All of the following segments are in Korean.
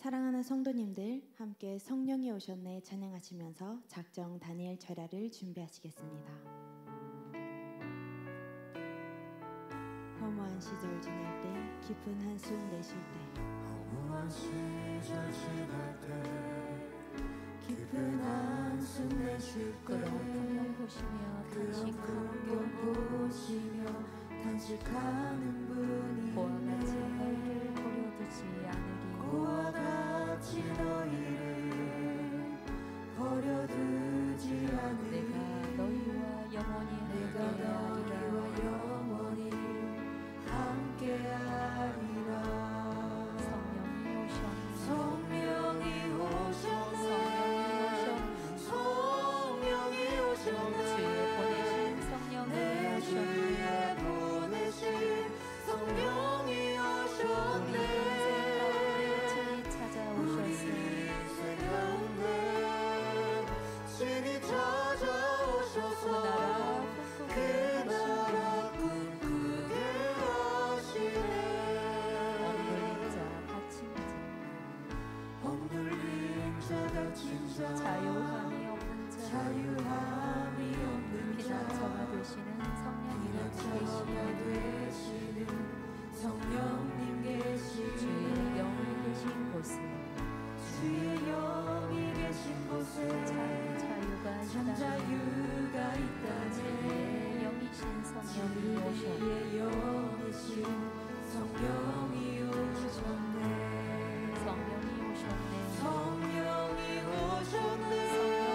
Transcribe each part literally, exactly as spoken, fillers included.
사랑하는 성도님들, 함께 성령이 오셨네 찬양하시면서 작정 다니엘 절야를 준비하시겠습니다. 허무한 시절 지날 때, 깊은 한숨 내쉴 때, 허무한 시절 지날 때, 깊은 한숨 내쉴 때, 그런 풍경 보시며 풍경 보시며 탄식하는 분이 그와 같이 너희를 버려두지 않으리. 그와 같이 너희를 버려두지 않으리. 내가 너희와 영원히 내가 너희와 영원히 함께하리라. 성령이 오셨네. 성령이 오셨네. 성령이 오셨네. 주의 보내신 성령이 내 주에 보내신 성령이 오셨네. 우리 인생 가운데 친히 찾아오셔서 그 나라 꿈꾸게 하시네. 억눌린 자 갇힌 자 억눌린 자 갇힌 자 자유함이 없는 자 자유함이 없는 자 피난처가 되시는 성령님 피난처가 되시는 성령님 계시는 주의 영이 계신 곳에 주의 영이 계신 곳에 참 자유가 참 있다. 자유가 있다네. 주의 영이신 성령이 오셨네. 주의 영이신 성령이 오셨네. 성령이 오셨네. 성령이 오셨네.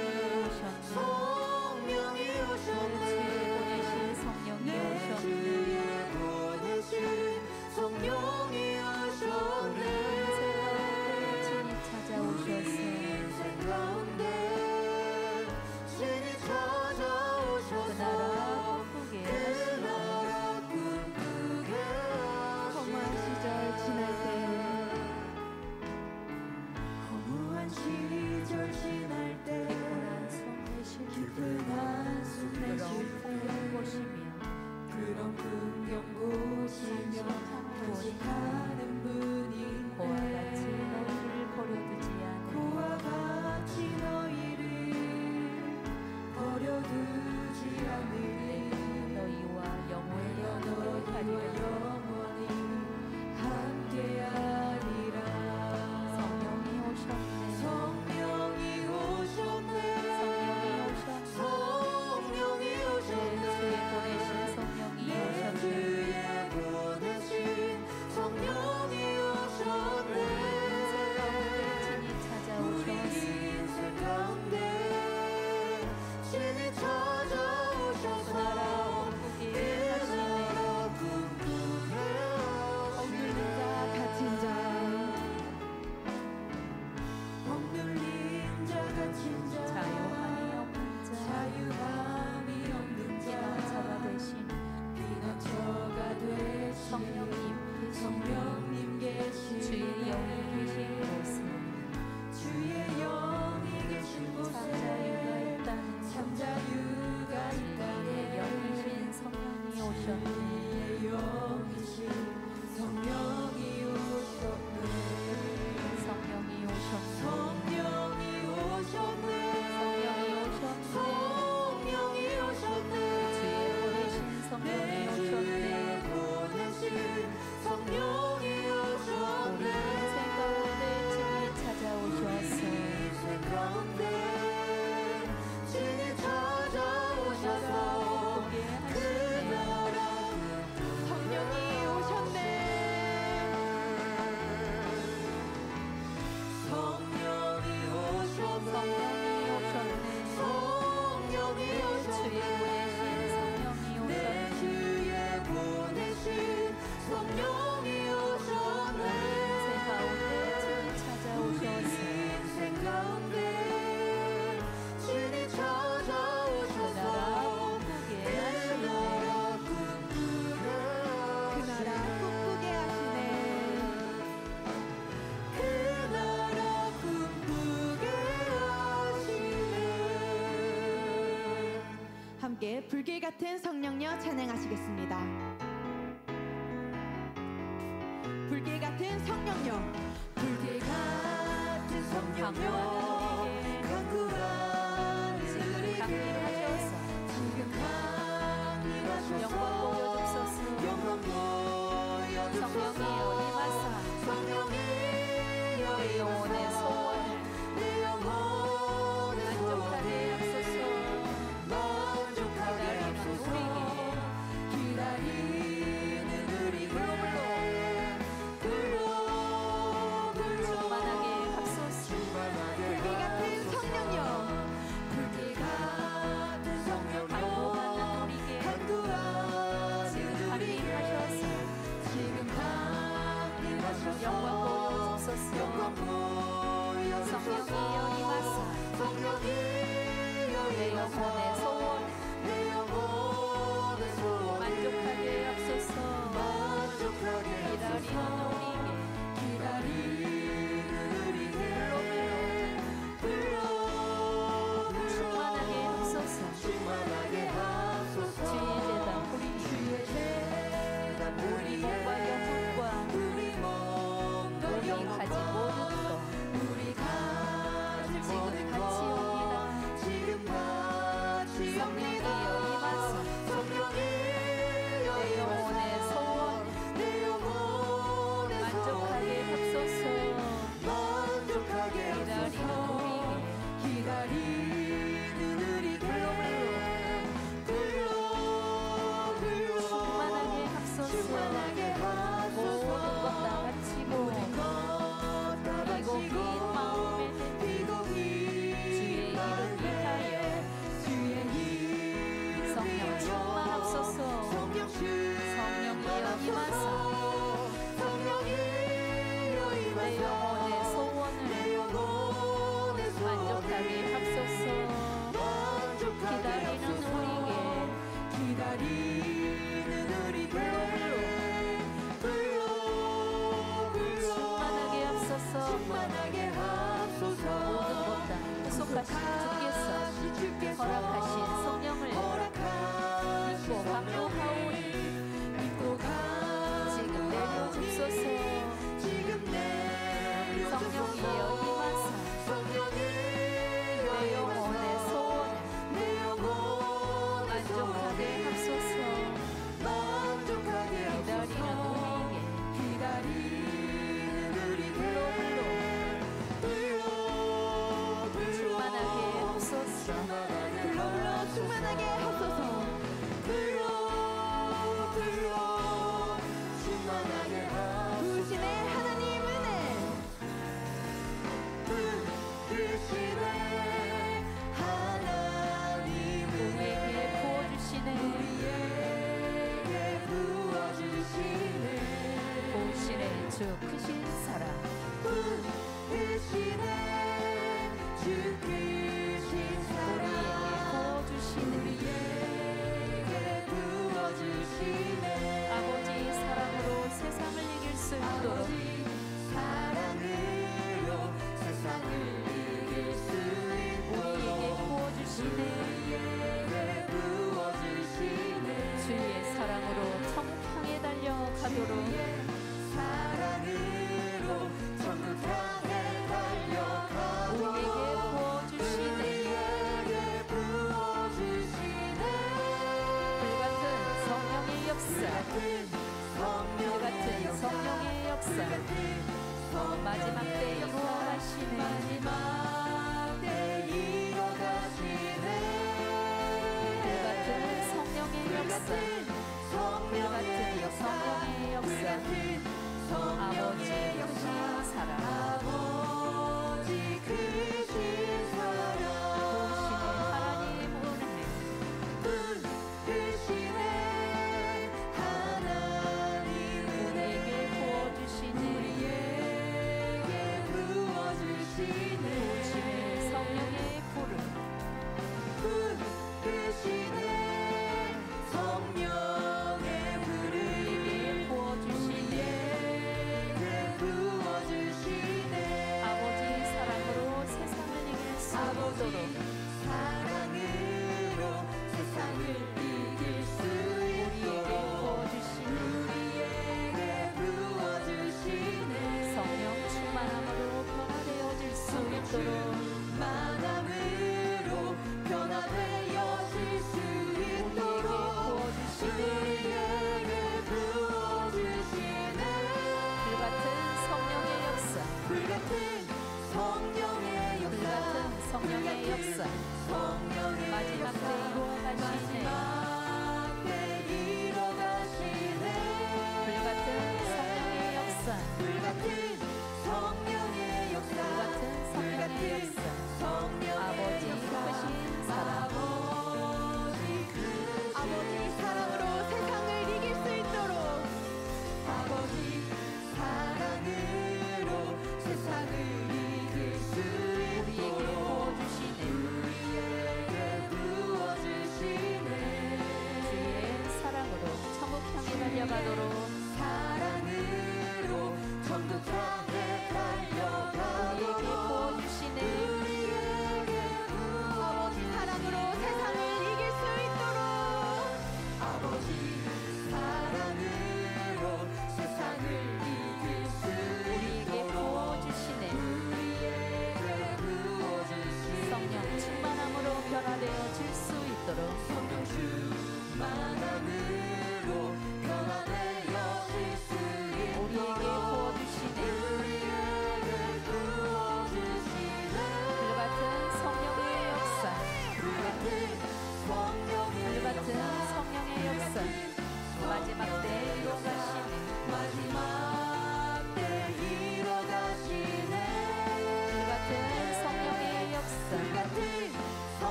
성령이 오셨네. 성령이 오셨네. 주의 보내신 성령이 내 오셨네. 주의 보내신 성령이 오셨네. 우리 인생 가운데 친히 찾아오셔서 그 나라 꿈꾸게 허무한 시절 지날 때, 허무한 시절 지날 때 깊은 한숨 내쉴 때 보시며 그런 풍경 보시며 탄식하는 분이 그와 같이 너희를 버려두지 않으리. 그와 같이 너희를 버려두지 않으리. 너희와 영원히 내가 너희와 함께하리라. 영원히 함께하리라. 성령이 오셨네. 성령이 오셨네. 성령이 오셨네. 성령이 오셨네. 주의 보내신 성령이 내 오셨네. 주에 보내신 성령이 오셨네. 우리 인생 가운데 친히 찾아오셔서 그 나라 꿈꾸게 억눌린 자 갇힌 자, 억눌린 자 갇힌 자 자유함이 없는 자 자유함이 없는 피난처가 자 되신 피난처가 되신 성령님 계신 성령님 계신 주의 영이 계신 곳에 주의 영이 계신 참 자유가 곳에 있다는 참 자유가 주의 있다네. 영이신 성령이 오셨네. 주의 영이신 성령이 오셨네. 성령이 오셨네. 성령이 오셨네. 성령이 오셨네. 성령이 오셨네. 주의 보내신 성령이 내 오셨네. 주의 보내신 성령이 우리 오셨네. 인생 가운데 친히 찾아오셨어. 인생 가운데 친히 찾아오셔서 그 나라 성령이 오셨네. 성령이 오셨네. 성령이 오셨네. 성령이 주의 오셨네. 보내신 성령이 내 오셨네. 주에 보내신 성령이 오셨네. 인생 가운데 친히 우리 찾아오셨어. 인생 가운데 친히 찾아오셔서 그 나라 꿈꾸게 그 나라 꿈꾸게 하시네. 그 나라 꿈꾸게 하시네. 함께 불길 같은 성령여 찬양하시겠습니다. 불길 같은 성령여, 불길 같은 성령여 강구하는 우리에게 지금 강림하셔서 영광 보여주소서. 영광 보여주소서 성령이여 임하사 성령이여 내 영혼의 소원을 내 영혼의 만족하게 하소서. 만족하게 하소서 기다리는 우리에게 불러 불러 충만하게 합소서. 충만하게 불길 같은 성령여 불길 같은 성령여 간구하는 우리에게 간구하는 지금 우리에게 강림하셔서 지금 강림하셔서 영광 보여주소서. 영광 보여주소서 성령이여 임하사 성령이여 내 영혼의 소원을 내 영혼의 소원을 만족하게 합소서. 만족하게 기다리는 하소서 우리에게 기다리는 우리에게 불러 불러 충만하게 합소서. 충만하게 하소서 주의 제단 우리 주의 제단 우리 몸과 영혼과 우리 몸과 우리 가진 모든 것 우리 가진 지금 모든 같이 것 옵니다. 지금 같이 옵니다 성령이여 임하사 성령이여 내 영혼의 소원 내 영혼의 만족하게 합소서. 만족하게 기다리는 하소서 기다리는 우리에게 불러 불러 충만하게 합소서. 충만하게 모든 것 다 하소서 바치고 모든 것다 그리고 긴 마음에 그리고 긴 주의 이름 마음에 위하여 주의 이름 성령 위하여 충만합소서. 성령 성령이여 임하사 성령이여 내 임하사 영혼의 내 소원을 영혼의 만족하게 소원을 합소서. 만족하게 기다리는 하소서. 우리에게 기다리는 우리에게 불러 불러 충만하게 합소서. 충만하게 하소서 모든 것 다 구속하신 주께서 허락하신 성령을 믿고 강구하오니 믿고 가 지금 내려주소서. 지금 내려주소서 성령이여 임하사 성령이여 내 영혼의 소원을 내 영혼의 만족하게 합소서. 만족하게 기다리는 하소서 우리에게 기다리는 우리에게 불러 불러 충만하게 합소서. 불러 불러 충만하게 하소서 불러 불러 충만하게 하소서 부으시네 하나님 은혜 부으시네 하나님 우리에게 은혜 부어주시네. 우리에게 부어주시네 보시네 주 크신 사랑. 부으시네 주 크신 사랑 부어주시네. 우리에게 부어주시네 아버지 사랑으로 세상을 이길 수 있도록 아버지 사랑으로 세상을 이길 수 우리에게 있도록 부어주시네. 우리에게 부어주시네 주의 사랑으로 천국 향해 달려가도록 사랑으로 천국 향해 달려가도록 우리에게 부어주시네. 우리에게 부어주시네 불같은 성령의 역사, 불같은 성령의 역사 마지막 때 이루어가시네. 마지막 때 이뤄가시네 불같은 성령의 역사, 불같은 성령의 역사 아버지 크신 사랑 아버지 크신 사랑 보시네 하나님 은혜 부으시네 하나님 우리에게 은혜 부어주시네. 우리에게 부어주시네 보시네 성령의 불을 부으시네 성령의 불을 우리에게 부어주시네. 우리에게 부어주시네 아버지 사랑으로 세상을 이길 수 아버지 있도록 사랑으로 세상을 이길 수 우리에게 있도록 부어주시네. 우리에게 부어주시네 성령 충만함으로 변화되어질 수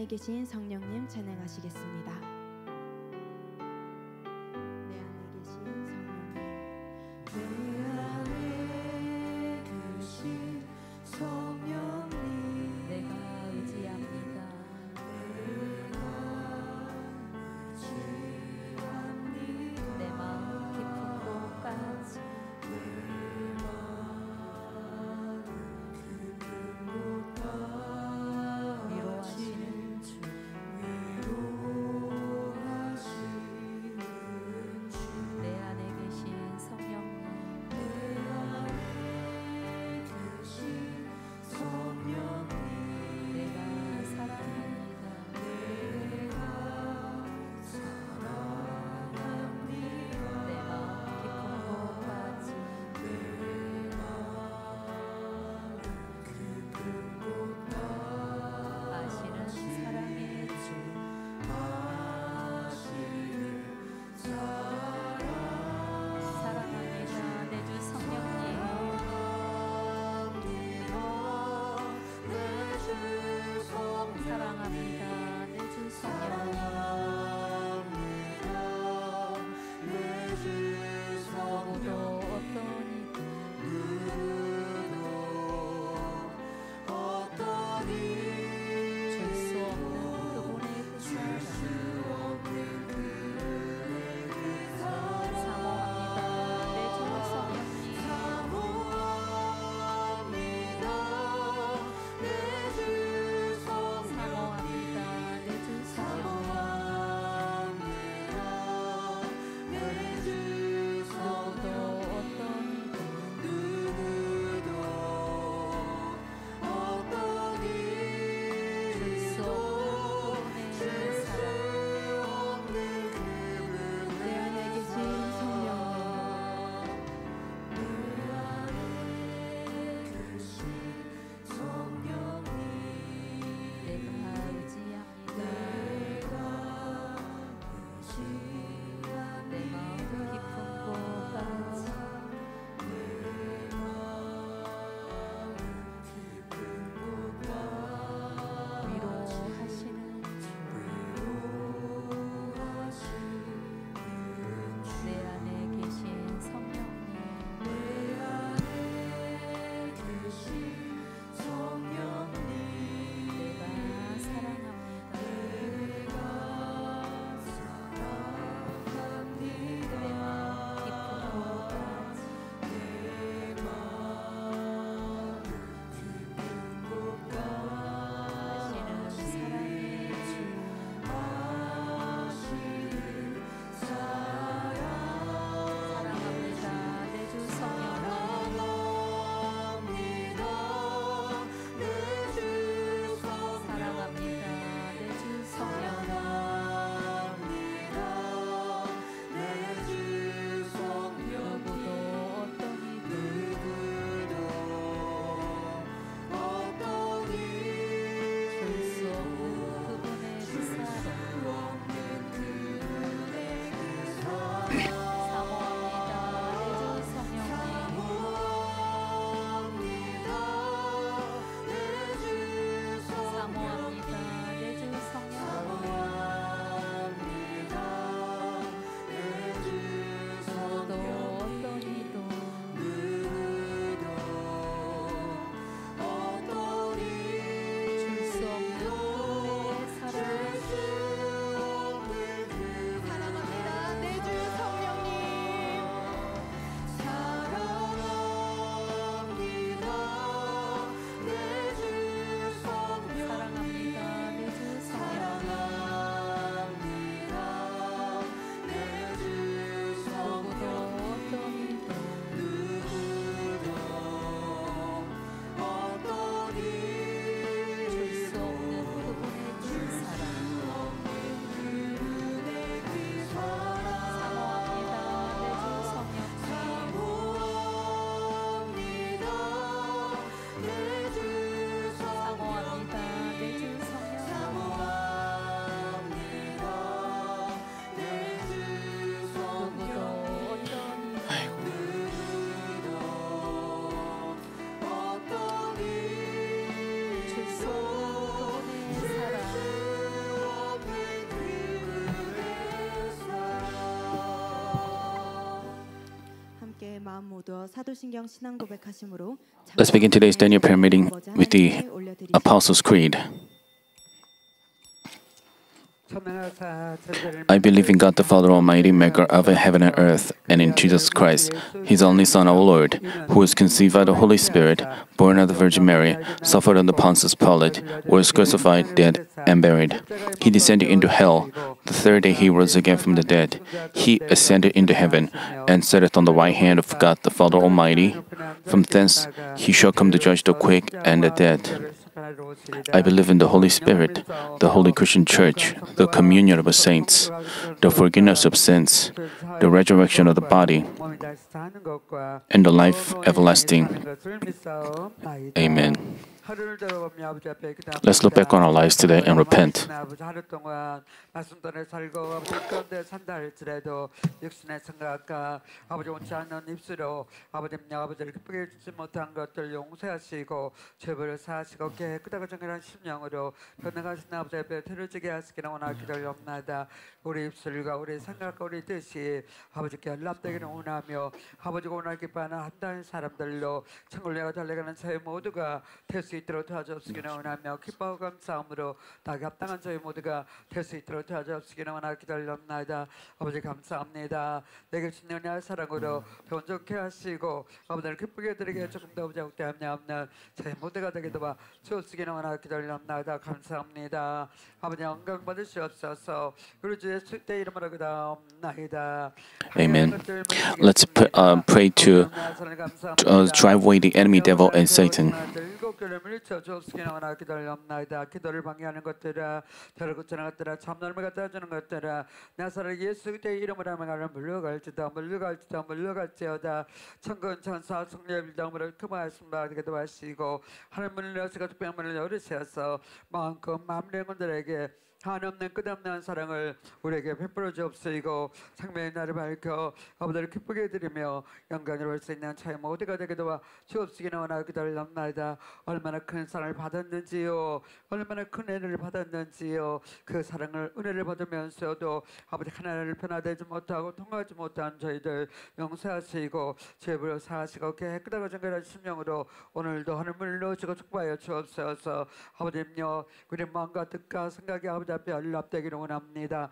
안에 계신 성령님 찬양하시겠습니다. 내 안에 계신 성령님, 내 안에 계신 성령님 내가 의지합니다. 내가 의지합니다. 내 마음 깊은 곳까지 내 마음 깊은 곳까지 위로하시는 주 위로하시는 먼저 사도신경 신앙 고백하심으로 Let's begin today's Daniel prayer meeting with the Apostles' Creed. I believe in God the Father Almighty, maker of heaven and earth, and in Jesus Christ, His only Son, our Lord, who was conceived by the Holy Spirit, born of the Virgin Mary, suffered under Pontius Pilate, was crucified, dead, and buried. He descended into hell. The third day He rose again from the dead. He ascended into heaven, and sitteth on the right hand of God the Father Almighty. From thence He shall come to judge the quick and the dead. I believe in the Holy Spirit, the Holy Christian Church, the communion of the saints, the forgiveness of sins, the resurrection of the body, and the life everlasting. Amen. Let's look back on our lives today and repent. 말씀대로 살고 아버지 가운데 산다 할지라도 육신의 생각과 아버지 옳지 않은 입술로 아버지 아버지를 기쁘게 해주지 못한 것들 용서하시고 죄를 사하시고 깨끗하고 정결한 심령으로 변화하신 아버지 앞에 들어지게 하시기를 원하기 기도합나이다. 우리 입술과 우리 생각과 우리 뜻이 아버지께 연락되기를 원하며 아버지가 원하기 기뻐하는 한다는 사람들로 천국을 달려가는 저희 모두가 될 수 있도록 도와주시기를 원하며 기뻐하고 감사함으로 나에게 합당한 저희 모두가 될 수 있도록 도와주시기를 원하기 기도합나이다. 아버지 감사합니다. 내게 주신 은혜와 사랑으로 더 온전케 하시고 아버지를 기쁘게 드리게 조금 더 부족되었냐 없는 저희 모두가 되게 도와 주시기를 원하기 기도합나이다. 감사합니다. 아버지 영광 받으시옵소서. 우리 주 예수 때 이름으로 기도합나이다. Amen. Let's pr- uh, pray to uh, drive away the enemy, devil, and Satan. 기도를 방해하는 것들아, 저를 고치는 것들아, 참nor을 갖다 주는 것들아, 나사렛 예수 그리스도의 이름으로 하면 물러갈지다, 물러갈지다, 물러갈지어다. 천군 천사 성령의 빌당으로 그만하신 바되게도 하시고 하늘 문을 여시고 특별한 문을 열으셔서 마음껏 마음의 영혼들에게 한없는 끝없는 사랑을 우리에게 베풀어 주옵시고 생명의 날을 밝혀 아버지를 기쁘게 해드리며 영광을 볼 수 있는 저희 모두가 되게 도와 주옵시기를 원하고 기도합나이다. 얼마나 큰 사랑을 받았는지요, 얼마나 큰 은혜를 받았는지요. 그 사랑을 은혜를 받으면서도 아버지 하나님을 변화되지 못하고 통하지 못한 저희들 용서하시고 죄를 사하시고 깨끗하고 정결한 심령으로 오늘도 하늘문을 넣으시고 축복하여 주옵소서. 아버지님요, 우리 마음과 뜻과 생각이 아버지 앞에 연락되기를 원합니다.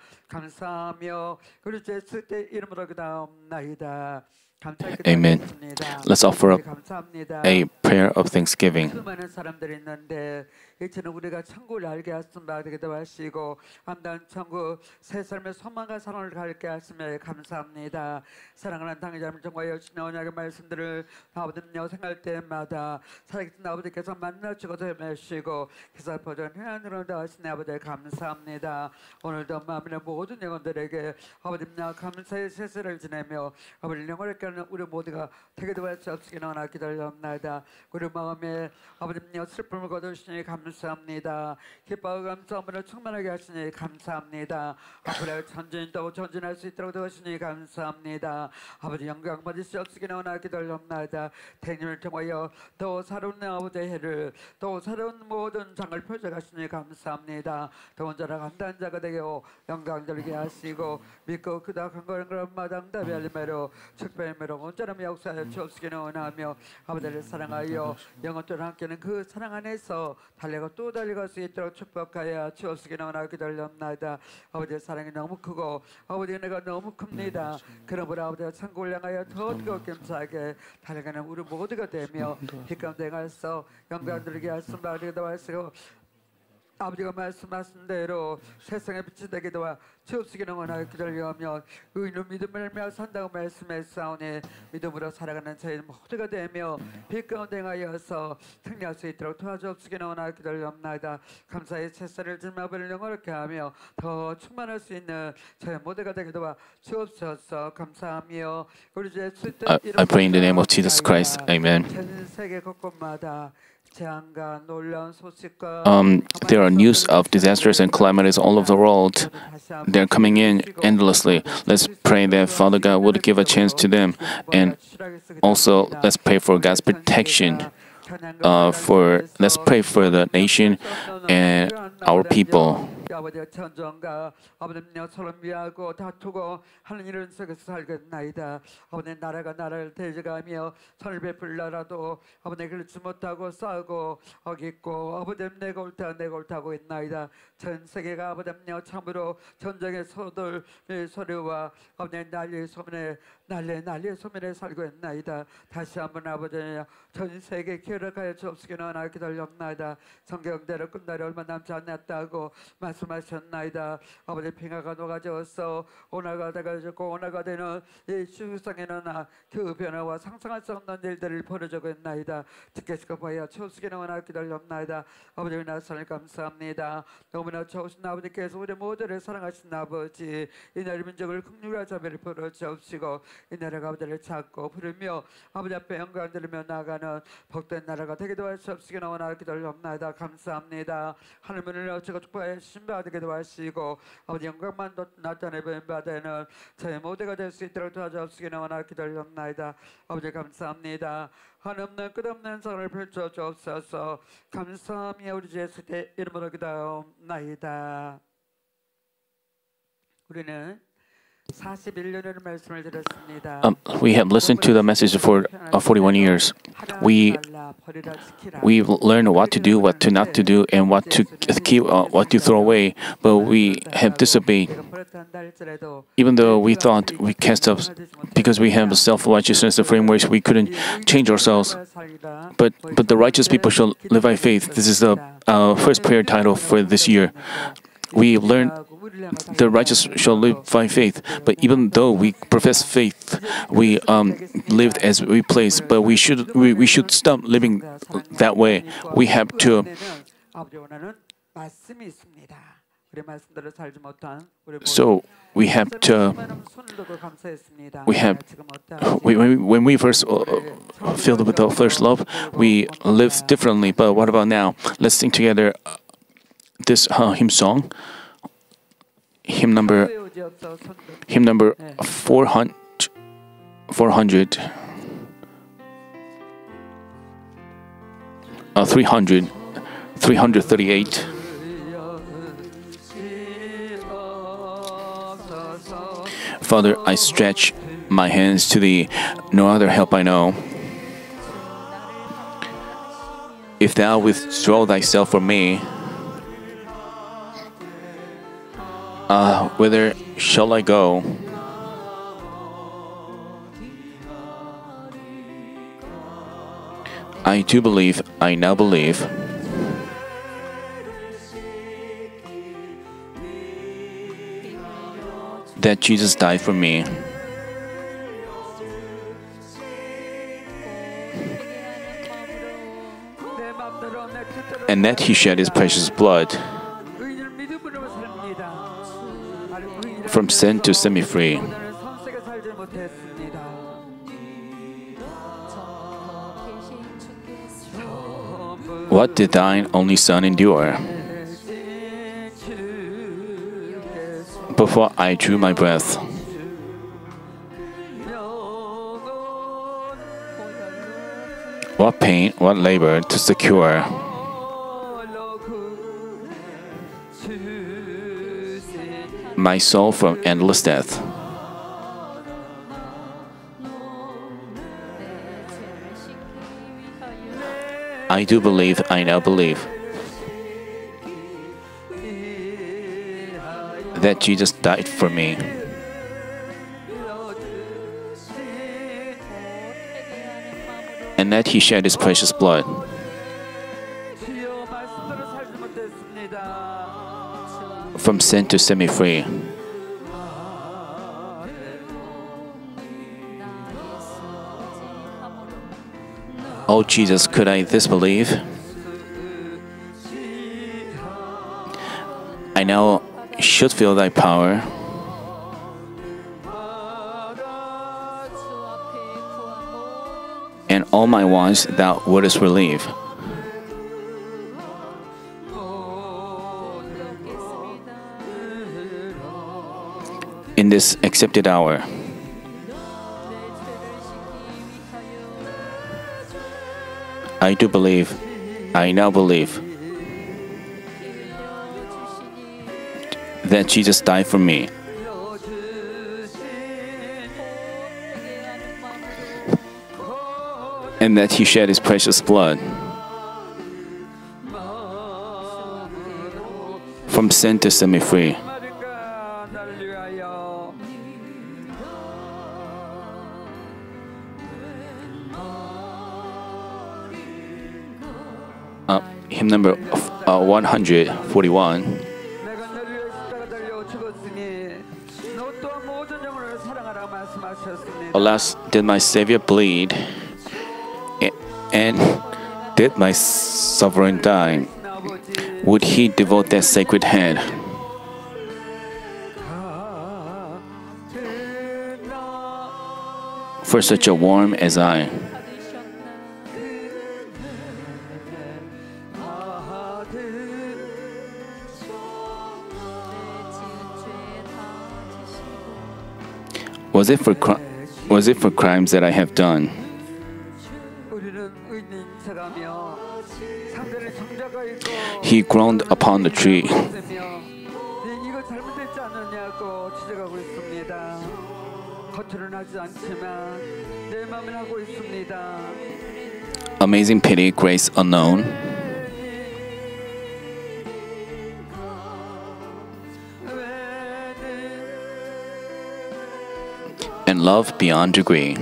감사하며 그리스도 예수 때 이름으로 기도합나이다. Amen. Let's offer up a prayer of thanksgiving. 수많은 사람들이 있는데 이제는 우리가 천국을 알게 하신다 되기도 하시고 한단 천국 새 삶의 소망과 사랑을 갈게 하시며 감사합니다. 사랑하는 당회자님 정말 여신의 언약의 말씀들을 아버지는요 생각할 때마다 살아계신 아버지께서 만나주고 되시고 기사 버전 회안으로 나오신 아버지 감사합니다. 오늘도 마음의 모든 영혼들에게 아버지님 감사의 세세를 지내며 아버지 영혼을 깨는 우리 모두가 되게 도와주시기를 원하기 기도합니다. 우리 마음에 아버지님 슬픔을 거두시니 감사합니다. 기뻐하고 감사함으로 충만하게 하시니 감사합니다. 앞으로 전진도 전진할 수 있도록 도와주시니 감사합니다. 아버지 영광 받으시옵시기를 원하기 기도합니다. 대님을 통하여 더 새로운 아버지의 해를 더 새로운 모든 장을 펼쳐가시니 감사합니다. 더 온전한 간단한 자가 되고 영광 들게 하시고 믿고 그다 간거는 그런 마당답이 알림으로 축배매로 온전함이 역사하여 주옵시기를 원하며 아버지를 사랑하여 영원토록 함께는 그 사랑 안에서 달려가 또 달려갈 수 있도록 축복하여 주옵시기를 원하고 기도합나이다. 아버지의 사랑이 너무 크고 아버지의 은혜가 너무 큽니다. 그러므로 아버지가 천국을 향하여 더 뜨겁게 감사하게 달려가는 우리 모두가 되며 이 가운데 가서 영광 들게 하신 바리기도 하시고 아버지가 말씀하신 대로 세상의 빛이 되게 도와 주옵시기를 원하여 기도하며 의인은 믿음을 매어 산다고 말씀했사오니 믿음으로 살아가는 저희 모두가 되며 빛 가운데 행하여서 승리할 수 있도록 도와주옵시기를 원하여 기도합나이다. 감사의 채사를 질마블을 영원하게 하며 더 충만할 수 있는 저희 모두가 되게 도와 주옵소서. 감사하며 우리 주 예수 I, I pray in the name of Jesus Christ. Amen. 전 세계 곳곳마다 Um, there are news of disasters and calamities all over the world. They're coming in endlessly. Let's pray that Father God would give a chance to them. And also, let's pray for God's protection. Uh, for let's pray for the nation and our people. 아버지의 천정과 아버지여 서로 미하고 다투고 하는 이런 속에서 살겠나이다. 아버지 나라가 나라를 대적하며 선을 베풀라라도 아버지 그렇지 못하고 싸우고 어깃고 아버지 내가 옳다 내가 옳다고 있나이다. 전 세계가 아버지여 참으로 전쟁의 소들 소리와 아버지 난리의 소문에 난리 난리의 소문에 살고 있나이다. 다시 한번 아버지 전 세계 기억하여 주옵시기는 하나 기다렸나이다. 성경대로 끝날이 얼마 남지 않았다고 말씀하셨나이다. 아버지 평화가 녹아져서 온화가 되어지고 온화가 되는 이 세상에는 그 변화와 상상할 수 없는 일들을 벌어지고 있나이다. 지켜시고 보여 주옵시기는 하나 기다렸나이다. 아버지 나선을 감사합니다. 너무나 좋으신 아버지께서 우리 모두를 사랑하신 아버지 이 나라 민족을 긍휼과 자비를 베풀어 주옵시고 이 나라가 아버지를 찾고 부르며 아버지 앞에 영광 들으며 나아가는 복된 나라가 되게 도와주옵시기는 하나 기다렸나이다. 감사합니다. 하늘문을 어찌고 축복하여 신바되게 도와주시고 아버지 영광만 나타내 보임바되는 저희 모두가 될 수 있도록 도와주옵시기는 하나 기다렸나이다. 아버지 감사합니다. 한없는 끝없는 사랑을 펼쳐 주옵소서. 감사하며 우리 주 예수의 이름으로 기도하옵나이다. 우리는 사십일 년의 말씀을 들었습니다. Um, we have listened to the message for uh, forty-one years. We we learn what to do, what to not to do, and what to keep, uh, what to throw away. But we have disobeyed. Even though we thought we cast up, because we have self-righteousness, the frameworks, we couldn't change ourselves. But but the righteous people shall live by faith. This is the uh, first prayer title for this year. We learn the righteous shall live by faith. But even though we profess faith, we um, lived as we please. But we should we, we should stop living that way. We have to. So we have to. We have. We, when, we, when we first uh, filled with the first love, we lived differently. But what about now? Let's sing together this uh, hymn song. Hymn number, hymn number four hundred, four hundred, uh, three hundred, three hundred thirty-eight. Father, I stretch my hands to Thee, no other help I know. If Thou withdraw Thyself from me, Uh, whither shall I go? I do believe, I now believe. That Jesus died for me. And that He shed His precious blood from sin to set me free. What did Thine only Son endure? Before I drew my breath, what pain, what labor to secure. My soul from endless death. I do believe, I now believe that Jesus died for me. And that He shed His precious blood. From sin to set me free. Oh Jesus, could I this believe? I now should feel Thy power. And all my wants Thou wouldest relieve. In this accepted hour, I do believe, I now believe that Jesus died for me, and that He shed His precious blood from sin to set me free. 말인가 나를 위하여 Uh, hymn number uh, one forty-one. 내가 너를 위해 십자가 달려 죽었으니 너 또한 모든 영혼을 사랑하라 말씀하셨습니다. Alas, did my Savior bleed? A- And did my sovereign die? 아버지 Would He devote that sacred head for such a worm as I? Was it for cri- was it for crimes that I have done? 우리는 의인 척하며 상대를 정죄가 있고 He groaned upon the tree. 있으며 이거 잘못됐지 않느냐고 지적하고 있습니다. 겉으로는 하지 않지만 내 마음은 하고 있습니다. Amazing pity, grace unknown, and love beyond degree.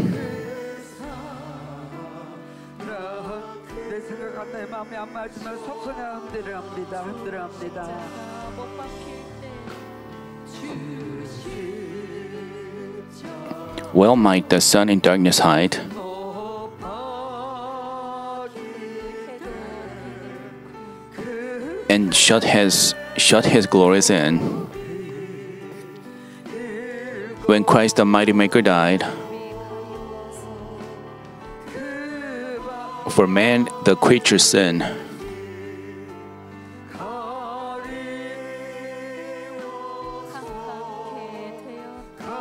내 생각과 내 마음이 안 맞으면 속소냐 흔들어합니다. 흔들어합니다. 못 박힐 때 Well might the sun in darkness hide, and shut his shut his glories in. When Christ the mighty Maker died, for man the creature's sin, 강하게 되었다.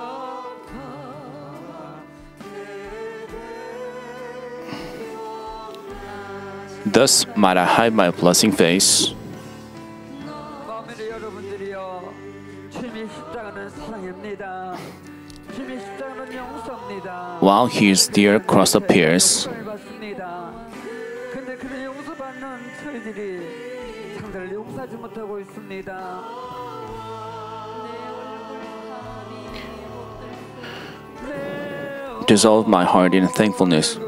thus might I hide my blessing face. 마음의 여러분들이여 주님의 십자가는 사랑입니다. 주님의 십자가는 용서입니다. While His dear cross appears, 용서를 받습니다. 근데 그런 용서받는 저희들이 상대를 용서하지 못하고 있습니다. dissolve my heart in thankfulness.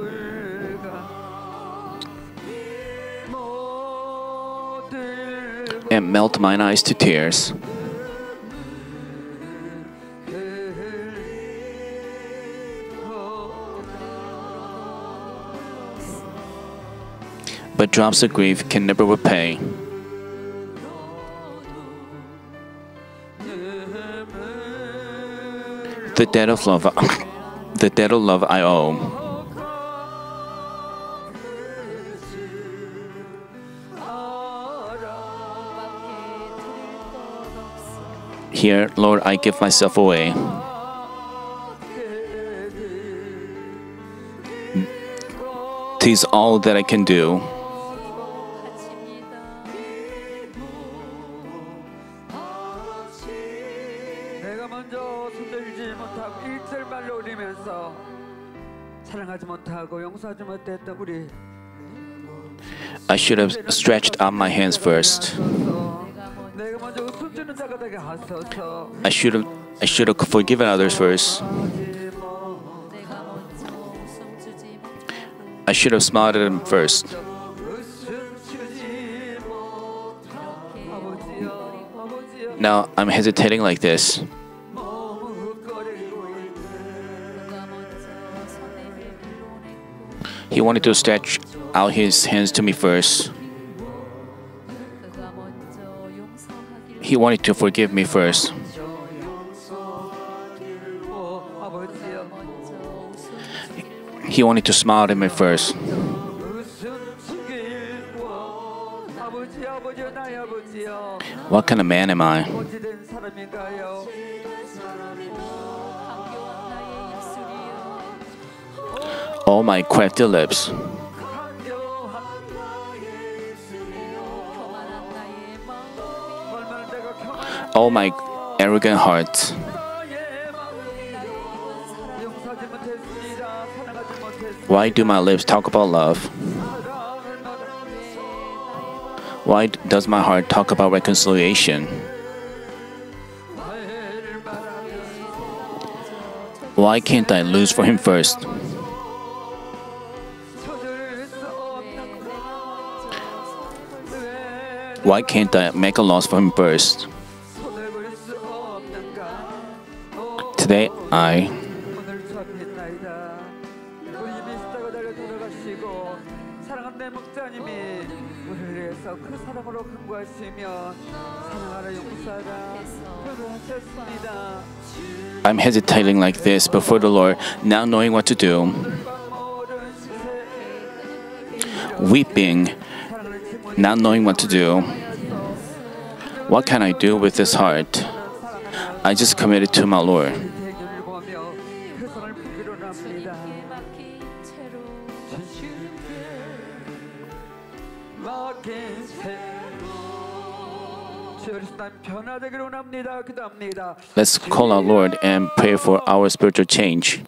And melt mine eyes to tears. But drops of grief can never repay. The debt of love, the debt of love I owe. Here, Lord, I give myself away. Tis all that I can do. 내가 먼저 손들지 못하고 일절 말로 올리면서 사랑하지 못하고 용서하지 못했던 우리 I should have stretched out my hands first. 내가 먼저 웃음 주는 자가 되게 하소서. I should have I should have forgiven others first. 내가 먼저 웃음 주지 못하고 I should have smiled at them first. 웃음 주지 못하고 아버지여 아버지여 Now I'm hesitating like this. 머뭇거리고 있네. 내가 먼저 손에 밀어냈고 He wanted to stretch out his hands to me first. 그가 먼저 용서하기를 He wanted to forgive me first. 아버지여 먼저 웃음 He wanted to smile at me first. 웃음 주길 아버지 아버지여 나의 아버지여 What kind of man am I? 어찌된 사람인가요? 강교한 나의 입술이여 All my crafty lips. 교만한 나의 마음이 얼마나 내가 평안한 All my arrogant heart? 용서하지 못했습니다. 사랑하지 못했습니다. Why do my lips talk about love? Why does my heart talk about reconciliation? Why can't I lose for him first? Why can't I make a loss for him first? Today I 오늘 주합니다. 우리 미스터가 달려 돌아가시고 사랑하는 내 목자님이 우리를 위해서 그 사랑으로 간구하시며 사랑하라 용서하라 그러하셨습니다. I'm hesitating like this before the Lord, now knowing what to do, weeping, not knowing what to do. What can I do with this heart? I just committed to my Lord. 대결을 보며 그 손을 붙들어 납니다. 막힌 채로 주여 그리스도 난 변화되기로 원합니다. 기도합니다. Let's call our Lord and pray for our spiritual change.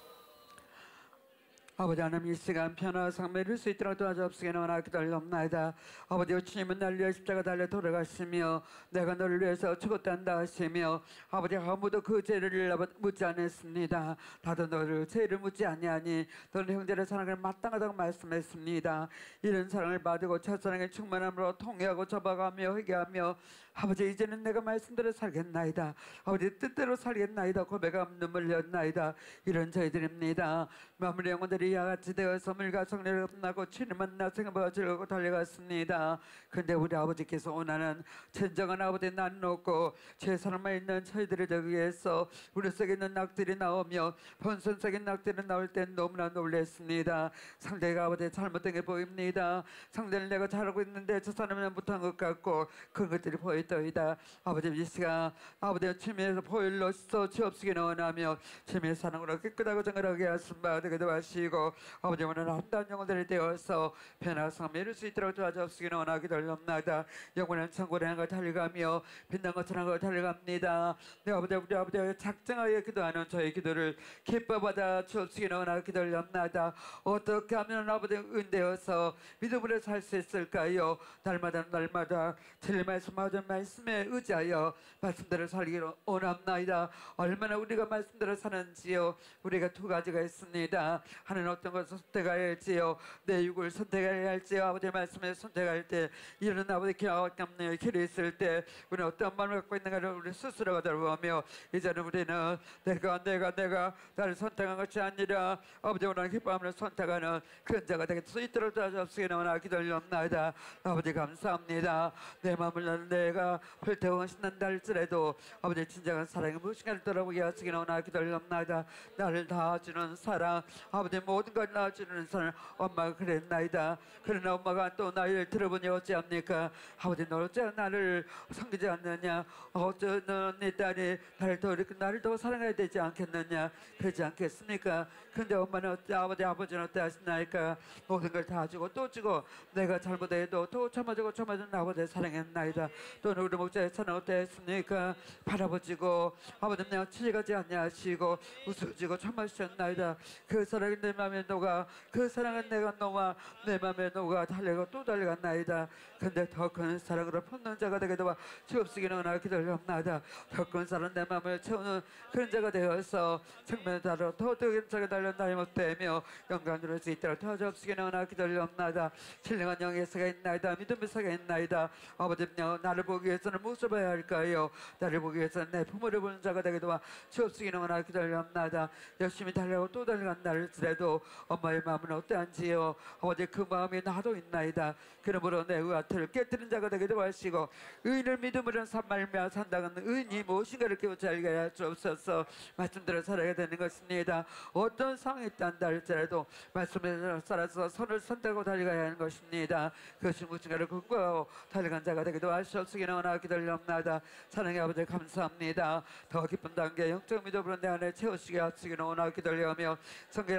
아버지 하나님 이 시간 변화 상매를 수 있도록 도와주옵시기 원하기 달려옵나이다. 아버지 주님은 날 위해 십자가 달려 돌아가시며 내가 너를 위해서 죽었단다 하시며 아버지 아무도 그 죄를 묻지 않았습니다. 다도 너를 죄를 묻지 아니하니 너는 형제를 사랑을 마땅하다고 말씀했습니다. 이런 사랑을 받고 첫사랑의 충만함으로 통회하고 접어가며 회개하며 아버지 이제는 내가 말씀대로 살겠나이다. 아버지 뜻대로 살겠나이다. 고백함 눈물 흘렸나이다. 이런 저희들입니다. 마무리 영혼들이 야같이 되어서 물과 성례를 끝나고 주님 만나 생각보다 즐겁고 달려갔습니다. 근데 우리 아버지께서 원하는 진정한 아버지 난 놓고 제 사람만 있는 저희들을 저기 위해서 우리 속에 있는 낙들이 나오며 본선 속에 낙들이 나올 땐 너무나 놀랐습니다. 상대가 아버지 잘못된 게 보입니다. 상대를 내가 잘하고 있는데 저 사람은 못한 것 같고 그런 것들이 보이더이다. 아버지 이 시간 아버지 주님에서 보일로써 주옵시기 원하며 주님의 사랑으로 깨끗하고 정결하게 하신 바 되기도 하시고 아버지 오늘 한단 영혼들이 되어서 변화성 이룰 수 있도록 도와주옵시기 원하기 달렵나이다. 영원한 천국을 향하여 달려가며 빛난 것처럼 향하여 달려갑니다. 네 아버지 우리 아버지 작정하여 기도하는 저희 기도를 기뻐받아 주옵시기 원하기 달렵나이다. 어떻게 하면 아버지 은되어서 믿음으로 살 수 있을까요? 날마다 날마다 틀린 말씀 하던 말씀에 의지하여 말씀대로 살기로 원합나이다. 얼마나 우리가 말씀대로 사는지요. 우리가 두 가지가 있습니다. 하나는 어떤 것을 선택해야 할지요. 내 육을 선택해야 할지요. 아버지의 말씀을 선택할 때 이런 아버지 기회가 없는 길이 있을 때 우리는 어떤 마음을 갖고 있는가를 우리 스스로가 돌아보며 이제는 우리는 내가 내가 내가 나를 선택한 것이 아니라 아버지 원하는 기쁨을 선택하는 그런 자가 되게 수 있도록 도와주옵시기 원하기 기도합나이다. 아버지 감사합니다. 내 마음을 나는 내가 불태워 신난다 할지라도 아버지 진정한 사랑이 무엇인가를 돌아보게 하시기 원하기 기도합나이다. 나를 낳아주는 사랑 아버지 모든 걸 낳아주는 사랑 엄마가 그랬나이다. 그러나 엄마가 또 나이를 들어보니 어찌합니까? 아버지 너 어째 나를 섬기지 않느냐? 어째 너네 딸이 나를 더 이렇게 나를 더 사랑해야 되지 않겠느냐? 그러지 않겠습니까? 근데 엄마는 어때 아버지 아버지는 어때 하시나이까? 모든 걸 다 주고 또 주고 내가 잘못해도 또 참아주고 참아주는 아버지 사랑했나이다. 또는 우리 목자의 사랑 어때 했습니까? 바라보지고 아버지 내가 치가지 않냐 하시고 웃어주고 참아주셨나이다. 그 사랑이 내 맘에 녹아 그 사랑은 내가 녹아 내 맘에 녹아 달려가 또 달려갔나이다. 근데 더 큰 사랑으로 품는 자가 되게 도와 주옵시기는 원하기 기도합나이다. 더 큰 사랑 내 맘을 채우는 그런 자가 되어서 정면에 달아 더 뜨거운 자가 달려 나이 못되며 영광 누릴 수 있도록 도와주옵시기는 원하기 기도합나이다. 신령한 영의 세가 있나이다. 믿음의 세가 있나이다. 아버지 나를 보기 위해서는 무엇을 봐야 할까요? 나를 보기 위해서는 내 부모를 보는 자가 되게 도와 주옵시기는 원하기 기도합나이다. 열심히 달려고 또 달려간다 할지라도 엄마의 마음은 어떠한지요? 아버지 그 마음이 나도 있나이다. 그러므로 내 의아틀을 깨뜨린 자가 되게 도와주시고 의인을 믿음으로 산말며 산다는 의인이 무엇인가를 깨우쳐 알게 할 수 없어서 말씀대로 살아야 되는 것입니다. 어떤 상황이 있단다 할지라도 말씀대로 살아서 선을 선택하고 달려가야 하는 것입니다. 그것이 무엇인가를 근거하고 달려간 자가 되기도 하시옵시기는 원하기 달려옵나이다. 사랑의 아버지 감사합니다. 더 깊은 단계 영적 믿음으로 내 안에 채우시게 하시기는 원하기 달려오며 성결한 담을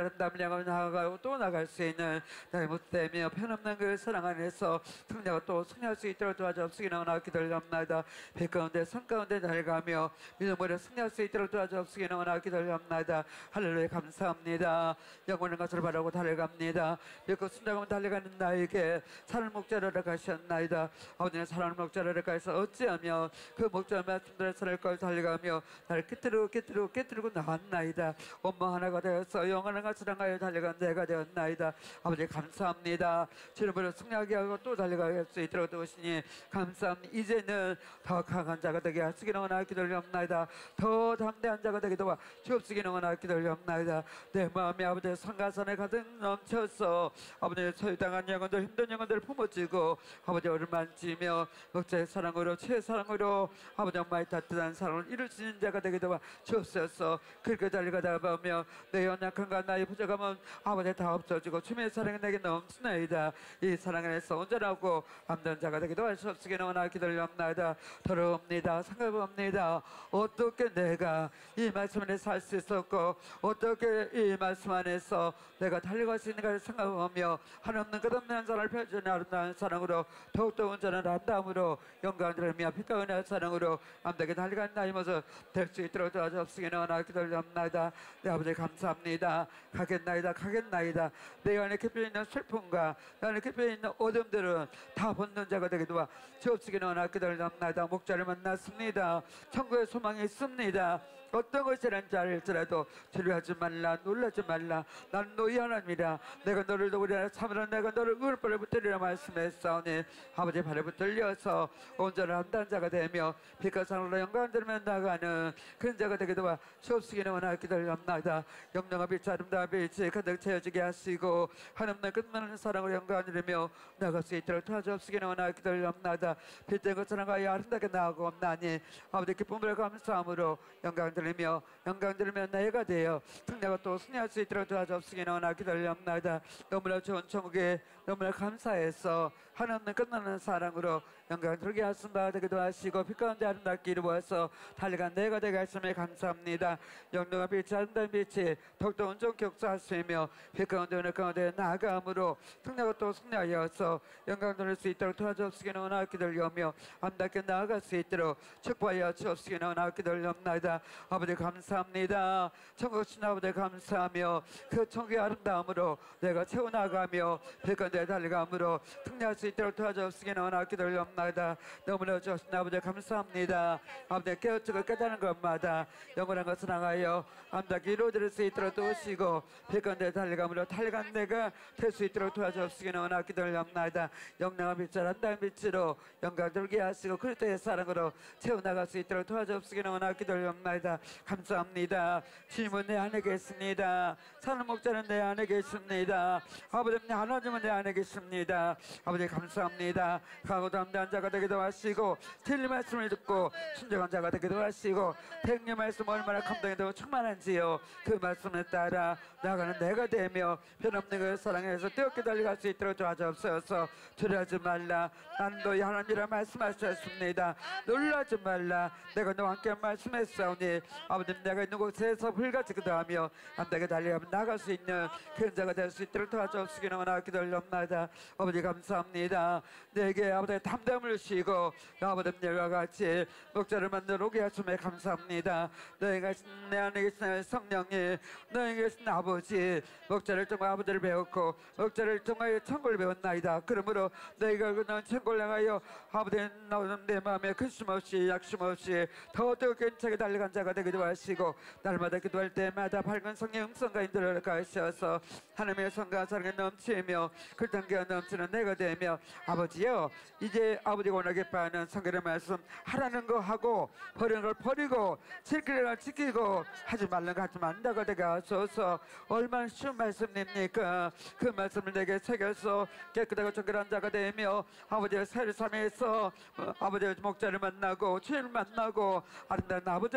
나가고 나아가고 또 나갈 수 있는 나의 못되며 편없는 그 사랑 안에서 승리하고 또 승리할 수 있도록 도와주옵시기 나오나 기도합나이다. 배 가운데 산 가운데 달가며 믿음으로 승리할 수 있도록 도와주옵시기 나오나 기도합나이다. 할렐루야 감사합니다. 영원한 것을 바라고 달려갑니다. 믿고 순종하면 달려가는 나에게 사는 목자를 가셨나이다. 아버지는 사랑하는 목자를 가서 어찌하며 그 목자 말씀대로 살을 걸 달려가며 나를 깨뜨리고 깨뜨리고 깨뜨리고 나왔나이다. 엄마 하나가 되어서 영원한 것을 향하여 달려간 내가 되었나이다. 아버지 감사합니다. 주님으로 승리하게 하고 또 달려갈 수 있도록 도우시니 감사합니다. 이제는 더 강한 자가 되게 하시기 원하여 기도합나이다. 더 담대한 자가 되게 도와 주옵시기 원하여 기도합나이다. 내 마음이 아버지 성가산에 가득 넘쳐서 아버지 소유당한 영혼들 힘든 영혼들을 품어주고 아버지 얼만지며 목자의 사랑으로 최사랑으로 아버지 엄마의 따뜻한 사랑을 이룰 수 있는 자가 되게 도와 주옵소서. 그렇게 달려가다 보며 내 연약함과 나의 부족함은 아버지 다 없어지고 주님의 사랑이 내게 넘치나이다. 이 사랑 안에서 온전하고 감당 자가 되게 도와주옵시기 원하여 기도합나이다. 더러웁니다. 생각합니다. 어떻게 내가 이 말씀 안에서 살 수 있었고 어떻게 이 말씀 안에서 내가 달려갈 수 있는가를 생각하며 한없는 끝없는 사랑을 펼쳐주는 아름다운 사랑으로 더욱더 온전한 아름다움으로 영광을 드리며 빛과 은혜의 사랑으로 암되게 달려가는 나의 모습 될 수 있도록 도와주옵시기 원하여 기도합나이다. 내 아버지 감사합니다. 가겠나이다 가겠나이다. 내 안에 깊이 있는 슬픔과 내 안에 깊이 있는 어둠들은 다 벗는 자가 되게 도와 주옵시기 원하여 기도합나이다. 목자를 만났습니다. 천국의 소망이 있습니다. 어떤 것이란지 알지라도 두려워하지 말라 놀라지 말라. 난 너희 하나님이라. 내가 너를 도우리라 참으라. 내가 너를 의롭게 붙들리라 말씀했사오니 아버지 발에 붙들려서 온전한 한단 자가 되며 빛과 사랑으로 영광을 들으며 나가는 그런 자가 되게 도와 주옵시기는 원하여 기도합나이다. 영광과 빛 아름다운 빛이 가득 채워지게 하시고 한없는 끝나는 사랑으로 영광을 누리며 나갈 수 있도록 도와주옵시기는 원하여 기도합나이다. 빛된 것처럼 가야 아름답게 나아가고 없나니 아버지 기쁨을 감사함으로 영광을 들으며 영광 들으며 내가 되어 승리하고 또 승리할 수 있도록 도와주옵시기 원하여 기도합나이다. 너무나 좋은 천국에 너무나 감사해서 하나님의 끝나는 사랑으로 영광 들게 하신 바 되기도 하시고 빛 가운데 아름답게 이루어서 달려간 내가 되게 하심에 감사합니다. 영광과 빛이 아름다운 빛이 더욱더 온전히 역사하시며 빛 가운데 은혜 가운데 나아감으로 승리하고 또 승리하여서 영광 들을 수 있도록 도와주옵시기 원하여 기도하며 아름답게 나아갈 수 있도록 축복하여 주옵시기 원하여 기도합나이다. 아버지 감사합니다. 천국 신 아버지 감사하며 그 천국의 아름다움으로 내가 채워나가며 빛 가운데 달려감으로 승리할 수 있도록 도와주옵시기 원하여 기도합나이다. 너무나 좋으신 아버지 감사합니다. 아버지 깨우치고 깨닫는 것마다 영원한 것을 향하여 아름답게 이루어질 수 있도록 도우시고 빛 가운데 달려감으로 달려간 내가 될 수 있도록 도와주옵시기 원하여 기도합나이다. 영광과 빛을 아름다운 빛으로 영광 들게 하시고 그리스도의 사랑으로 채워나갈 수 있도록 도와주옵시기 원하여 기도합나이다. 감사합니다. 주님은 내 안에 계십니다. 사는 목자는 내 안에 계십니다. 아버지 하나님은 내 안에 계십니다. 아버지 감사합니다. 강하고 담대한 자가 되기도 하시고 진리 말씀을 듣고 순종한 자가 되기도 하시고 백년 말씀 얼마나 감동해도 충만한지요. 그 말씀에 따라 나가는 내가 되며 변없는 그 사랑에서 뜨겁게 달려갈 수 있도록 도와주옵소서. 두려워하지 말라. 나는 너희 하나님이라 말씀하셨습니다. 놀라지 말라. 내가 너와 함께 말씀했사오니 아버지 내가 있는 곳에서 불같이 기도하며 함께 달려가며 나갈 수 있는 그런 자가 될 수 있도록 도와주옵시기 원하여 기도합나이다. 아버지 감사합니다. 내게 아버지 담담을 주시고 아버지 내가 같이 목자를 만들어 오게 하심에 감사합니다. 너희가 계신 내 안에 계신 성령이 너희가 계신 아버지 목자를 통해 아버지를 배웠고 목자를 통하여 천국을 배웠나이다. 그러므로 너희가 그는 천국을 향하여 아버지 너는 내 마음에 근심 없이 약심 없이 더 뜨겁게 힘차게 달려간 자가 되기도 하시고 날마다 기도할 때마다 밝은 성령 음성과 인도를 가시어서 하나님의 성과 사랑에 넘치며 그 단계가 넘치는 내가 되며 아버지여 이제 아버지가 원하게 바하는 성결의 말씀 하라는 거 하고 버리는 걸 버리고 지키는 걸 지키고 하지 말는 거 하지 말라고 되게 하소서. 얼마나 쉬운 말씀입니까? 그 말씀을 내게 새겨서 깨끗하고 정결한 자가 되며 아버지의 새를 삶에서 어, 아버지의 목자를 만나고 주님을 만나고 아름다운 아버지를 만날 수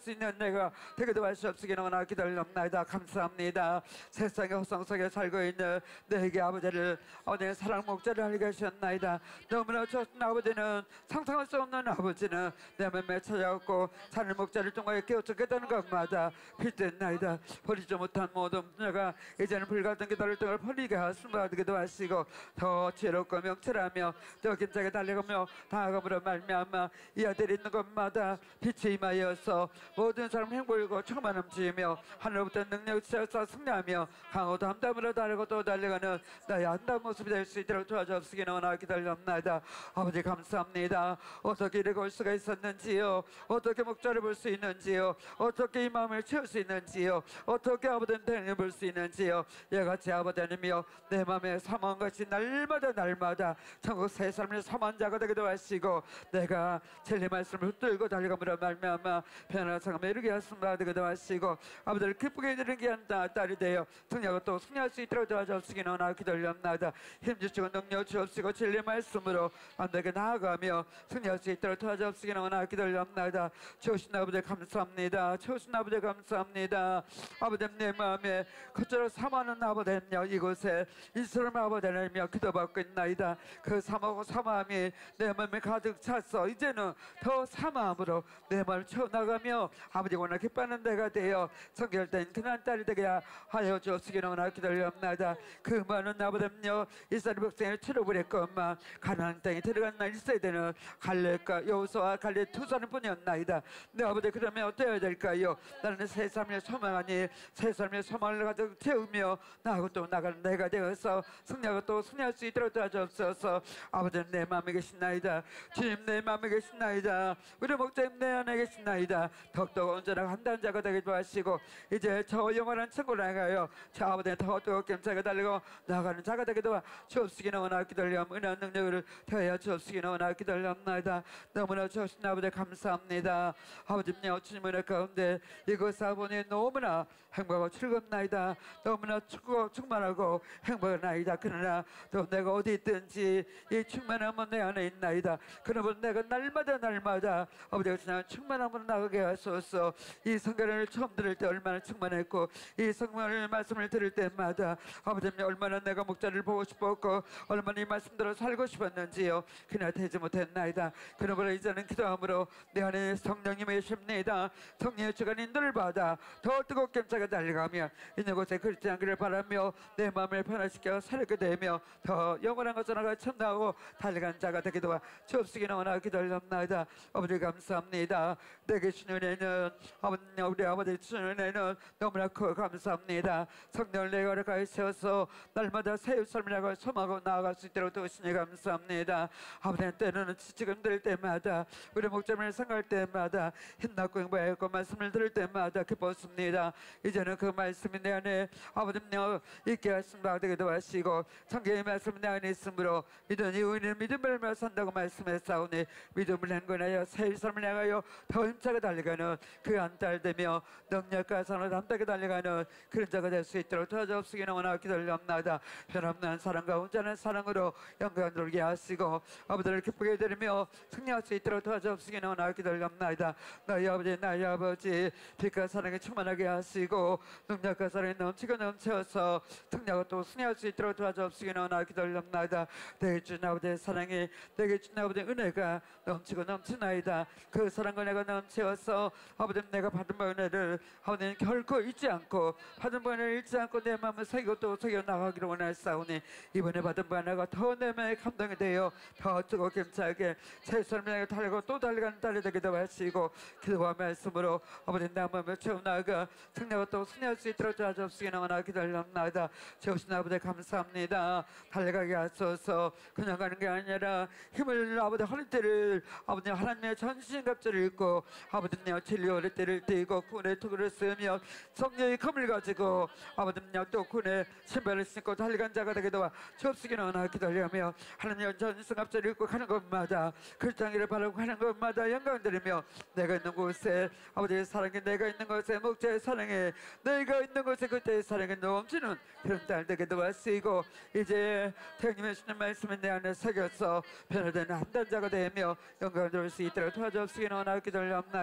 수 있는 내가 되게 도와주옵시기 너무나 기다렸나이다. 감사합니다. 세상의 허상 속에 살고 있는 내게 아버지를 아버지의 사랑 목자를 알게 하셨나이다. 너무나 좋은 아버지는 상상할 수 없는 아버지는 내 맘에 찾아왔고 사는 목자를 통하여 깨우쳤겠다는 것마다 필드나이다. 버리지 못한 모든 분야가 이제는 불같은 기도를 통해 버리게 하심받기도 하시고 더 지혜롭고 명철하며 더 힘차게 달려가며 다가감으로 말미암아 이 아들이 있는 곳마다 빛이 임하여서 모든 사람 행복이고 충만 넘치며 하늘부터 능력을 취하서 승리하며 강호도 함담으로 달리고 또 달려가는 나의 안다운 모습이 될 수 있도록 도와주옵시기 너무나 기다렸나이다. 아버지 감사합니다. 어떻게 이렇게 올 수가 있었는지요. 어떻게 목자를 볼 수 있는지요. 어떻게 이 마음을 채울 수 있는지요. 어떻게 아버지는 대응해 볼 수 있는지요. 이같이 아버지 하나님이여 내 마음에 사모한같이 날마다 날마다 천국 새 삶을 사모한 자가 되기도 하시고 내가 진리 말씀을 붙들고 달려감으로 말미암아 편안한 상함에 이르게 하심을 되기도 하시고 아버지를 기쁘게 해드리는 귀한 딸이 되어 승리하고 또 승리할 수 있도록 도와주옵시기 너무나 기다렸나이다. 힘주시고 능력 주옵시고 진리 말씀으로 안되게 나아가며 승리할 수 있도록 도와주옵시기 너무나 기다렸나이다. 주신 아버지 감사합니다. 주신 아버지 감사합니다. 아버지 내 마음에 그처럼 사모하는 아버지여 이곳에 이스라엘 아버지라며 기도받고 있나이다. 그 사모하고 사모함이 내 마음에 가득 찼어. 이제는 더 사모함으로 내 마음을 채워나가며 아버지 원하 기뻐하는 데가 되어 성결된 그날 딸이 되게 하여 주옵시기 너무나 기다렸나이다. 그 많은 아버지여 이스라엘 백성을 치러버렸건만 가나안 땅에 들어간 날 있어야 되는 갈렙과 여호수아와 갈렙 두 사람 뿐이었나이다. 내 아버지 그러면 어떠해야 될까요? 나는 새 삶을 소망하니 새 삶의 소망을 가득 채우며 나하고 또 나가는 내가 되어서 승리하고 또 승리할 수 있도록 도와주옵소서. 아버지는 내 마음에 계신나이다. 주님 내 마음에 계신나이다. 우리 목자님 내 안에 계신나이다. 더욱더 온전하고 한단 자가 되기도 하시고 이제 저 영원한 천국을 향하여 저 아버지의 더 뜨겁게 감사가 달리고 나아가는 자가 되기도 주옵시기 너무나 기다려 은혜한 능력을 더하여 주옵시기 너무나 기다렸나이다. 너무나 주신 아버지 감사합니다. 아버지님 주님 은혜 가운데 이곳 사본이 너무나 행복하고 즐겁나이다. 너무나 축구 충만하고 행복하나이다. 그러나 또 내가 어디 있든지 이 충만함은 내 안에 있나이다. 그러면 내가 날마다 날마다 아버지가 그냥 충만함으로 나가게 하소서. 이 성경을 처음 들을 때 얼마나 충만했고 이 성경을 말씀을 들을 때마다 아버지님 얼마나 내가 목자를 보고 싶었고 얼마나 이 말씀대로 살고 싶었는지요. 그냥 되지 못했나이다. 그러므로 이제는 기도함으로 내 안에 성령님의 십니다. 성령의 주간 인도를 받아 더 뜨겁게 감사가 달려가며 있는 곳에 그렇지 않기를 바라며 내 마음을 변화시켜 살게 되며 더 영원한 것을 나가 천당하고 달려간 자가 되기도 주옵시기 너무나 기다렸나이다. 아버지 감사합니다. 내게 주신 은혜는 아버지 우리 아버지 주신 은혜는 너무나 크고 감사합니다. 성령을 내 가까이 세워서 날마다 새 삶을 나가 소망하고 나아갈 수 있도록 도우시니 감사합니다. 아버지 때로는 지치고 힘들 때마다 우리 목자님을 생각할 때마다 힘나고 행복하고 말씀을 들을 때마다 기뻤습니다. 이제는 그 말씀이 내 안에 아버지여 있게 하신 바 되기도 하시고 성경의 말씀이 내 안에 있으므로 믿은 이유는 믿음을 말며 산다고 말씀했사오니 믿음을 행건하여 새 삶을 향하여 더 힘차게 달려가는 그 한 딸 되며 능력과 선을 담대하게 달려가는 그런 자가 될 수 있도록 도와주옵시기 너무나 기다렸나이다. 변함난 사랑과 온전한 사랑으로 영광 돌게 하시고 아버지를 기쁘게 해드리며 승리할 수 있도록 도와주옵시기 너무나 기다렸나이다. 나의 아버지 나의 아버지 빛과 사랑에 충만하게 하시고 능력과 사랑에 넘치고 넘쳐서 승리하고 또 승리할 수 있도록 도와주옵시기 너무나 기다렸나이다. 내게 주신 아버지의 사랑이 내게 주신 아버지의 은혜가 넘치고 넘치나이다. 그 사랑과 내가 넘치어서 아버지 내가 받은 바 은혜를 아버지는 결코 잊지 않고 받은 바 은혜를 잊지 않고 내 마음을 새기고 또 새겨 나가기를 원하사오니 이번에 받은 바 은혜가 더 내 마음에 감동이 되어 더 뜨겁게 힘차게 새 삶을 달리고 또 달려가는 딸이 되기도 하시고 기도와 말씀으로 아버지 내 마음을 채워나가 승리하고 또 승리할 수 있도록 도와주옵시기 너무나 기다렸나이다. 주신 아버지 감사합니다. 달려가게 하소서. 그냥 가는 게 아니라 힘을 아버지 허리띠를 아버지 하나님의 전신갑주를 입고 아버지여 진리 허리띠를 띠고 군의 투구를 쓰며 성령의 검을 가지고 아버지여 또 군의 신발을 신고 달려간 자가 되기도 주옵시기 너무나 기다려며 하나님의 전신갑주를 입고 가는 것마다 그 장기를 바라고 가는 것마다 영광 드리며 내가 있는 곳에 아버지의 사랑에 내가 있는 곳에 목자의 사랑에 내가 있는 곳에 그때의 사랑에 넘치는 그런 딸 되기도 하시고 이제 태님의 주는 말씀은 내 안에 새겨서 변화되는 한단자가 되며 영광을 드릴 수 있도록 도와주옵시기 너무나 기다렸나이다.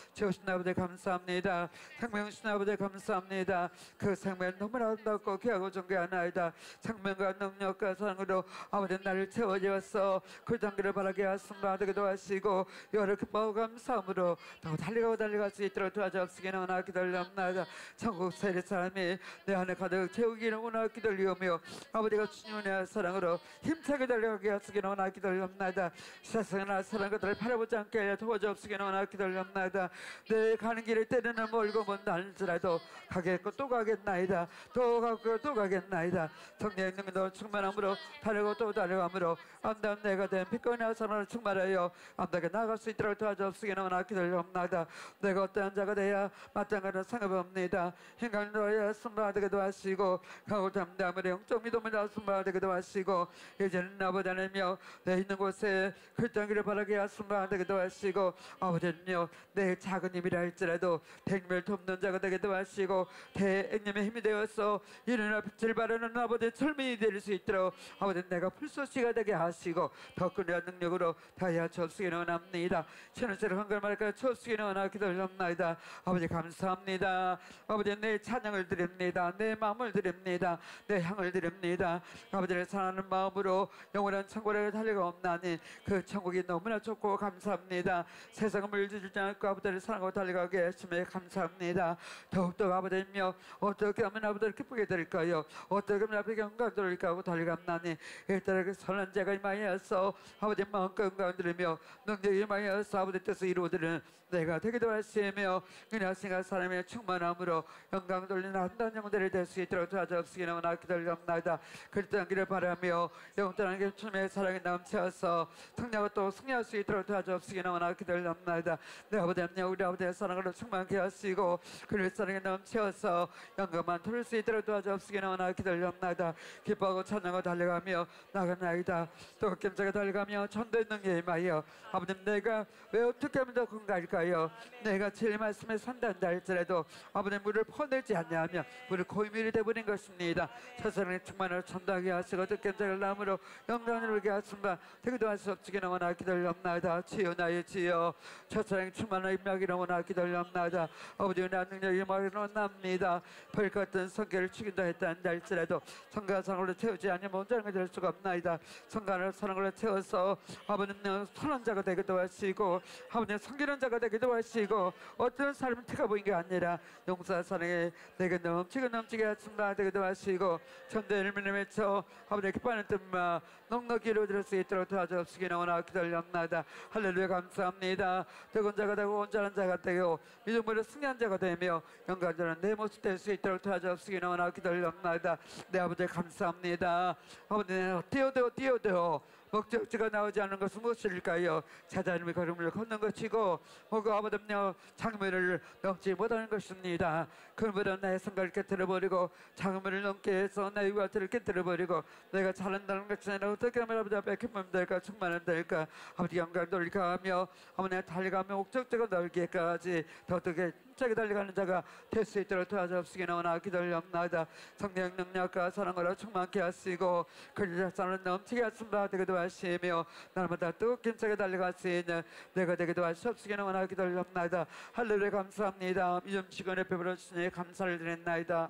주신 아버지 감사합니다. 생명 주신 아버지 감사합니다. 그 생명 너무나 아름답고 귀하고 존귀하나이다. 생명과 능력과 사랑으로 아버지 나를 채워주었어. 그 단계를 바라게 하심과 되기도 하시고 여러 기뻐하고 감사함으로 더 달려가고 달려갈 수 있도록 도와주옵시기는 원하기 기다렸나이다. 천국 세례 사람이 내 안에 가득 채우기는 원하기 기다리오며 아버지가 주님의 사랑으로 힘차게 달려가게 하시기는 원하기 기다렸나이다. 세상이나 사랑 것들을 바라보지 않게 하여 도와주옵시기는 원하기 기다렸나이다. 내 가는 길에 때로는 멀고 먼 날지라도 가겠고 또 가겠나이다. 또 가고 또 가겠나이다. 성령의 능력으로 충만함으로 달려고 또 달려감으로 아름다운 내가 된 빛과 사랑을 충만하여 아름답게 나아갈 수 있도록 도와주옵시기는 원하기 기다렸나이다. 내가 어떠한 자가 돼야 마땅한 상업옵니다. 행강로에 순바되기도 하시고 가고 담담으로 영적 믿음을 순바되기도 하시고 이제는 아버지 하나님이여 내 있는 곳에 글장기를 바라게 순바되기도 하시고 아버지는요 내 작은 힘이라 할지라도 백멸 돕는 자가 되기도 하시고 대행님의 힘이 되어서 이른 빛을 바라는 아버지의 철민이 될 수 있도록 아버지 내가 풀소시가 되게 하시고 더 끈한 능력으로 다이아 접수기는 원합니다. 천원짜리 한걸말까 접수기는 원하기 기다렸나이다. 아버지 감사합니다. 아버지 내 찬양을 드립니다. 내 마음을 드립니다. 내 향을 드립니다. 아버지를 사랑하는 마음으로 영원한 천국에 달려가옵나니 그 천국이 너무나 좋고 감사합니다. 세상을 물질주지 않고 아버지를 사랑하고 달려가게 하심에 감사합니다. 더욱더 아버지며 어떻게 하면 아버지를 기쁘게 드릴까요? 어떻게 하면 아버지께 영광 돌릴까 하고 달려갑나니 일단은 그 선한 자가 임하여서 아버지 마음과 영광을 드리며 능력이 임하여서 아버지 뜻을 이루어드리는 내가 되기도 하시며 그냥 생각 사람의 충만함으로 영광 돌리는 한단 영들이 될 수 있도록 도와주옵시기는 원하기 기다렸나이다. 그리스도의 길을 바라며 영원한 게 주님의 사랑이 넘쳐서 승리하고 또 승리할 수 있도록 도와주옵시기는 원하기 기다렸나이다. 내 아버지 하나님 우리 아버지의 사랑으로 충만케 하시고 그리스도의 사랑이 넘쳐서 영광만 돌릴 수 있도록 도와주옵시기는 원하기 기다렸나이다. 기뻐하고 찬양하고 달려가며 나가나이다. 또 겸손하게 달려가며 전도의 능력에 임하여 아버님 내가 왜 어떻게 하면 더 건강할까요? 내가 제일 말씀에 산단다 할지라도 아버님 물을 퍼내지 않냐면 물을 고이밀이 되버린 것입니다. 세상에 충만을 전도하게 하시고 득견자를 남으로 영광을 울게 하신바 되기도 할 수 없지기는 원하기 기다렸나이다. 주여 나의 주여 세상에 충만을 임하기는 원하기 기다렸나이다. 아버지 은혜와 능력이 임하기는 원합니다. 벌 같은 성결을 죽인다 했다 할지라도 성가 사랑으로 채우지 않으면 온전한 될 수가 없나이다. 성가를 사랑으로 채워서 아버님 선한 자가 되기도 하시고 아버님 성결한 자가 되기도 하시고 어떤 사람은 티가 보인 게 아니라 용서 사랑에 내게 넘치고 넘치게 하신다 되기도 하시고 전대를 밀어맺혀 아버지 기뻐하는 뜻만 넉넉히 이루어질 수 있도록 도와주옵시기는 원하기 기다렸나이다. 할렐루야 감사합니다. 되건 자가 되고 온전한 자가 되고 믿음으로 승리한 자가 되며 영광전한 내 모습 될 수 있도록 도와주옵시기는 원하기 기다렸나이다. 내 아버지 감사합니다. 아버지 뛰어되어 뛰어되어 목적지가 나오지 않는 것은 무엇일까요? 자자님의 걸음을 걷는 것이고 뭐가 아버지며 장면을 넘지 못하는 것입니다. 그보다 나의 생각을 깨뜨려버리고 장면을 넘게 해서 나의 와트를 깨뜨려버리고 내가 잘한다는 것이 아니라 어떻게 하면 아버지 앞에 기쁨이 될까 충만은 될까 아버지 영광 돌리가 하며 아버지 달려가며 목적지가 나오기까지 더 어떻게 힘차게 달려가는 자가 될 수 있도록 도와주옵시기는 원하기 기다렸나이다. 성령 능력과 사랑으로 충만케 하시고 그리스도 사랑을 넘치게 하신다 되기도 하시며 날마다 뜨겁게 힘차게 달려갈 수 있는 내가 되기도 하시옵시기는 원하기 기다렸나이다. 할렐루야 감사합니다. 이점 시간에 베풀어 주시니 감사를 드렸나이다.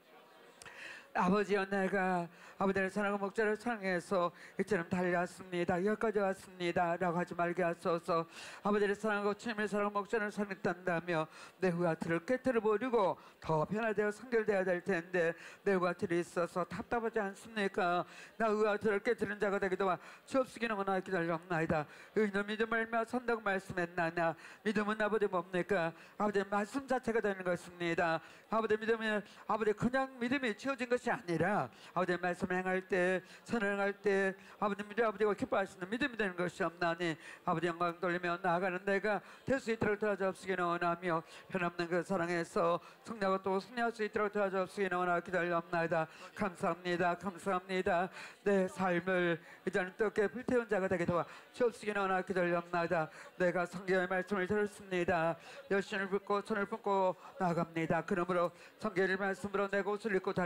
아버지여 내가 아버지의 사랑과 목자를 사랑해서 이처럼 달려왔습니다. 여기까지 왔습니다 라고 하지 말게 하소서. 아버지의 사랑과 주님의 사랑과 목자를 사랑했단다며 내 후아트를 깨뜨려버리고 더 변화되어 성결되어야 될 텐데 내 후아트를 있어서 답답하지 않습니까? 나 후아트를 깨뜨리는 자가 되기도 하 주옵시기는 원하기 기다렸나이다. 의인은 믿음을 알며 선다고 말씀했나냐. 믿음은 아버지 뭡니까? 아버지의 말씀 자체가 되는 것입니다. 아버지 믿음은 아버지 그냥 믿음이 지어진 것이 아니라 아버지의 말씀을 행할 때 선을 행할 때 아버지 우리 아버지가 기뻐하시는 믿음이 되는 것이 없나니 아버지 영광 돌리며 나아가는 내가 될 수 있도록 도와주옵시기는 원하며 변함없는 그 사랑에서 승리하고 또 승리할 수 있도록 도와주옵시기는 원하고 기다렸나이다. 감사합니다. 감사합니다. 내 삶을 이제는 뜨겁게 불태운 자가 되게 도와주옵시기는 원하고 기다렸나이다. 내가 성경의 말씀을 들었습니다. 열심을 붓고 손을 붓고 나아갑니다. 그러므로 성경의 말씀으로 내 옷을 입고 달려감으로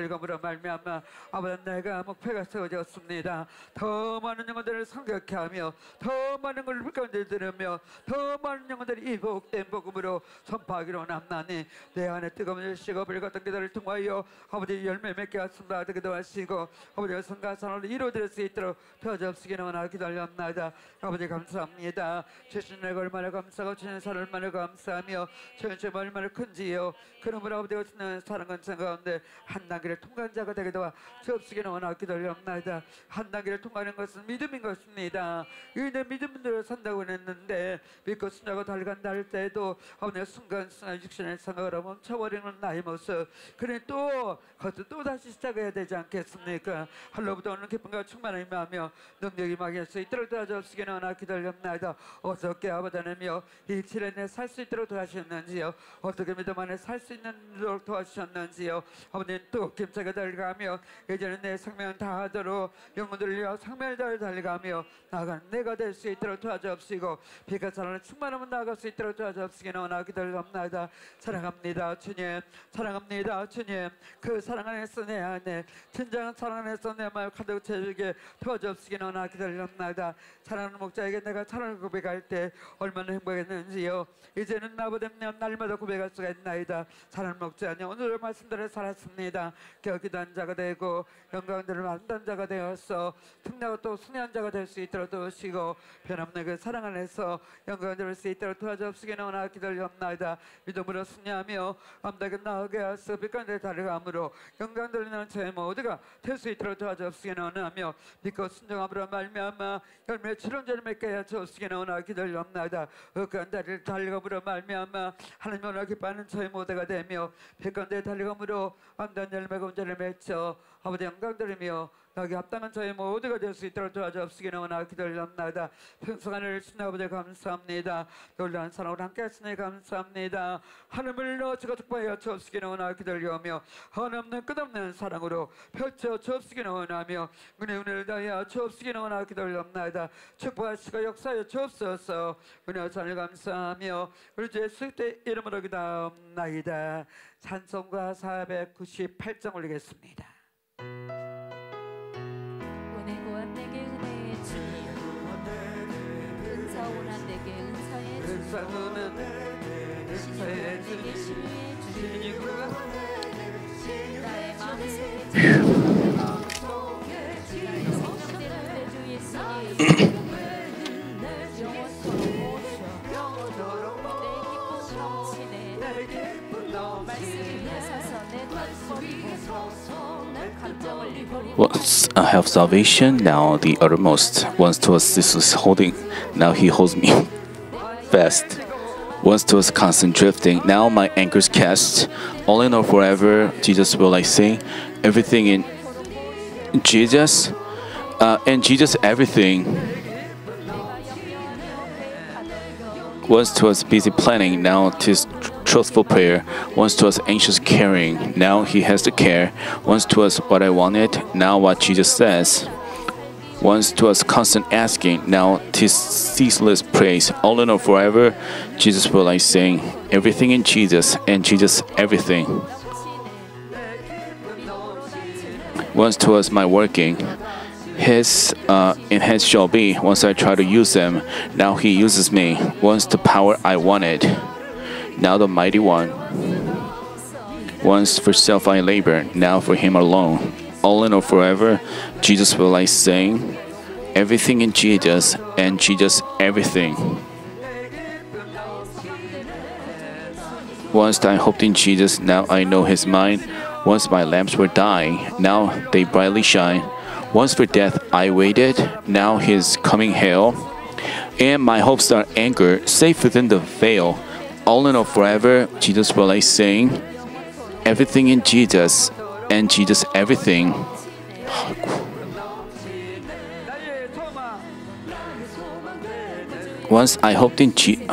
말미암아 아버지 내가 목표가 세워졌습니다. 더 많은 영혼들을 성격케 하며 더 많은 걸 불가운데 들으며 더 많은 영혼들이 이 복된 복음으로 선포하기로 원합나니 내 안에 뜨거운 식업을 같은 기도를 통하여 아버지 열매 맺게 하신다 기도하시고 아버지가 성가산으로 이루어질 수 있도록 도와주시기는 원하고 기도합니다. 아버지 감사합니다. 주신 내가 얼마나 감사하고 주신 사랑 얼마나 감사하며 주신 죄 얼마나 큰지요. 그러므로 아버지가 주는 사랑은 전 가운데 한 단계를 통과한 자가 되게 도와 주옵시기는 원하고 기도합니다. 한 단계를 통과하는 것은 믿음인 것입니다. 이내 믿음대로 산다고 했는데 믿고 순자고 달간다 할 때에도 아버지가 순간순간 육신의 생각으로 멈춰버리는 나의 모습 그래 또 그것도 또 다시 시작해야 되지 않겠습니까? 할로부터 오는 기쁨과 충만함이 하며 능력이 막일 수 있도록 도와주옵시기는 원하고 기도합니다. 어떻게 아버지 하나님이여 이 칠에 내 살 수 있도록 도와주셨는지요. 어떻게 믿음 안에 살 수 있도록 도와주셨는지요. 아버님 또 김차게 달려가며 이제는 내 생명을 다하도록 영혼들을 위하여 생명을 다해 달려가며 나아가는 내가 될 수 있도록 도와주옵시고 빛과 사랑을 충만하면 나아갈 수 있도록 도와주옵시기는 원하고 기도합니다. 사랑합니다 주님. 사랑합니다 주님. 그 사랑 안에서 내 안에 진정한 사랑 안에서 내 마음 가득 채우게 도와주옵시기는 원하고 기도합니다. 사랑하는 목자에게 내가 사랑을 고백할 때 얼마나 행복했는지요. 이제는 나보다 날마다 고백할 수가 있나이다. 사랑하는 목자님 오늘의 말씀대로 살았습니다. 겨우 기도한 자가 되고 영광들을 만난 자가 되어서 승리하고 또 승리한 자가 될 수 있도록 도우시고 변함없는 그 사랑 안에서 영광을 드릴 수 있도록 도와주옵시기는 원하고 기도합니다. 믿음으로 승리하며 암되게 나오게 하서 빛가운데 달려감으로 영광 돌리는 저의 모두가 될 수 있도록 도와주옵시기는 원하며 믿고 순종함으로 말미암아 열매 출원자를 맺게 하여 주옵시기는 원하고 기도합니다. 억간 다리를 달려감으로 말미암아 하나님 원하고 기뻐하는 저의 모두가 되며 빛가운데 달려감으로 암단 열매가 운자를 맺혀 아버지 영광 돌리며 나에게 합당한 저의 모두가 될 수 있도록 도와주옵시기는 원하고 기도합니다. 평생하늘 주신 아버지 감사합니다. 놀라운 사랑으로 함께 하시니 감사합니다. 하늘을 넣어주고 축복하여 주옵시기는 원하고 기도하며 한없는 끝없는 사랑으로 펼쳐 주옵시기는 원하며 은혜 은혜를 다하여 주옵시기는 원하고 기도합니다. 축복하시고 역사하여 주옵소서. 은혜와 찬을 감사하며 우리 주 예수 그리스도의 이름으로 기도합나이다. 찬송가 사백구십팔 장 올리겠습니다. 은혜고한 내게 은혜의 주 은사오나 내게 은사의 주 은사는 은사의 주 내게 신유의 주 신이구나 나의 마음속에 주 나의 성령되는 내 주 예수님 영원토록 오셔 내 기쁨 넘치네 말씀 위에 서서 내 단소리고 내 감정을 버리고 Once I have salvation, now the uttermost. Once to us this was holding, now he holds me fast. Once to us constant drifting, now my anchor's cast. All in all forever, Jesus will I sing. Everything in Jesus, uh, and Jesus everything. Once to us busy planning, now 'tis truthful prayer. Once to us anxious caring, now he has the care. Once to us what I wanted, now what Jesus says. Once to us constant asking, now 'tis ceaseless praise. All in all forever, Jesus will I sing. Everything in Jesus, and Jesus everything. Once to us my working, His uh, in His shall be. Once I try to use them, now He uses me. Once the power I wanted, now the mighty one. Once for self I labor, now for Him alone. All in all forever, Jesus will I sing. Everything in Jesus, and Jesus everything. Once I hoped in Jesus, now I know His mind. Once my lamps were dying, now they brightly shine. Once for death I waited, now His coming hail. And my hopes are anchored, safe within the veil. All in all forever, Jesus will I sing. Everything in Jesus, and Jesus everything. Once I hoped in Jesus.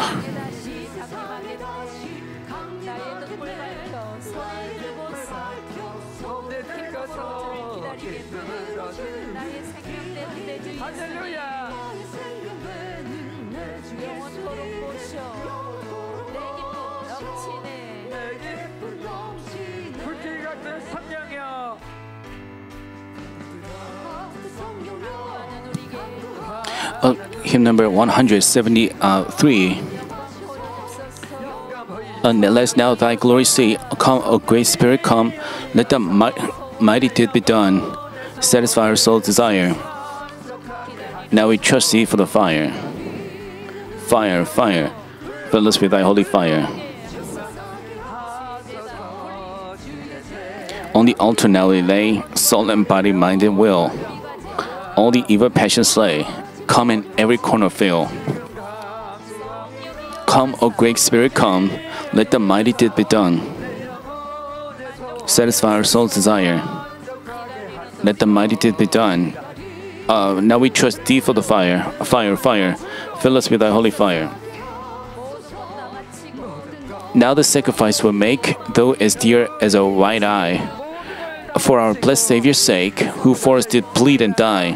uh, hymn number one seventy-three. And let now thy glory see, come, O great Spirit, come, let the mi- mighty deed be done, satisfy our soul's desire. Now we trust thee for the fire. Fire, fire, fill us with thy holy fire. On the altar now we lay, soul and body, mind and will. All the evil passions slay, come in every corner fill. Come, O great Spirit, come, let the mighty deed be done. Satisfy our soul's desire. Let the mighty deed be done. Uh, now we trust thee for the fire. Fire, fire, fill us with thy holy fire. Now the sacrifice we'll make, though as dear as a white eye, for our blessed Savior's sake, who for us did bleed and die.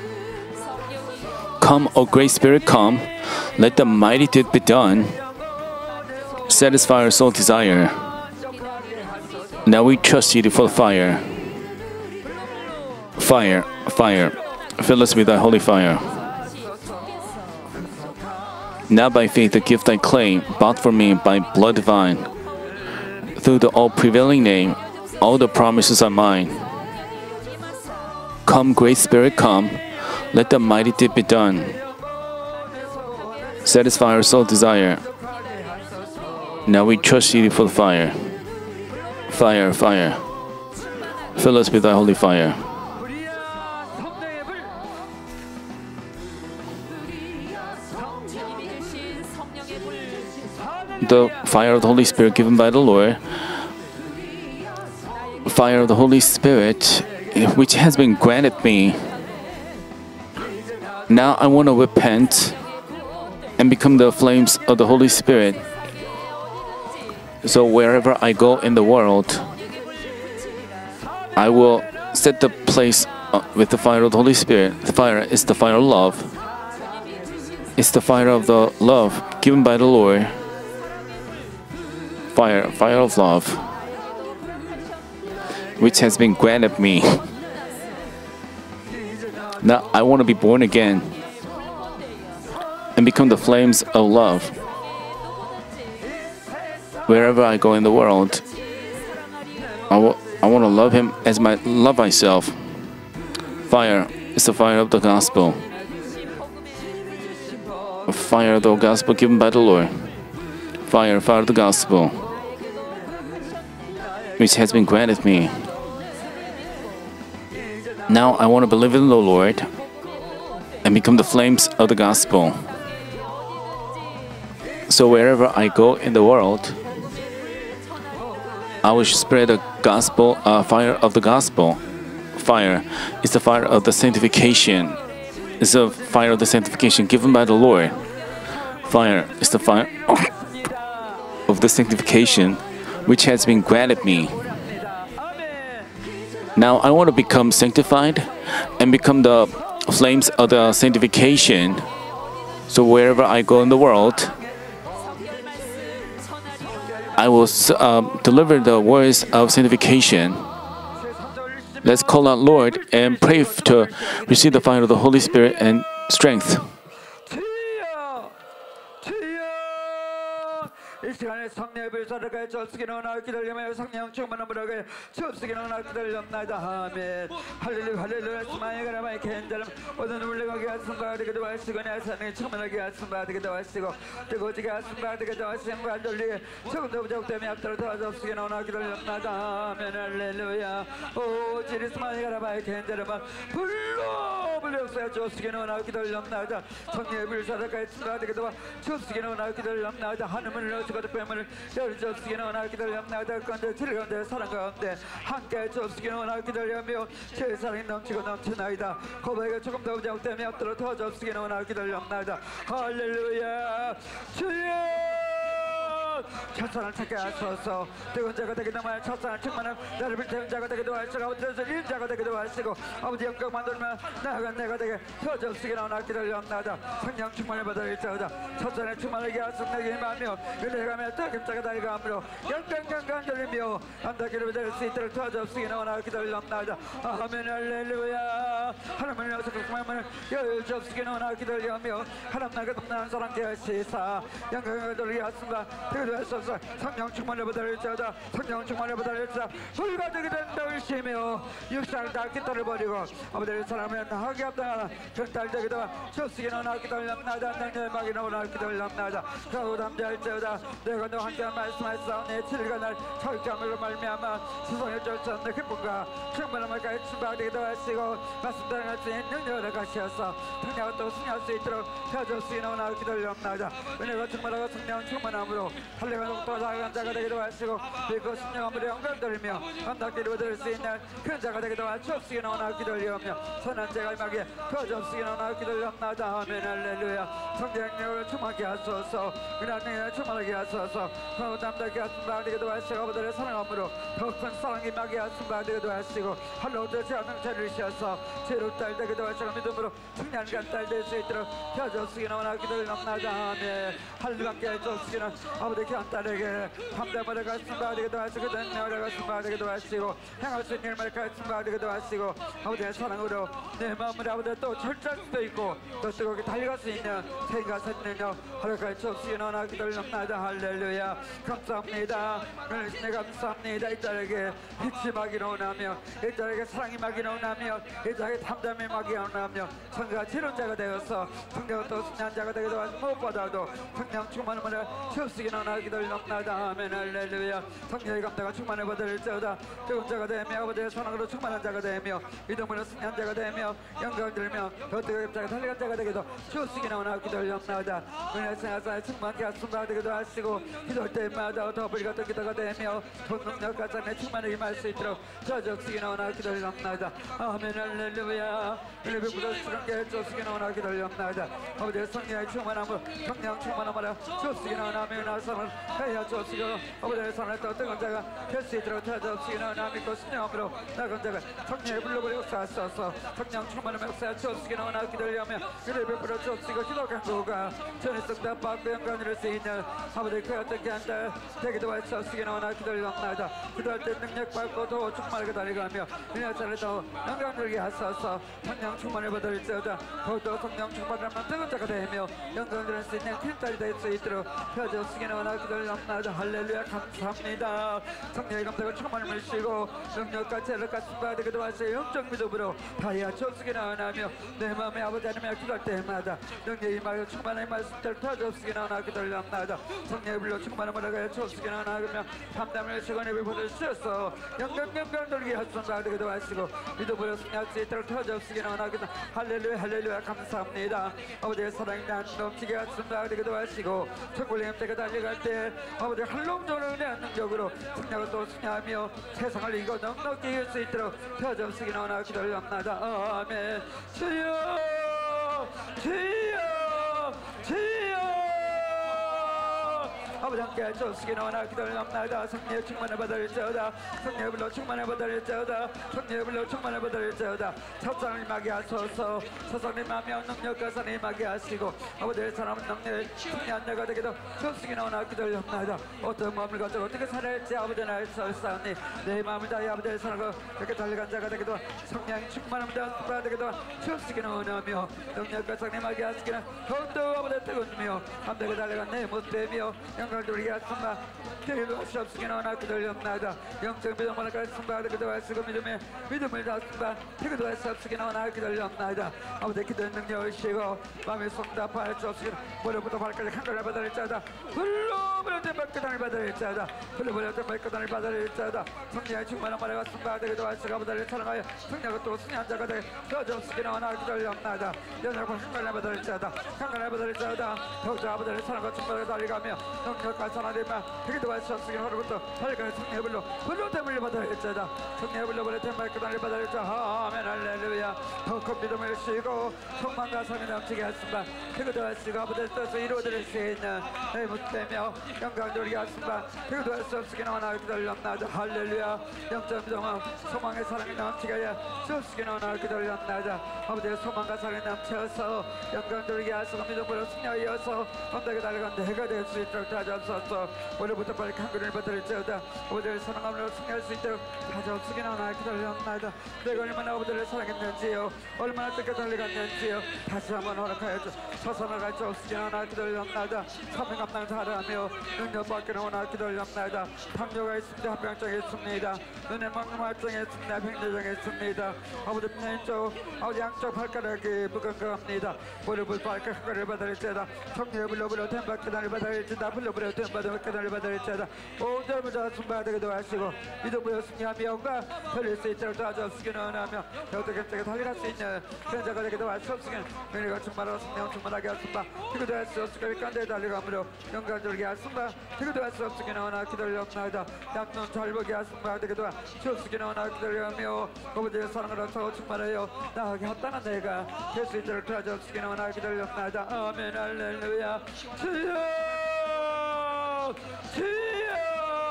Come, O great Spirit, come, let the mighty deed be done. Satisfy our soul's desire. Now we trust you for fire. Fire, fire, fill us with thy holy fire. Now by faith the gift I claim, bought for me by blood divine. Through the all-prevailing name, all the promises are mine. Come, great Spirit, come, let the mighty deed be done. Satisfy our soul's desire. Now we trust you for the fire. Fire, fire, fill us with thy holy fire. The fire of the Holy Spirit given by the Lord, fire of the Holy Spirit which has been granted me. Now I want to repent and become the flames of the Holy Spirit. So wherever I go in the world, I will set the place with the fire of the Holy Spirit. The fire is the fire of love. It's the fire of the love given by the Lord. Fire, fire of love, which has been granted me. Now I want to be born again and become the flames of love. Wherever I go in the world, I, w- I want to love Him as I love myself. Fire is the fire of the gospel. A fire of the gospel given by the Lord. Fire, fire of the gospel, which has been granted me. Now I want to believe in the Lord and become the flames of the gospel. So wherever I go in the world, I will spread the gospel, uh, fire of the gospel. Fire is the fire of the sanctification. It's the fire of the sanctification given by the Lord. Fire is the fire of the sanctification which has been granted me. Now I want to become sanctified and become the flames of the sanctification. So wherever I go in the world, I will uh, deliver the words of sanctification. Let's call out Lord and pray to receive the fire of the Holy Spirit and strength. 이 시간에 성령의 불사르게 저스기는 오나 기다리며 성령 충만함으로게 저스기는 오나 기다렸나이다. 아멘. 할렐루야 할렐루야 스마이 가라마이 켄자람 모든 울려가게 하신바 되게도 하시고 내 삶이 충만하게 하신바 되게도 하시고 뜨거지게 하신바 되게도 하신바 할렐리 조금도 부족됨이 앞으로 더 저스기는 오나 기다렸나이다. 아멘 할렐루야. 오 지리 스마이 가라마이 켄자람 불러 불려서 저스기는 오나 기다렸나이다. 성령의 불사르게 하신바 되게도 저스기는 오나 기다렸나이다. 하늘을 저것 뱀을 열저스기는 원하 기다렸나이다. 건데 즐거운데 사랑 가운데 함께 저스기는 원하 기다려며 제 사랑이 넘치고 넘치나이다. 고백에 조금 더 부족됨이 앞으로 더 저스기는 원하 기다렸나이다. 할렐루야 주여 첫사랑 찾게 하소서. 뜨거운 자가 되기도 하여 첫사랑 충만한 나를 불태운 자가 되기도 하시고 아버지께서 인자가 되기도 하시고 아버지 영광 만들면 나아간 내가 되게 더 저스기는 원하 기다렸나이다. 성령 충만을 받아들이자오다. 첫사랑 충만하게 하소서. 내게 힘하며 은혜가며 뜨겁자가 달가함으로 영광 영광 돌리며 안다기를 받을 수 있도록 도와주옵시기는 원하고 기다렸나이다. 아멘 할렐루야. 할렐루야 하나님을 위하여 정말 여유 주옵시기 원하여 기도하며 하나님 나가 동나는 사람 되시사 영광을 돌리겠습니다. 그리고 하소서 성령 충만을 받으리자다 성령 충만을 받으리자 불가득이 된다 의심이요 육신을 다 기도를 버리고 아버지의 사람을 하게 합다 전달 되기도 주옵시기 원하여 기도합니다. 내게 막이나 원하여 기도합니다. 그리고 담대할지어다 내가 너와 함께 말씀하시사오니 칠일간 날 철저함으로 말미암아 세상에 쩔수 없는 기쁨과 충만함을 가르치기도 하시고 말씀대로 할 수 있는 능력을 가시어서 승리하고 또 승리할 수 있도록 도와주시기 원하여 기도합니다. 은혜가 충만하고 성령 충만함으로 달려가는 또 나아간 자가 되기도 하시고 믿고 순종함으로 영광 돌리며 감당기 이루어질 수 있는 큰 자가 되기도 하시옵시기 원하여 기도하며 선한 자가 임하게 도와주시기 원하여 기도합니다. 아멘 할렐루야 성령님을 충만하게 하소서 은혜를 충만하게 하소서 그리고 담당게 하시면 되기도 하시고 아버지를 사랑함으로 더 큰 사랑이 임하게 하시면 되기도 하시고 할로우드 제한능 자를 시어서 죄로 딸 되기도 하시고 믿음으로 승리하는 딸 될 수 있도록 도와주시기 원하여 기도합니다. 아멘 할렐루야 해주시기는 아버지 귀한 딸에게 담대하게 가슴 되기도 하시고 능력을 가슴 되기도 하시고 행할 수 있는 일을 가슴 되기도 하시고 아버지의 사랑으로 내 마음을 아버지 또 철저할 수도 있고 또 뜨겁게 달려갈 수 있는 생각 생명력 허락할 수 없이 원하여 기도합니다. 할렐루야 감사합니다. 네 감사합니다. 이 딸에게 빛이 막이 원하며 이 딸에게 사랑이 막이 원하며 이 딸에게 담담이 막이 원하며 성가 지론자가 되어서 성령 또 승리한 자가 되기도 하고 무엇보다도 성령 충만함을 주시기 원하여 기도합니다. 아멘 할렐루야 성령의 감사가 충만해 받을지어다 뜨거운 자가 되며 아버지의 사랑으로 충만한 자가 되며 믿음으로 승리한 자가 되며 영광 들며 더 뜨거운 자가 달려간 자가 되기도 주시기 원하여 기도합니다. 은혜 생활사에 충만케 하심을 되기도 하시고 기도할 때마다 더 불이 같은 기도가 되며 본 능력 가정에 충만하게 임할 수 있도록 저주시기 원하여 기도합니다. 아멘 할렐루야 은혜 베풀어 주시게 해주시기 원하여 기도합니다. 아버지의 성령의 충만함으로 성령 충만함으로 주시기 원하며 나서는 해야 주시고 아버지의 손을 또 뜨거운 자가 될 수 있도록 저주시기 원하며 믿고 신령함으로 나간 자가 성령의 불러버리고 사소서 성령 충만함에 역사에 주시기 원하여 기도하며 은혜 베풀어 주시고 기도 간구가 전해성다 받고 영광을 이룰 수 있는 아버지 그 어떻게 한다 되기도 하시기 원하여 기도합니다. 기도할 때 능력 받고 더 충만하게 달려가며 은혜 자를 더 영광 들게 하소서 성령 충만을 받을지어다 더욱더 성령 충만을 하면 뜨거운 자가 되며 영광을 이룰 수 있는 큰 딸이 될 수 있도록 펴주시기 원하여 기도합니다. 할렐루야 감사합니다. 성령의 감사가 충만을 물시고 능력과 재력과 승부가 되기도 하시고 영적 믿음으로 다이아 주시기 원하며 내 마음에 아버지 하나님의 기도할 때마다 능력이 말고 충만의 말씀대로 펴주시기 원하여 기도합니다. 성령의 불로 충만을 받아가야 주시기 원하며 담담을 시간에 베풀어 주셔서 영광 영광 돌게 하소서 되기도 하시고 믿음으로 승리할 수 있도록 펴주시기 원하기도 할렐루야 할렐루야 감사합니다. 아버지의 사랑이 난 넘치게 하소서 되기도 하시고 천국의 형태가 달려갈 때 아버지 한롱전을 은혜한 능력으로 승리하고 또 승리하며 세상을 이기고 넉넉히 이길 수 있도록 펴주시기 원하여 기도합니다. 아멘 주여 주여 주여 아버지 함께 해주시기 원하여 기도합니다. 성령의 충만을 받을지어다 성령의 불로 충만을 받을지어다 성령의 불로 충만을 받을지어다 첫사랑을 임하게 하소서 서성님 마음의 능력과 사랑을 임하게 하시고 아버지의 사랑은 능력의 승리한 자가 되기도 주시기 원하여 기도합니다. 어떤 마음을 가지고 어떻게 살아야 할지 아버지는 알사오니 내 마음을 다해 아버지의 사랑을 그렇게 달려간 자가 되기도 성령의 충만함을 받으기도 주시기 원하며 능력과 사랑을 임하게 하시기는 더욱더 아버지의 뜨거운며 함께 달려간 내 모습이며 영광을 돌리게 하시마 되기도 하시옵시기 원하여 기도합니다. 영적 믿음을 가르침과 되기도 하시고 믿음의 믿음을 다하시마 되기도 하시옵시기 원하여 기도합니다. 아버지 기도의 능력을 쉬고 마음의 손답할 수 없으니 머리부터 발까지 한가를 받을지어다 불로 버렸던 발끝단을 받을지어다 불로 버렸던 발끝단을 받을지어다 성령의 충만한 말에 가슴과 되기도 하시고 아버지를 사랑하여 성령을 또 승리한 자가 되게 도와주옵시기 원하여 기도합니다. 연락과 한가를 받을지어다 한가를 받을지어다 더욱더 아버지를 사랑과 충만하게 달려가며 능력과 사랑되면 되기도 하시옵시기 하루부터 달려가는 성령의 불로 불로 됨을 받을지어다 성령의 불로 버렸던 발끝단을 받을지어다 아멘 할렐루야 더 큰 믿음을 쉬고 성만과 성이 넘치게 하시마 되기도 하시고 아버지의 뜻을 이루어드릴 수 있는 내 못되며 영광 돌리게 하시마 되기도 할 수 없으기 원하여 기도합니다. 할렐루야 영적 믿음은 소망의 사랑이 넘치게 하여 주옵시기 원하여 기도합니다. 아버지의 소망과 사랑이 넘쳐서 영광 돌리게 하시고 믿음으로 승리하여서 언덕에 달려간 해가 될 수 있도록 도와주옵소서. 오늘부터 빨리 강구를 받을지어다. 아버지를 사랑함으로 승리할 수 있도록 가져옵시기 나오나 기다렸나이다. 내가 얼마나 아버지를 사랑했는지요, 얼마나 뜻껏 달려갔는지요, 다시 한번 허락하여 서선을 가져옵시기 나오나 기다렸나이다. 삼위 감당 잘하며 능력받기 나오나 기다렸나이다. 당뇨가 있습니다. 합병증이 있습니다. 눈에 먹는 활증이 있습니다. 병리증이 있습니다. 아버지 왼쪽 아버지 양쪽 발가락이 무건강합니다. 무릎을 발가락 한가를 받을지어다. 성령의 불러불러 템받기 나를 받을지어다. 불러불러 템받기 나를 받을지어다. 온전을 다 순발하기도 하시고 이동부여 승리하며 영광 돌릴 수 있도록 도와주옵시기는 원하며 어떻게 달려갈 수 있는 그런 자가 되기도 할 수 없으면 은혜가 충만하고 성령 충만하게 하신다. 이것도 할 수 없으니 깐대에 달려가므로 영광 돌게 하신다. 이것도 할 수 없으기는 원하 기다렸나이다. 양눈 잘 보게 하신다. 되기도 할 수 없으기는 원하 기다려가며 아버지의 사랑을 얻어 충만하여 나에게 합당한 내가 될 수 있도록 도와주옵시기는 원하 기다렸나이다. 아멘 할렐루야. 주여 주여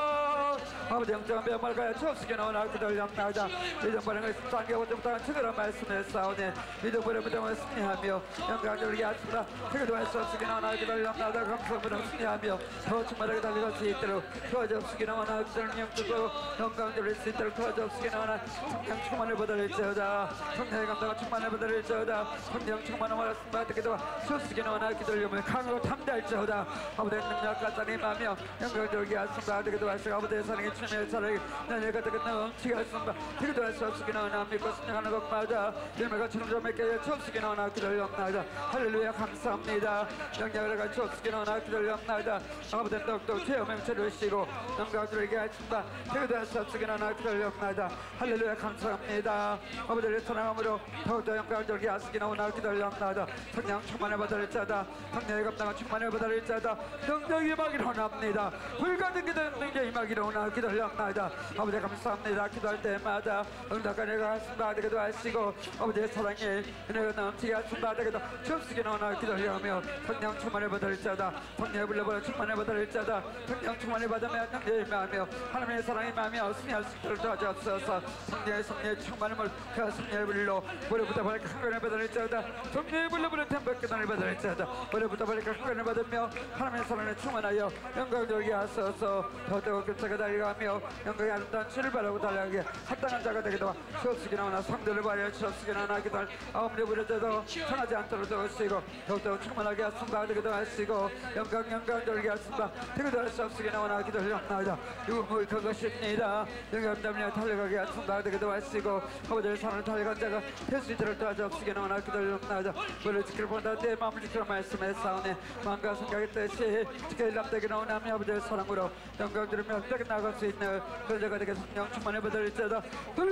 아버지 영적한 변말가야 주옵시기 나오나 기다렸나이다. 이정버리는 상계부터 측으로 말씀했사오니 이정버리부터 승리하며 영광을 야수다. 그것도 할 수 없으기 나오나 기다렸나이다. 감성부터 승리하며 더 충만하게 달려갈 수 있도록 도와주옵시기 나오나 기다리는 영적으로 영광을 돌릴 수 있도록 도와주옵시기 나오나 성령 충만을 받을지어다. 성령의 감당을 충만을 받을지어다. 성령 충만을 받을지어다. 주옵시기 나오나 기다리면 강으로 탐대할지어다. 아버지의 능력과 짜림하며 영광을 돌게 하신다. 그것도 할 수 아버지의 사랑이 주님의 사랑이 나를 갖다 넘치게 하신다. 그것도 할 수 없으기 나오나 믿고 순종하는 것마다 열매가 주님께 주옵시기 나오나 기다렸나이다. 할렐루야 감사합니다. 영광을 가지고 주옵시기 나오나 기다렸나이다. 아버지 더욱더 죄음을 채우시고 영광을 드리게 하신다. 그것도 할 수 없으기 나오나 기다렸나이다. 할렐루야 감사합니다. 아버지를 사랑함으로 더욱더 영광을 드리게 하시기 나오나 기다렸나이다. 성령 충만을 받을 자다. 성령의 감당을 충만을 받을 자다. 능력이 임하기로 합니다. 불가능 기도는 능력이 임하기로 오나 기다렸나이다. 아버지 감사합니다. 기도할 때마다 응답과 내가 하신다 되기도 하시고 아버지의 사랑에 은혜가 넘치게 하신다 되기도 주옵시기 나오나 기다려하며 성령 충만을 받을 자다. 성령의 불러보라 충만을 받을 자다. 성령 충만을 받으며 능력이 임하며 하나님의 사랑이 임하며 승리할 수 있도록 도와주옵소서. 성령의 성령의 충만을 그 성령의 불로 무릎부터 발끝 한건을 받을 자다. 성령의 불로 부를 템받기단을 받을 자다. 무릎부터 발끝 한건을 받으며 하나님의 사랑에 충만하여 영광을 돌게 하소서. 더더욱 교차가 달려가며 영광의 아름다운 주를 바라고 달려가게 합당한 자가 되기도 주옵시기 나오나 성도를 바려 주옵시기 나오나 기도 아무리 부르짖어도 상하지 않도록 도우시고 더욱더 충만하게 하신다 되기도 하시고 영광 영광 돌게 하신다 되기도 할 수 없시기 나오나 기도하옵나이다. 유물 그것입니다. 영광 때문에 달려가게 하신다 되기도 하시고 아버지의 사랑을 달려간 자가 될 수 있도록 도와주옵시기 나오나 기도하옵나이다. 물을 지키를 본다 내 마음을 지키라 말씀했사오니 마음과 생각의 뜻이 지켜 일납되게 나오나며 아버지의 사랑으로 영광 들으며 어떻게 나갈 수 있는 그런 자가 되게 성령 충만을 받을지어다.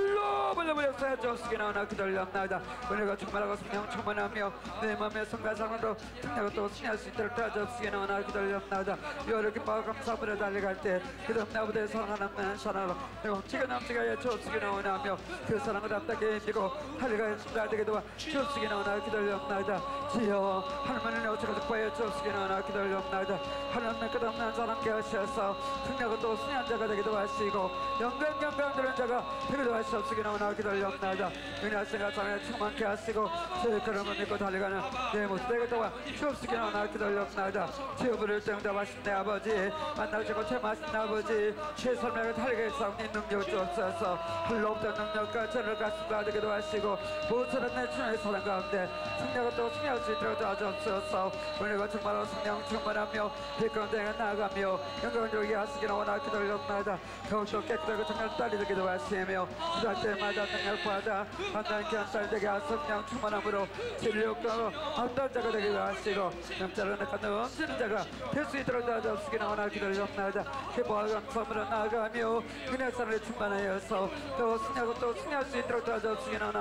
불러버려버렸어야 주옵시기 나오나 기다렸나이다. 은혜가 충만하고 성령 충만하며 내 마음의 성가상으로 승리하고 또 승리할 수 있도록 도와주옵시기 나오나 기다렸나이다. 여러 기뻐하고 감사함으로 달려갈 때 그다음 나보다의 사랑하는 사랑으로 넘치게 넘치게 주옵시기 나오나며 그 사랑을 앞다게 힘지고 달려갈 수 있도록 되게도 주옵시기 나오나 기다렸나이다. 주여 하나님을 어찌가 득하여 주옵시기 나오나 기다렸나이다. 하나님의 끝없는 사랑께 하셔서 승리하고 또 승리한 자가 되기도 하시고 영광 영광 들은 자가 되기도 하시옵시기 나오나 기다렸나이다. 은혜하시가 사랑에 충만케 하시고 제 걸음을 믿고 달려가는 내 모습 되겠다와 주옵시기 나오나 기다렸나이다. 제 부를 때 응답하신 내 아버지 만나주고 제맛있는 아버지 제 삶을 달리게 싸우는 능력 주옵소서. 홀로 없던 능력과 저를 가슴과 되기도 하시고 모처럼 내 주님의 사랑 가운데 승리하고 또 승리할 수 있도록 도와주옵소서. 은혜가 충만하고 성령 충만하며 빛 가운데 나아가며 영광을 돌게 하시기 나오나 기다렸나이다. 더욱더 깨끗하고 정말 딸이 되기도 하시며 기도할 때마다 능력받아 한단케 한살 되게 하소서. 성령 충만함으로 진리욕과 한단 자가 되기도 하시고 영자로 내가 넘치는 자가 될 수 있도록 도와주옵시기 나오나 기다렸나이다. 기뻐하고 감사함으로 나아가며 은혜 사랑에 충만하여서 또 승리하고 또 승리할 수 있도록 도와주옵시기 나오나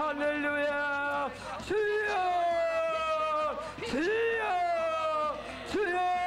할렐루야. 주여 주여 주여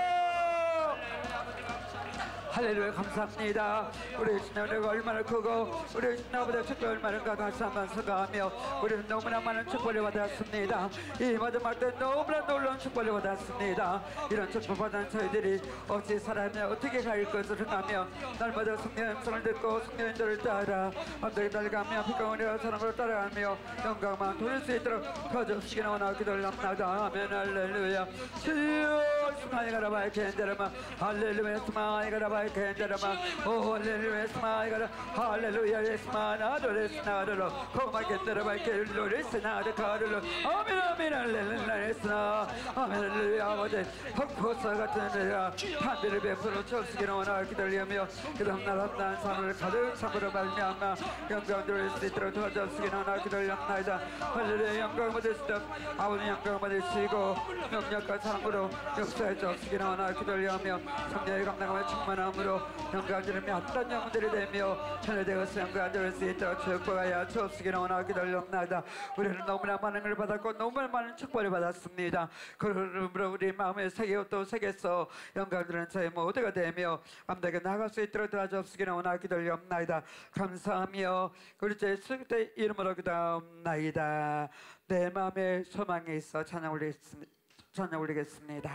할렐루야 감사합니다. 우리 주님의 얼마나 크고 우리 주님보다 축복이 얼마나 다시 한번 생각하며 우리는 너무나 많은 축복을 받았습니다. 이 마지막 때 너무나 놀라운 축복을 받았습니다. 이런 축복 받은 저희들이 어찌 살아며 어떻게 갈 것을 하며 날마다 성령의 음성을 듣고 성령의 인도를 따라 언덕에 달려가며 빛과 은혜와 사랑으로 따라가며 영광만 돌릴 수 있도록 도와주시기 나오나 기도합니다. 아멘 할렐루야. 주여 스마이 가라바이 켄데라마 할렐루야 스마이 가라바이 켄데라마 오 할렐루야 스마이 가라 할렐루야 스마나 도레스나로 코마 켄데라바이 켈로레스나르 카르로 아멘 아멘 할렐루야 스나 아멘 할렐루야 아버지 흑포사 같은 내가 판비를 베풀어 쫓기는 원하를 기다리며 그다음 나라난 산을 가득 참으로 말미암아 영광 돌릴 수 있도록 도와주시기는 원하를 기다리옵나이다 할렐루야 영광 받으시다 아버지 영광 받으시고 명령과 사랑으로 역사에 쫓기는 원하를 기다리며 성령의 감당함에 충만함으로 영광 주님이 어떤 영혼들이 되며 천혜되어서 영광 돌릴 수 있도록 축복하여 쫓기는 원하를 기다리옵나이다 우리는 너무나 많은 걸 받았고 너무나 많은 축복을 받았습니다 그러므로 우리 마음에 새기고 또 새겨서 영광 드리는 저희 모두가 되며 암되게 나아갈 수 있도록 도와주옵시기를 원하기 돌리옵나이다 감사하며 우리 제 수대 이름으로 기도옵나이다 내 마음에 소망이 있어 찬양 올리겠습니다 찬양 올리겠습니다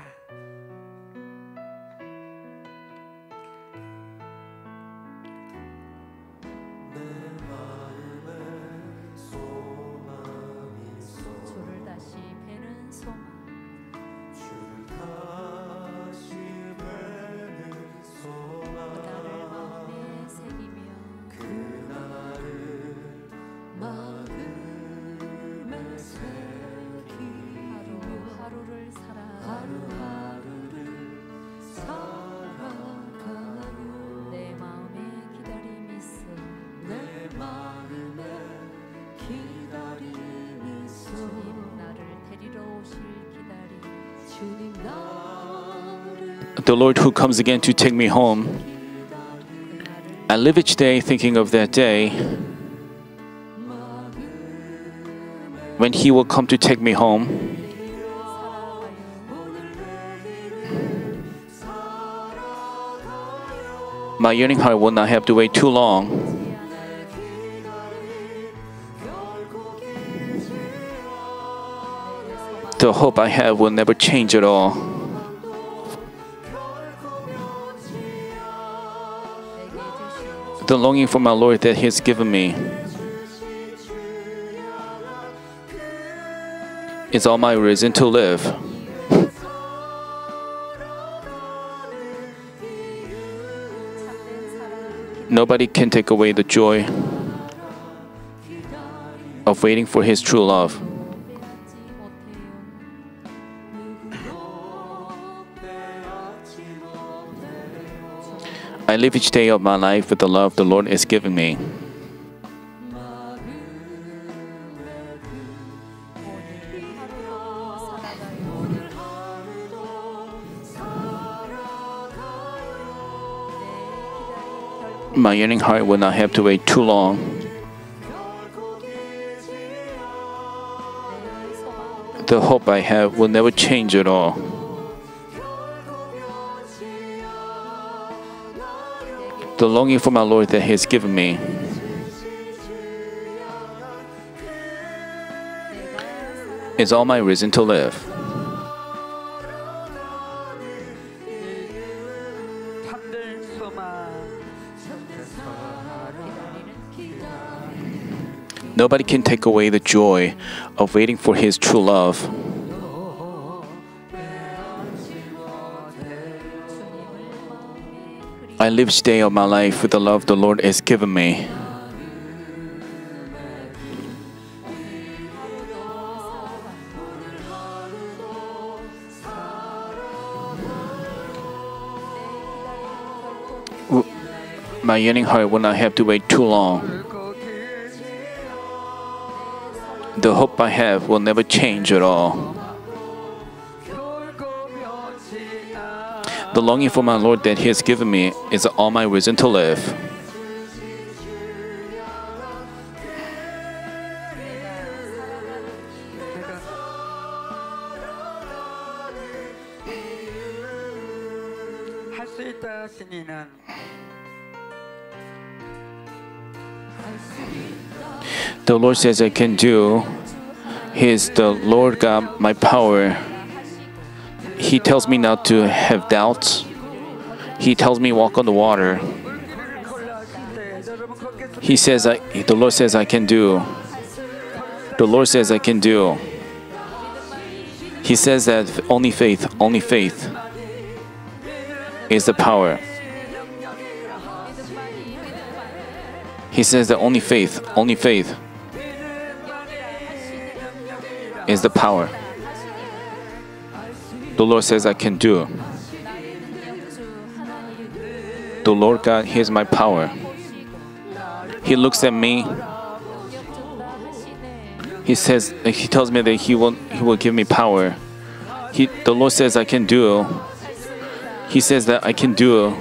주를 다시 뵈는 소망 그날을 마음에 새기며 하루하루를 살아가며 내 마음에 기다림이 있어 주님 나를 데리러 오실 기다림 The Lord who comes again to take me home. I live each day thinking of that day when He will come to take me home. My yearning heart will not have to wait too long. The hope I have will never change at all. The longing for my Lord that He has given me is all my reason to live. Nobody can take away the joy of waiting for His true love. I live each day of my life with the love the Lord is giving me. My yearning heart will not have to wait too long. The hope I have will never change at all. The longing for my Lord that He has given me is all my reason to live. Nobody can take away the joy of waiting for His true love. I live each day of my life with the love the Lord has given me. My yearning heart will not have to wait too long. The hope I have will never change at all. The longing for my Lord that He has given me is all my reason to live. 할 수 있다 신이는 The Lord says I can do. He is the Lord God, my power. He tells me not to have doubts. He tells me walk on the water. He says I, the Lord says I can do. The Lord says I can do. He says that only faith, only faith. is the power. He says that only faith, only faith is the power. The Lord says I can do. The Lord God, He is my power. He looks at me. He says, He tells me that He will, He will give me power. He, the Lord says I can do. He says that I can do.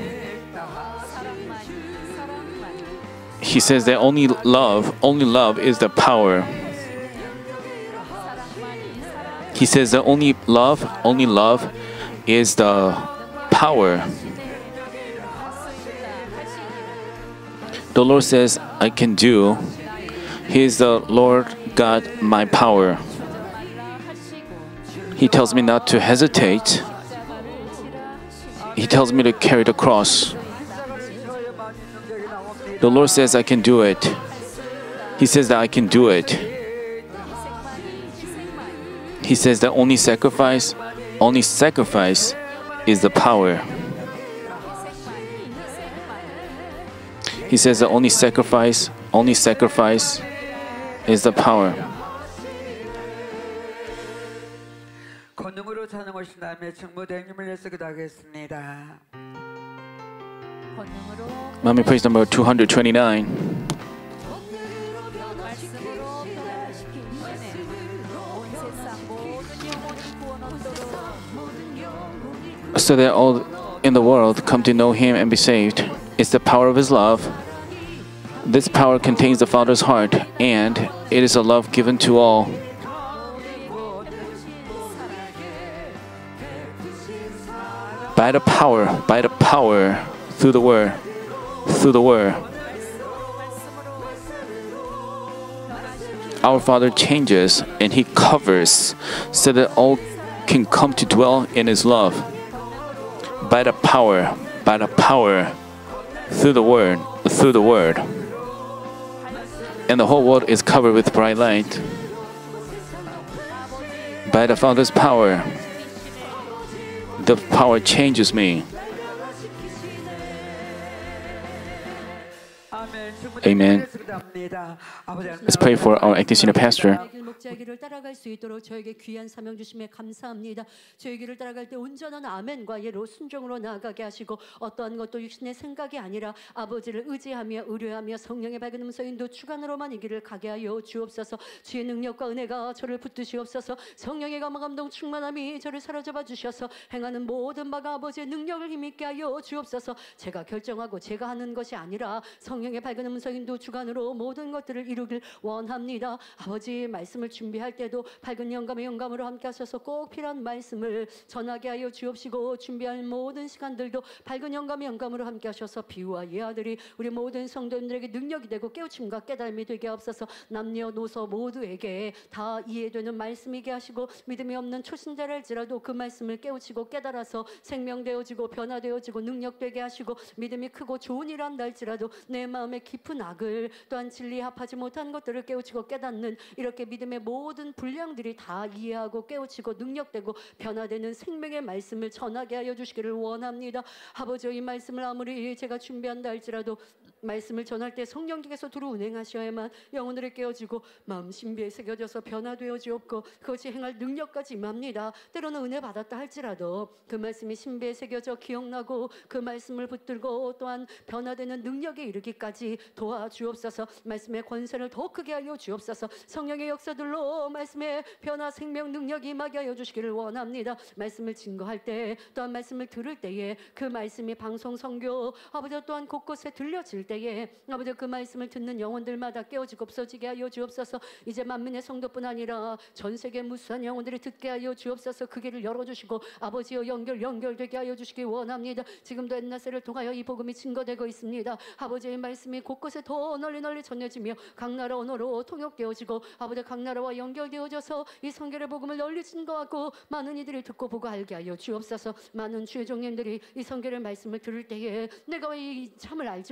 He says that only love, only love is the power. He says that only love, only love is the power. The Lord says, I can do. He is the Lord God, my power. He tells me not to hesitate. He tells me to carry the cross. The Lord says, I can do it. He says that I can do it. He says that only sacrifice, only sacrifice is the power. He says that only sacrifice, only sacrifice is the power. 권능으로 찬양하신 다음에 직무대행 힘을 내서 기도하겠습니다. Let me praise number two hundred twenty-nine. 말씀으로 변화시키시네. 온 세상 모든 영혼을 구원 얻도록 So that all in the world come to know Him and be saved. It's the power of His love. This power contains the Father's heart, and it is a love given to all. By the power, by the power, through the Word, through the Word, our Father changes and He covers so that all can come to dwell in His love. By the power, by the power, through the Word, through the Word. And the whole world is covered with bright light. By the Father's power, the power changes me. Amen. Let's pray for our acting senior pastor. 목자의 길을 따라갈 수 있도록 저에게 귀한 사명 주심에 감사합니다. 저의 길을 따라갈 때 온전한 아멘과 예로 순종으로 나아가게 하시고 어떠한 것도 육신의 생각이 아니라 아버지를 의지하며 의뢰하며 성령의 밝은 음성 인도 주관으로만 이 길을 가게 하여 주옵소서. 주의 능력과 은혜가 저를 붙드시옵소서. 성령의 감화 감동 충만함이 저를 사로잡아 주셔서 행하는 모든 바가 아버지의 능력을 힘있게 하여 주옵소서. 제가 결정하고 제가 하는 것이 아니라 성령의 밝은 음성 인도 주관으로 모든 것들을 이루길 원합니다. 아버지 말씀을 준비할 때도 밝은 영감의 영감으로 함께 하셔서 꼭 필요한 말씀을 전하게 하여 주옵시고 준비할 모든 시간들도 밝은 영감의 영감으로 함께 하셔서 비유와 예화들이 우리 모든 성도님들에게 능력이 되고 깨우침과 깨달음이 되게 하옵소서. 남녀노소 모두에게 다 이해되는 말씀이게 하시고 믿음이 없는 초신자랄지라도 그 말씀을 깨우치고 깨달아서 생명되어지고 변화되어지고 능력되게 하시고 믿음이 크고 좋은 일 한다 할지라도 내 마음의 깊은 악을 또한 진리에 합하지 못한 것들을 깨우치고 깨닫는 이렇게 믿음의 모든 분량들이 다 이해하고 깨우치고 능력되고 변화되는 생명의 말씀을 전하게 하여 주시기를 원합니다. 아버지 이 말씀을 아무리 제가 준비한다 할지라도 말씀을 전할 때 성령께서 두루 운행하셔야만 영혼들이 깨어지고 마음 신비에 새겨져서 변화되어지옵고 그것이 행할 능력까지 임합니다. 때로는 은혜 받았다 할지라도 그 말씀이 신비에 새겨져 기억나고 그 말씀을 붙들고 또한 변화되는 능력에 이르기까지 도와주옵소서. 말씀의 권세를 더 크게 하여 주옵소서. 성령의 역사들로 말씀의 변화 생명 능력이 임하게 하여 주시기를 원합니다. 말씀을 증거할 때 또한 말씀을 들을 때에 그 말씀이 방송 선교 아버지 또한 곳곳에 들려질 때에 아버지 그 말씀을 듣는 영혼들마다 깨어지고 없어지게 하여 주옵소서. 이제 만민의 성도뿐 아니라 전 세계 무수한 영혼들이 듣게 하여 주옵소서. 그 길을 열어주시고 아버지여 연결 연결되게 하여 주시기 원합니다. 지금도 엔나세를 통하여 이 복음이 증거되고 있습니다. 아버지의 말씀이 곳곳에 더 널리 널리 전해지며 각 나라 언어로 통역되어지고 아버지 각 나라와 연결되어져서 이 성결의 복음을 널리 증거하고 많은 이들이 듣고 보고 알게 하여 주옵소서. 많은 주의 종님들이 이 성결의 말씀을 들을 때에 내가 왜 이 참을 알지 못하였는가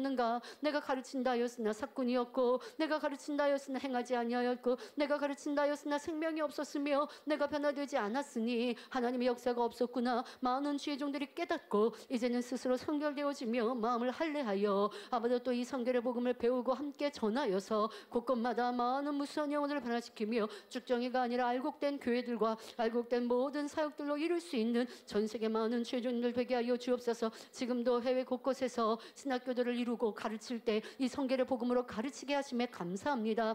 없는가? 내가 가르친다 하였으나 사꾼이었고 내가 가르친다 하였으나 행하지 아니하였고 내가 가르친다 하였으나 생명이 없었으며 내가 변화되지 않았으니 하나님의 역사가 없었구나. 많은 주의 종들이 깨닫고 이제는 스스로 성결되어지며 마음을 할례하여 아버지 또 이 성결의 복음을 배우고 함께 전하여서 곳곳마다 많은 무수한 영혼을 변화시키며 쭉정이가 아니라 알곡된 교회들과 알곡된 모든 사역들로 이룰 수 있는 전 세계 많은 주의 종들 되게 하여 주옵소서. 지금도 해외 곳곳에서 신학교들을 이루고 가르칠 때 이 성결의 복음으로 가르치게 하심에 감사합니다.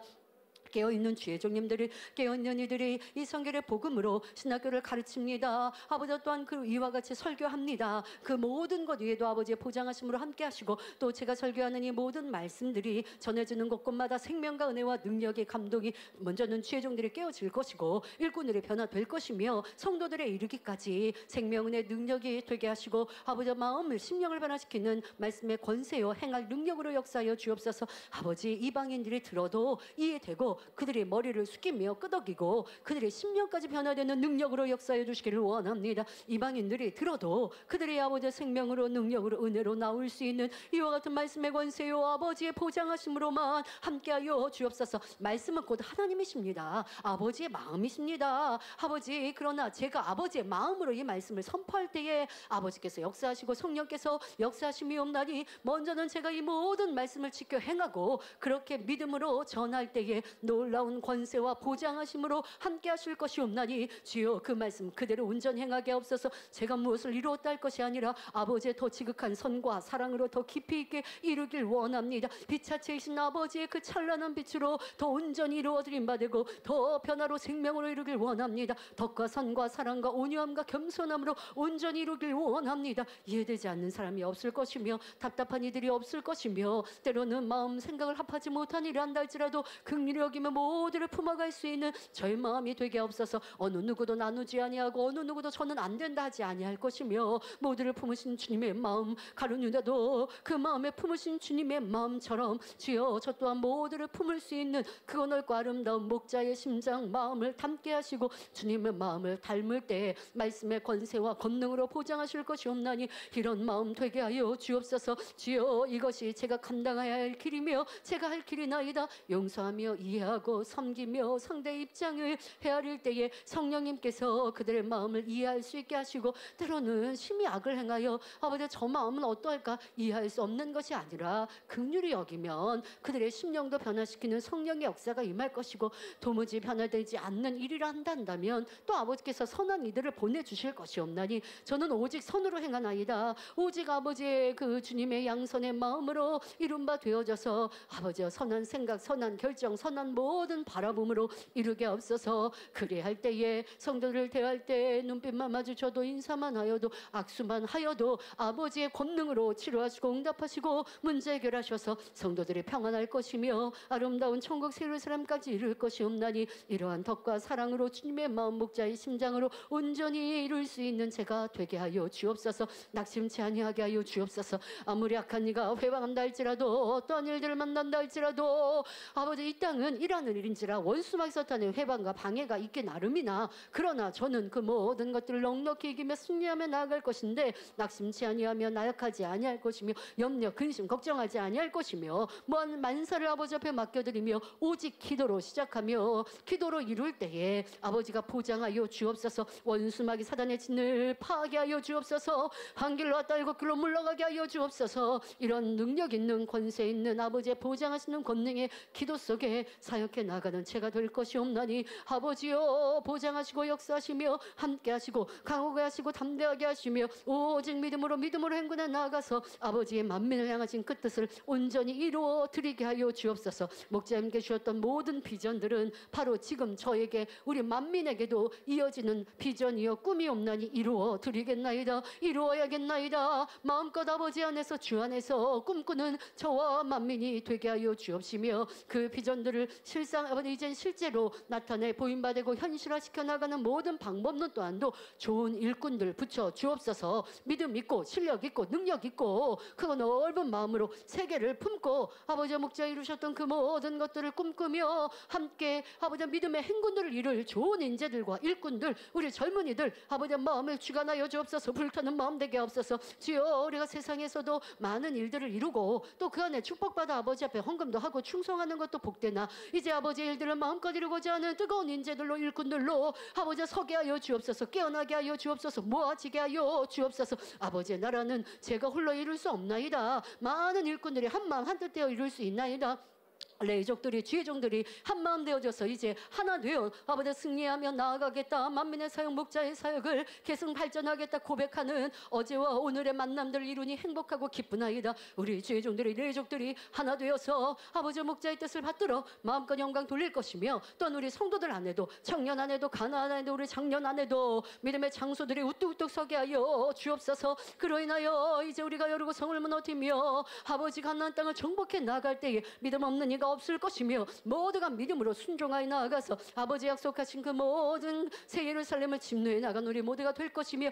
깨어있는 주의 종님들이 깨어있는 이들이 이 성결의 복음으로 신학교를 가르칩니다. 아버지 또한 그 이와 같이 설교합니다. 그 모든 것 위에도 아버지의 보장하심으로 함께 하시고 또 제가 설교하는 이 모든 말씀들이 전해지는 곳곳마다 생명과 은혜와 능력의 감동이 먼저는 주의 종들이 깨어질 것이고 일꾼들이 변화될 것이며 성도들의 이르기까지 생명의 능력이 되게 하시고 아버지의 마음을 심령을 변화시키는 말씀의 권세요 행할 능력으로 역사하여 주옵소서. 아버지 이방인들이 들어도 이해되고 그들의 머리를 숙이며 끄덕이고 그들의 심령까지 변화되는 능력으로 역사해 주시기를 원합니다. 이방인들이 들어도 그들의 아버지의 생명으로 능력으로 은혜로 나올 수 있는 이와 같은 말씀의 권세요 아버지의 보장하심으로만 함께하여 주옵소서. 말씀은 곧 하나님이십니다. 아버지의 마음이십니다. 아버지 그러나 제가 아버지의 마음으로 이 말씀을 선포할 때에 아버지께서 역사하시고 성령께서 역사하심이옵나니 먼저는 제가 이 모든 말씀을 지켜 행하고 그렇게 믿음으로 전할 때에 놀라운 권세와 보장하심으로 함께 하실 것이 없나니 주여 그 말씀 그대로 온전히 행하게 없어서 제가 무엇을 이루었다 할 것이 아니라 아버지의 더 지극한 선과 사랑으로 더 깊이 있게 이루길 원합니다. 빛자체이신 아버지의 그 찬란한 빛으로 더 온전히 이루어드림 바되고 더 변화로 생명으로 이루길 원합니다. 덕과 선과 사랑과 온유함과 겸손함으로 온전히 이루길 원합니다. 이해되지 않는 사람이 없을 것이며 답답한 이들이 없을 것이며 때로는 마음 생각을 합하지 못한 일을 한다 할지라도 긍휼히 여기며 모두를 품어갈 수 있는 저의 마음이 되게 없어서 어느 누구도 나누지 아니하고 어느 누구도 저는 안 된다 하지 아니할 것이며 모두를 품으신 주님의 마음 가룟 유다도 그 마음에 품으신 주님의 마음처럼 주여 저 또한 모두를 품을 수 있는 그 넓고 아름다운 목자의 심장 마음을 담게 하시고 주님의 마음을 닮을 때 말씀의 권세와 권능으로 보장하실 것이 없나니 이런 마음 되게 하여 주옵소서. 주여 이것이 제가 감당해야 할 길이며 제가 할 길이나이다. 용서하며 이해하고 섬기며 상대의 입장을 헤아릴 때에 성령님께서 그들의 마음을 이해할 수 있게 하시고 때로는 심히 악을 행하여 아버지 저 마음은 어떠할까 이해할 수 없는 것이 아니라 긍휼히 여기면 그들의 심령도 변화시키는 성령의 역사가 임할 것이고 도무지 변화되지 않는 일이라 한다면 또 아버지께서 선한 이들을 보내주실 것이 없나니 저는 오직 선으로 행하나이다. 오직 아버지의 그 주님의 양선의 마음으로 이룬바 되어져서 아버지의 선한 생각 선한 결정 선한 모든 바라봄으로 이루게 없어서 그리할 때에 성도들을 대할 때 눈빛만 마주쳐도 인사만 하여도 악수만 하여도 아버지의 권능으로 치료하시고 응답하시고 문제 해결하셔서 성도들이 평안할 것이며 아름다운 천국 세르사람까지 이룰 것이 없나니 이러한 덕과 사랑으로 주님의 마음 목자의 심장으로 온전히 이룰 수 있는 제가 되게 하여 주옵소서. 낙심치 아니하게 하여 주옵소서. 아무리 악한 이가 회방한다 할지라도 어떠한 일들을 만난다 할지라도 아버지 이 땅은 일하는 일인지라 원수막이 사탄의 회방과 방해가 있기 나름이나 그러나 저는 그 모든 것들을 넉넉히 이기며 승리하며 나아갈 것인데 낙심치 아니하며 나약하지 아니할 것이며 염려 근심 걱정하지 아니할 것이며 먼 만사를 아버지 앞에 맡겨드리며 오직 기도로 시작하며 기도로 이룰 때에 아버지가 보장하여 주옵소서. 원수막이 사단의 진을 파괴하여 주옵소서. 한 길로 왔다 일곱 길로 물러가게 하여 주옵소서. 이런 능력 있는 권세 있는 아버지의 보장하시는 권능의 기도 속에 사역해 나가는 제가 될 것이 없나니 아버지여 보장하시고 역사하시며 함께 하시고 강하게 하시고 담대하게 하시며 오직 믿음으로 믿음으로 행군해 나아가서 아버지의 만민을 향하신 그 뜻을 온전히 이루어 드리게 하여 주옵소서. 목자님께 주셨던 모든 비전들은 바로 지금 저에게 우리 만민에게도 이어지는 비전이여 꿈이 없나니 이루어 드리겠나이다. 이루어야겠나이다. 마음껏 아버지 안에서 주 안에서 꿈꾸는 저와 만민이 되게 하여 주옵시며 그 비전들을 실상 아버지 이제 실제로 나타내 보임받고 현실화시켜 나가는 모든 방법론 또한도 좋은 일꾼들 붙여 주옵소서. 믿음 있고 실력 있고 능력 있고 그거 넓은 마음으로 세계를 품고 아버지 목자 이루셨던 그 모든 것들을 꿈꾸며 함께 아버지 믿음의 행군들을 이룰 좋은 인재들과 일꾼들 우리 젊은이들 아버지 마음을 주관하여 주옵소서. 불타는 마음 되게 없어서 주여 우리가 세상에서도 많은 일들을 이루고 또 그 안에 축복받아 아버지 앞에 헌금도 하고 충성하는 것도 복되나 이제 아버지 일들을 마음껏 이루고자 하는 뜨거운 인재들로 일꾼들로 아버지 서게 하여 주옵소서. 깨어나게 하여 주옵소서. 모아지게 하여 주옵소서. 아버지의 나라는 제가 홀로 이룰 수 없나이다. 많은 일꾼들이 한마음 한뜻 되어 이룰 수 있나이다. 레이족들이 주의종들이 한마음 되어져서 이제 하나 되어 아버지 승리하며 나아가겠다. 만민의 사역 목자의 사역을 계속 발전하겠다 고백하는 어제와 오늘의 만남들을 이루니 행복하고 기쁘나이다. 우리 주의종들이 레이족들이 하나 되어서 아버지 목자의 뜻을 받들어 마음껏 영광 돌릴 것이며 또한 우리 성도들 안에도 청년 안에도 가나 안에도 우리 장년 안에도 믿음의 장소들이 우뚝우뚝 서게 하여 주옵소서. 그로 인하여 이제 우리가 여리고 성을 무너뜨리며 아버지 가나안 땅을 정복해 나갈 때에 믿음 없는 이가 없을 것이며 모두가 믿음으로 순종하여 나아가서 아버지 약속하신 그 모든 새 예루살렘을 침노해 나간 우리 모두가 될 것이며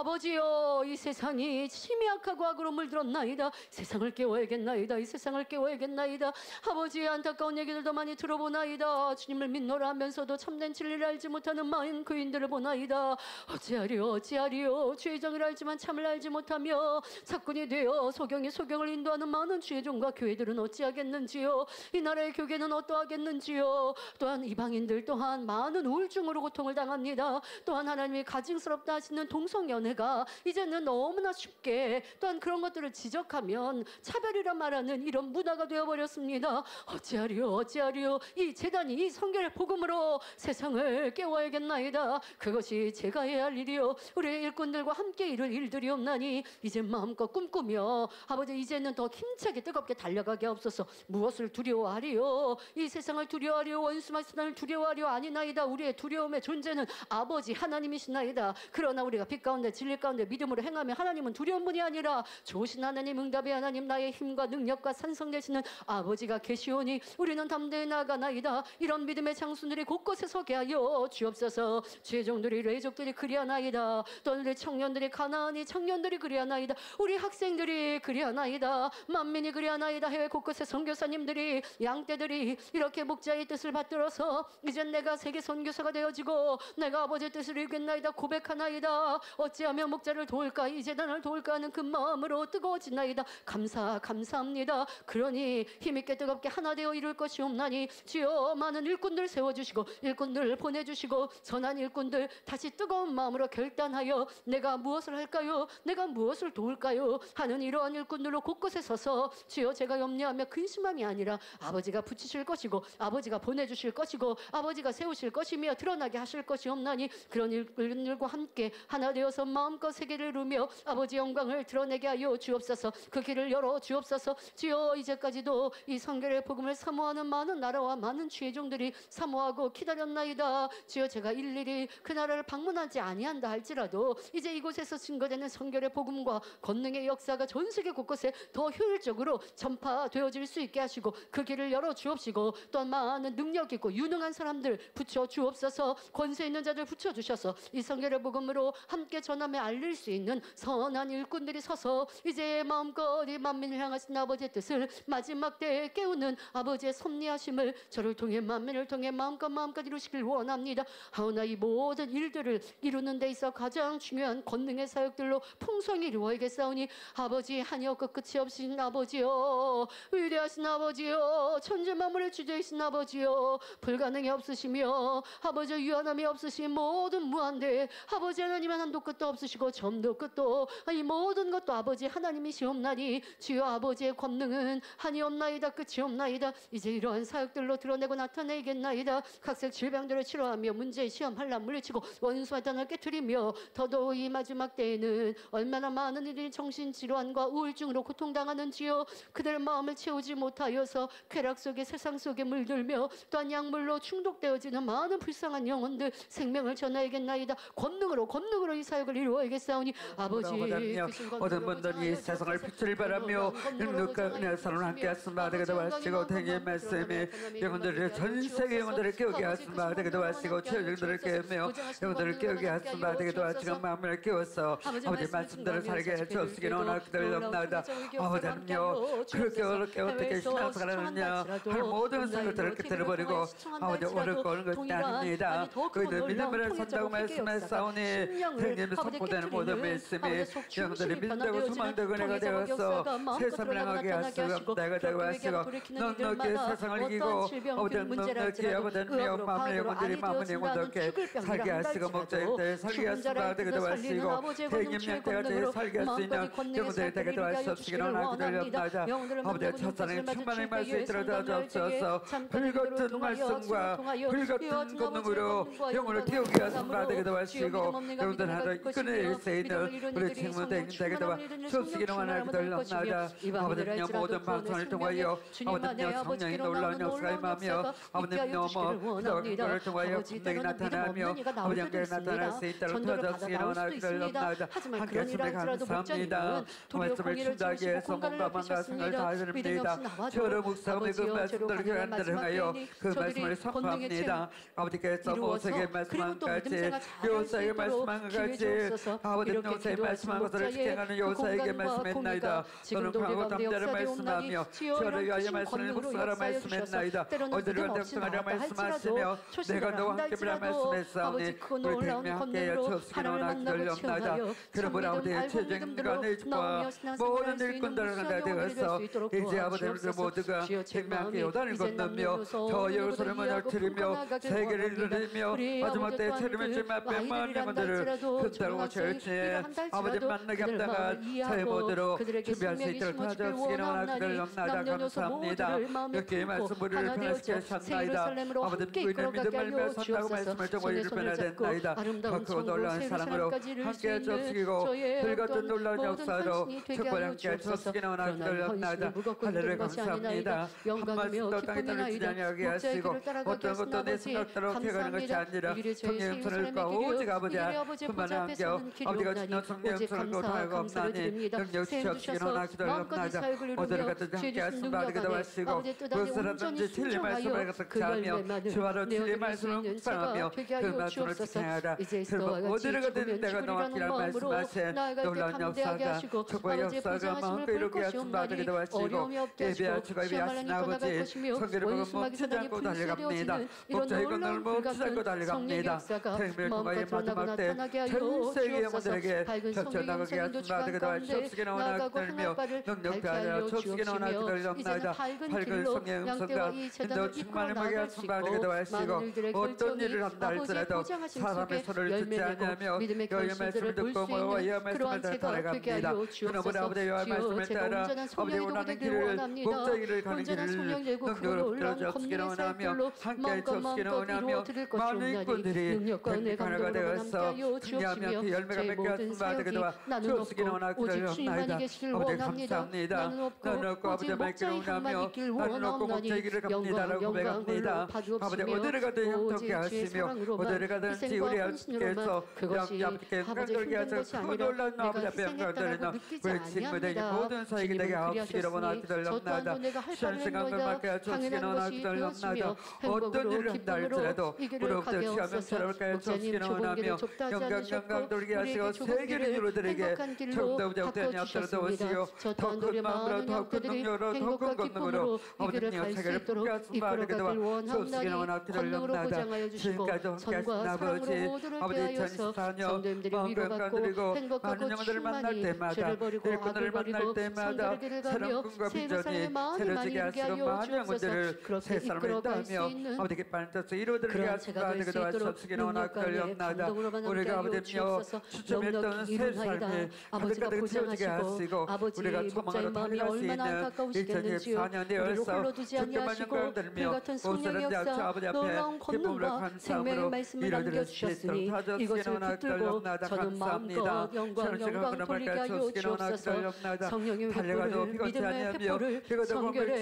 아버지여 이 세상이 심약하고 악으로 물들었나이다. 세상을 깨워야겠나이다. 이 세상을 깨워야겠나이다. 아버지의 안타까운 얘기들도 많이 들어보나이다. 주님을 믿노라 하면서도 참된 진리를 알지 못하는 많은 그인들을 보나이다. 어찌하리요 어찌하리요 주의 정의를 알지만 참을 알지 못하며 사꾼이 되어 소경이 소경을 인도하는 많은 주의 종과 교회들은 어찌하겠는지요. 이 나라의 교계는 어떠하겠는지요. 또한 이방인들 또한 많은 우울증으로 고통을 당합니다. 또한 하나님이 가증스럽다 하시는 동성연애가 이제는 너무나 쉽게 또한 그런 것들을 지적하면 차별이라 말하는 이런 문화가 되어버렸습니다. 어찌하리요 어찌하리요 이 재단이 이 성결의 복음으로 세상을 깨워야겠나이다. 그것이 제가 해야 할 일이요 우리 일꾼들과 함께 이룰 일들이 없나니 이제 마음껏 꿈꾸며 아버지 이제는 더 힘차게 뜨겁게 달려가게 없어서. 무엇을 두려워하리요. 이 세상을 두려워하리요. 원수만 수단을 두려워하리요. 아니나이다. 우리의 두려움의 존재는 아버지 하나님이시나이다. 그러나 우리가 빛 가운데 진리 가운데 믿음으로 행하며 하나님은 두려운 분이 아니라 좋으신 하나님 응답의 하나님 나의 힘과 능력과 산성 되시는 아버지가 계시오니 우리는 담대히 나아가나이다. 이런 믿음의 장수들이 곳곳에 서게 하여 주옵소서. 주의 종들이 레이족들이 그리하나이다. 또 우리 청년들이 가나안이 청년들이 그리하나이다. 우리 학생들이 그리하나이다. 만민이 그리하나이다. 해외 곳곳에 선교사님들이 양떼들이 이렇게 목자의 뜻을 받들어서 이제 내가 세계 선교사가 되어지고 내가 아버지의 뜻을 이루겠나이다 고백하나이다. 어찌하면 목자를 도울까 이 재단을 도울까 하는 그 마음으로 뜨거워지나이다. 감사 감사합니다. 그러니 힘있게 뜨겁게 하나 되어 이룰 것이 없나니 주여 많은 일꾼들 세워주시고 일꾼들 보내주시고 선한 일꾼들 다시 뜨거운 마음으로 결단하여 내가 무엇을 할까요 내가 무엇을 도울까요 하는 이러한 일꾼들로 곳곳에 서서 주여 제가 염려하며 근심함이 아니라 아버지가 붙이실 것이고 아버지가 보내주실 것이고 아버지가 세우실 것이며 드러나게 하실 것이 없나니 그런 일꾼들과 함께 하나 되어서 마음껏 세계를 이루며 아버지 영광을 드러내게 하여 주옵소서. 그 길을 열어 주옵소서. 주여 이제까지도 이 성결의 복음을 사모하는 많은 나라와 많은 주의 종들이 사모하고 기다렸나이다. 주여 제가 일일이 그 나라를 방문하지 아니한다 할지라도 이제 이곳에서 증거되는 성결의 복음과 권능의 역사가 전 세계 곳곳에 더 효율적으로 전파되어질 수 있게 하시고 그 길을 열어 주옵시고 또한 많은 능력 있고 유능한 사람들 붙여 주옵소서. 권세 있는 자들 붙여 주셔서 이 성결의 복음으로 함께 전함에 알릴 수 있는 선한 일꾼들이 서서 이제 마음껏 이 만민을 향하신 아버지의 뜻을 마지막 때에 깨우는 아버지의 섭리하심을 저를 통해 만민을 통해 마음껏 마음껏 이루시길 원합니다. 하오나 이 모든 일들을 이루는 데 있어 가장 중요한 권능의 사역들로 풍성히 이루어야겠사오니 아버지 한이 없고 끝이 없으신 아버지여 위대하신 아버지여 천지 만물의 주제이신 아버지여 불가능이 없으시며 아버지 유한함이 없으신 모든 무한대 아버지 하나님은 한도 끝도 없으시고 점도 끝도 이 모든 것도 아버지 하나님이시옵나니 주여 아버지의 권능은 한이 없나이다 끝이 없나이다. 이제 이러한 사역들로 드러내고 나타내겠나이다. 각색 질병들을 치료하며 문제 시험 환난 물리치고 원수와 단을 깨트리며 더더욱 이 마지막 때에는 얼마나 많은 이들이 정신질환과 우울증으로 고통당하는지요. 그들의 마음을 채우지 못하여서 쾌락 속에 세상 속에 물들며 또한 약물로 중독되어지는 많은 불쌍한 영혼들 생명을 전하야겠나이다. 권능으로 권능으로 이 사역을 이루어야겠사오니 아버지 모든 분들이 세상을 빛을 바라며 능력과 은혜와 사랑을 함께 하시마 되기도 하시고 대의 말씀이 영혼들을 전 세계 영혼들을 깨우게 하시마 되기도 하시고 체육들을 깨우며 영혼들을 깨우게 하시마 되기도 하시고 마음을 깨워서 아버지 말씀대로 살게 해주시기를 원하옵나이다. 아버지는요 그렇게 어렵게 어떻게 신앙생활을 하느냐 할 모든 생각들을 깨뜨려버리고 아버지 어렵고 어려운 것이 아닙니다. 그들 믿음을 산다고 말씀했사오니 대님이 선포되는 모든 말씀이 영들이 믿음되고 소망되고 은혜가 되어서 세상을 향하게 하시고 내가 되고 하시고 넉넉히 세상을 이기고 아버지 넉넉히 아버지며 마음의 영혼들이 마음의 영혼들께 살게 하시고 목자님들 살게 하시고 되기도 하시고 대님 양태가 살게 할 수 있는 영혼들이 되기도 하시옵시기를 원하옵나이다. 아버지 첫사랑의 충만한 말씀이 들어주옵소서 불같은 말씀과 불같은 권능으로 영혼을 태우게 하시고 되기도 하시고 여러분들 하루 이끌어낼 수 있는 우리 친구들 되기도 하시옵시기를 원하옵나이다. 아버지는요 모든 방송을 통하여 아버지는요 성령이 놀라운 역사가 임하며 아버지는요 뭐 그들을 통하여 분명히 나타나며 아버지 영광이 나타날 수 있도록 도와주시기를 원하옵나이다. 함께 하시면 감사합니다. 말씀을 준다하게 해서 몸과 마음과 생각을 다해드립니다. 저를 묵상하며 그 말씀들을 교한들을 행하여 그 말씀을 선포합니다. 아버지께서 모세에게 말씀한 같이 요사에게 말씀한 같이 아버지 요사에 말씀한 것을 실행하는 요사에게 말씀했나이다. 너는 강하고 담대를 말씀하며 저를 위하여 말씀을 묵상하라 말씀했나이다. 어디를 묵상하라 말씀하시며 내가 너와 함께라 말씀했사오니 우리 대님이 함께하여 주옵시기를 원하옵나이다. 그러므로 아버지의 최정과 내 집과 모든 일꾼들을 하나 되어서 이제 아버지들 모두가 대님이 함께 요단을 건너며 저 예루살렘을 널트리며 세계를 이루며 마지막 때에 세림의 주님 앞에 많은 영혼들을 흔들고 절치에 아버지 만나게 합당한 사회 모드로 준비할 수 있도록 도와주시기를 원하옵나이다. 감사합니다. 이렇게 말씀 우리를 변화시켜 주셨나이다. 아버지 우리는 믿음을 맺었다고 말씀을 정말 이를 변화된나이다. 크고 놀라운 사랑으로 함께 해주시고 불같은 놀라운 역사로 축복을 함께 해주시기를 원하옵나이다. 할렐루야 감사합니다. 한 말씀도 땅에 떨어지지 아니하게 하시고 어떤 것도 내 생각대로 해가는 것이 아니라 성령의 손을과 오직 아버지야 그만 함께 아버지가 주는 성령의 손을 하고 없나니 능력 주시옵시기를 원하옵나이다. 어디를 가든지 함께 하시면 받기도 하시고 무엇을 하든지 진리 말씀을 가득하며 주와로 진리 말씀을 묵상하며 그 말씀을 지켜하라. 그리고 어디를 가든지 내가 너와 함께라 말씀하신 놀라운 역사가 축복의 역사가 마음껏 이루게 하시면 받기도 하시고 예배할 주가 예배하신 아버지 성기를 보고 멈추지 않고 달려갑니다. 목자의 건너를 멈추지 않고 달려갑니다. 생명을 통하여 마지막 때 전 세계 영혼들에게 펼쳐나가게 하시면 받기도 하시옵시기를 원하옵나이며 능력도 하여 주옵시기를 원하옵나이다. 밝은 성령 영성과 인도 충만을 먹게 하시면 받기도 하시고 어떤 일을 한다 할지라도 사람의 손을 듣지 아니하며 여호와의 말씀을 듣고 여호와의 말씀을 따라 달아갑니다. 그러므로 아버지 여호와의 말씀을 따라 아버지 원하는 길을 목자의 길을 가는 길을 능력으로 붙들어주옵시기를 원하며 함께 주옵시기를 원하며 많은 일꾼들이 하나가 되어서 승리하며 그 열매가 맺게 하시면 받기도 주옵시기를 원하옵나이다. 아버지 감사합니다. 나는 없고 아버지 말기를 원하며 나는 없고 목자의 길을 갑니다라고 고백합니다. 아버지 어디를 가든 형통케 하시며 어디를 가든지 우리 아버지께서 양잡게 강돌게 하셔서 그 놀라운 아버지 앞에 영광드리는 우리 친구들이 모든 사역이 되게 하옵시기를 원하옵나이다. 시원생각을 받게 하옵시기를 원하옵나이다. 어떤 일을 한다 할지라도 무릎도 취하면 저렇게 하옵시기를 원하며 영광 영광 돌게 하시고 세계를 누르들에게 정도부정되니 앞서도 오시고 더 큰 마음으로 더 큰 능력으로 더 큰 권능으로 아버지님 세계를 품게 하시면 받기도 주옵시기를 원하옵나이다. 지금까지 함께 하신 아버지 아버지 이천이십사 년 마음 건강드리고 많은 영혼들을 만날 때마다 일꾼들을 만날 때마다 새로운 꿈과 비전이 새로지게 하시고 많은 영혼들을 새 사람을 따며 아버지 기뻐하는 뜻을 이루어드리게 하시고 받기도 하시옵시기를 원하옵나이다. 우리가 아버지며 추첨했던 새 삶이 가득가득 채워지게 하시고 우리가 소망으로 달려갈 수 있는 이천이십사 년 되어서 주께만 영광드리며 모세는 대하여 아버지 앞에 기쁨으로 감사함으로 이루어드릴 수 있도록 도와주시기를 원하옵나이다. 감사합니다. 저는 지금 그런 말까지 주시기를 원하옵나이다. 달려가도 피곤치 아니하며 피고도 건물치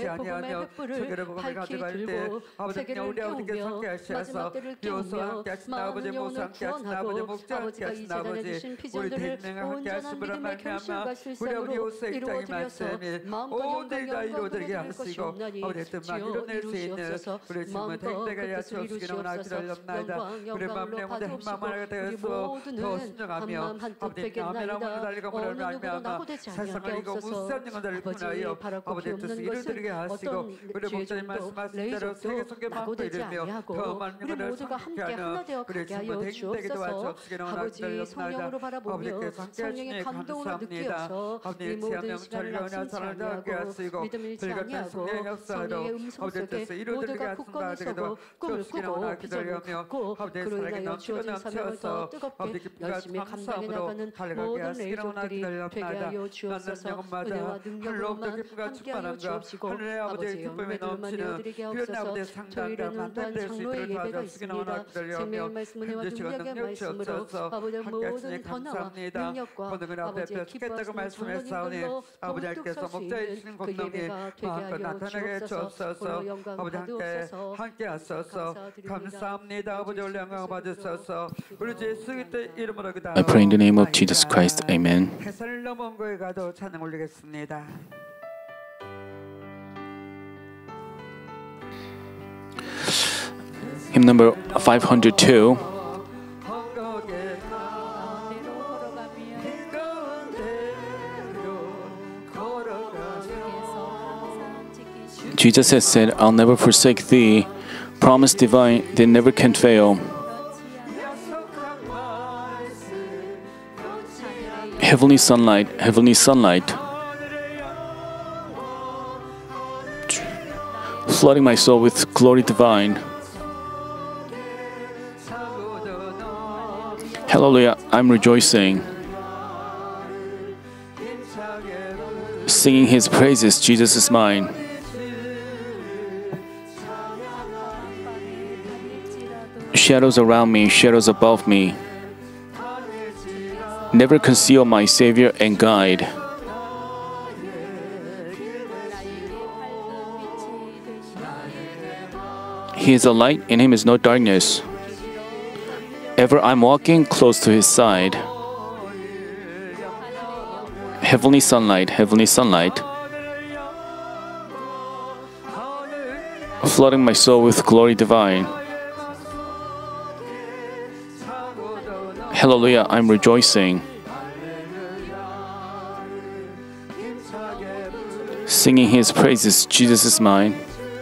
아니하며 세계로 복음을 가져갈 때 아버지 그냥 우리 아버지께서 함께 하시어서 비로소 함께 하신 아버지 모두 함께 하신 아버지 목자 함께 하신 아버지 우리 대인을 함께 하심으로 말미암아 우리 아버지 호세 입장의 말씀이 온전히 다 이루어지게 하시고 아버지의 뜻만 이뤄낼 수 있는 우리 주님의 대인되게 하여 주시기를 원하기를옵나이다. 우리 마음 내 문제 한 마음을 되어서 더 순종하며 아버지 아멘 아멘 달리고 문을 말미암아 세상을 이고 무수한 영혼들을 분하여 아버지의 뜻을 이루어지게 하시고 우리 목자님 말씀하신 대로 세계 속에 마음도 이루며 더 많은 영혼들을 상쾌하는 우리 주님의 대인되게 도와주시기를 원하기를옵나이다. 아버지께서 함께 하시니 감사합니다. 아버지 지하명 전령이나 사랑을 함께 하시고 불같은 성령의 역사로 아버지의 뜻을 이루어지게 하신다. 꿈을 꾸고 비전을 갖고 그로 인하여 주어진 사명을 더 뜨겁게 열심히 감당해 나가는 모든 레이족들이 되게 하여 주옵소서. 은혜와 능력으로만 함께하여 주옵시고 아버지의 은혜들을 내어드리게 하옵소서. 저희는 또한 장로의 예배가 있습니다. 생명의 말씀 은혜와 능력의 말씀으로 아버지의 모든 권한과 능력과 아버지의 기뻐하시는 전원인들로 아버지께서 목자에 주신 공동이 마음껏 나타나게 주옵소서. 아버지 함께 함께 하소서. 감사합니다. 아버지 올려 영광 받으소서. 우리 주 예수 그리스도의 이름으로 기도하옵나이다. I pray in the name of Jesus Christ. Amen. 해산을 넘은 거에 가도 찬양 올리겠습니다. Hymn number five hundred two. Jesus has said, I'll never forsake thee. Promise divine that never can fail. Heavenly sunlight, heavenly sunlight, flooding my soul with glory divine. Hallelujah, I'm rejoicing. Singing his praises, Jesus is mine. Shadows around me, shadows above me, never conceal my Savior and guide. He is a light, in him is no darkness. Ever I'm walking close to his side. Heavenly sunlight, heavenly sunlight, flooding my soul with glory divine. Hallelujah, I'm rejoicing. Singing his praises, Jesus is mine.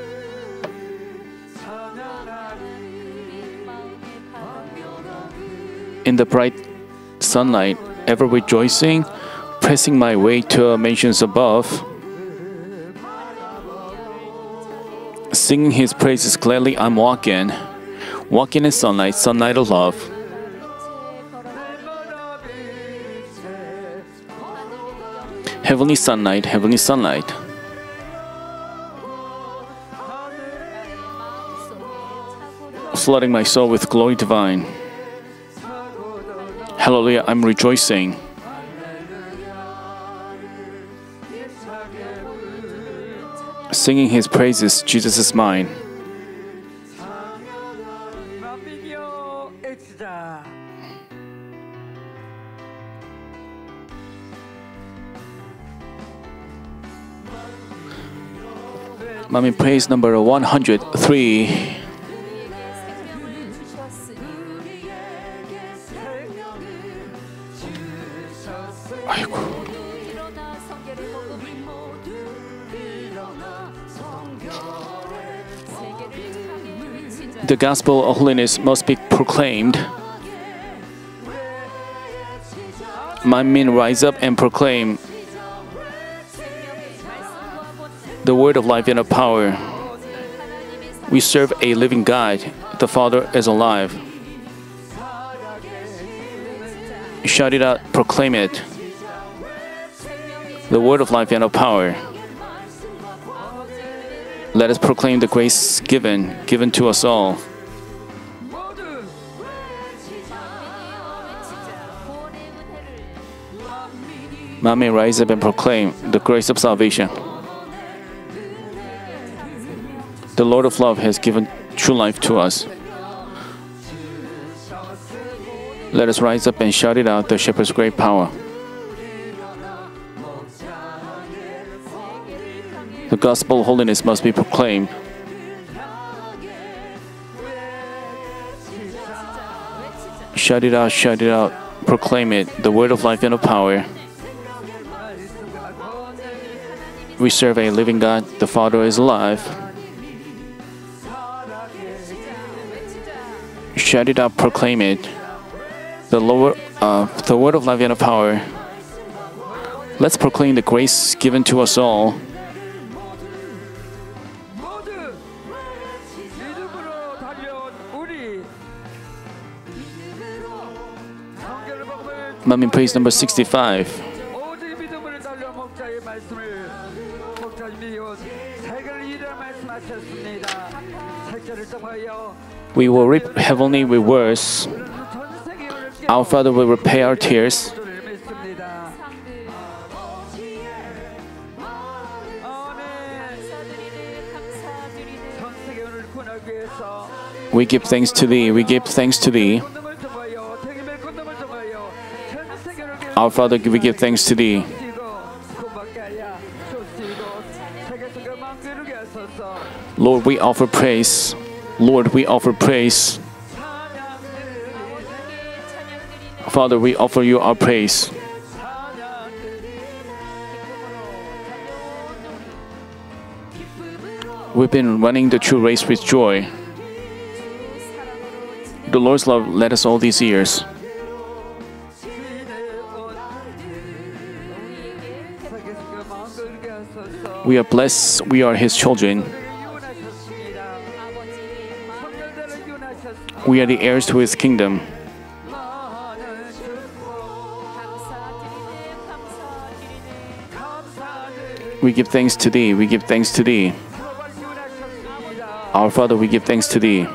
In the bright sunlight, ever rejoicing, pressing my way to mansions above. Singing his praises gladly, I'm walking. Walking in sunlight, sunlight of love. Heavenly sunlight, heavenly sunlight. Flooding my soul with glory divine. Hallelujah, I'm rejoicing. Singing his praises, Jesus is mine. Mommy praise number one hundred three. The gospel of holiness must be proclaimed. My men rise up and proclaim the word of life and of power. We serve a living God. The Father is alive. Shout it out, proclaim it. The word of life and of power. Let us proclaim the grace given, given to us all. Man may rise up and proclaim the grace of salvation. The Lord of love has given true life to us. Let us rise up and shout it out, the shepherd's great power. The gospel of holiness must be proclaimed. Shout it out, shout it out, proclaim it, the word of life and of power. We serve a living God, the Father is alive. Shout it out, proclaim it, the, Lord, uh, the word of life and of power. Let's proclaim the grace given to us all. Manmin praise number sixty-five. We will reap heavenly rewards. Our Father will repay our tears. We give thanks to Thee, we give thanks to Thee. Our Father, we give thanks to Thee. Lord, we offer praise. Lord, we offer praise. Father, we offer you our praise. We've been running the true race with joy. The Lord's love led us all these years. We are blessed, we are His children. We are the heirs to His kingdom. We give thanks to Thee, we give thanks to Thee. Our Father, we give thanks to Thee.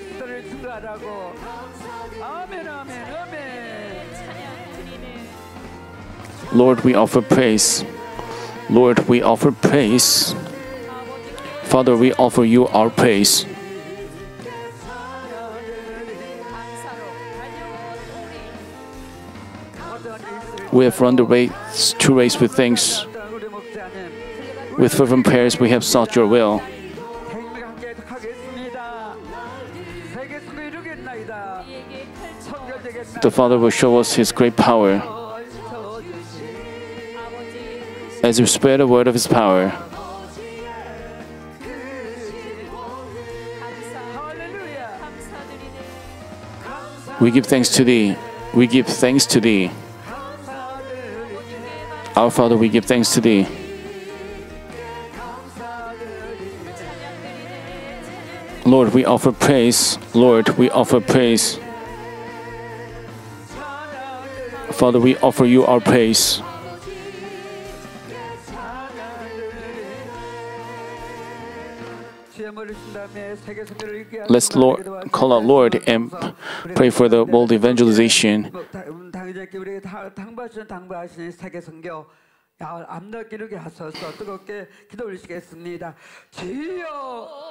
Lord, we offer praise. Lord, we offer praise. Father, we offer you our praise. We have run the race, true race with thanks. With fervent prayers, we have sought your will. The Father will show us His great power as we spread the word of His power. We give thanks to Thee. We give thanks to Thee. Our Father, we give thanks to Thee. Lord, we offer praise. Lord, we offer praise. Father, we offer you our praise. Let's Lord, call out Lord and pray for the world evangelization. 암답 기르게 하소서. 뜨겁게 기도 올리시겠습니다. 주여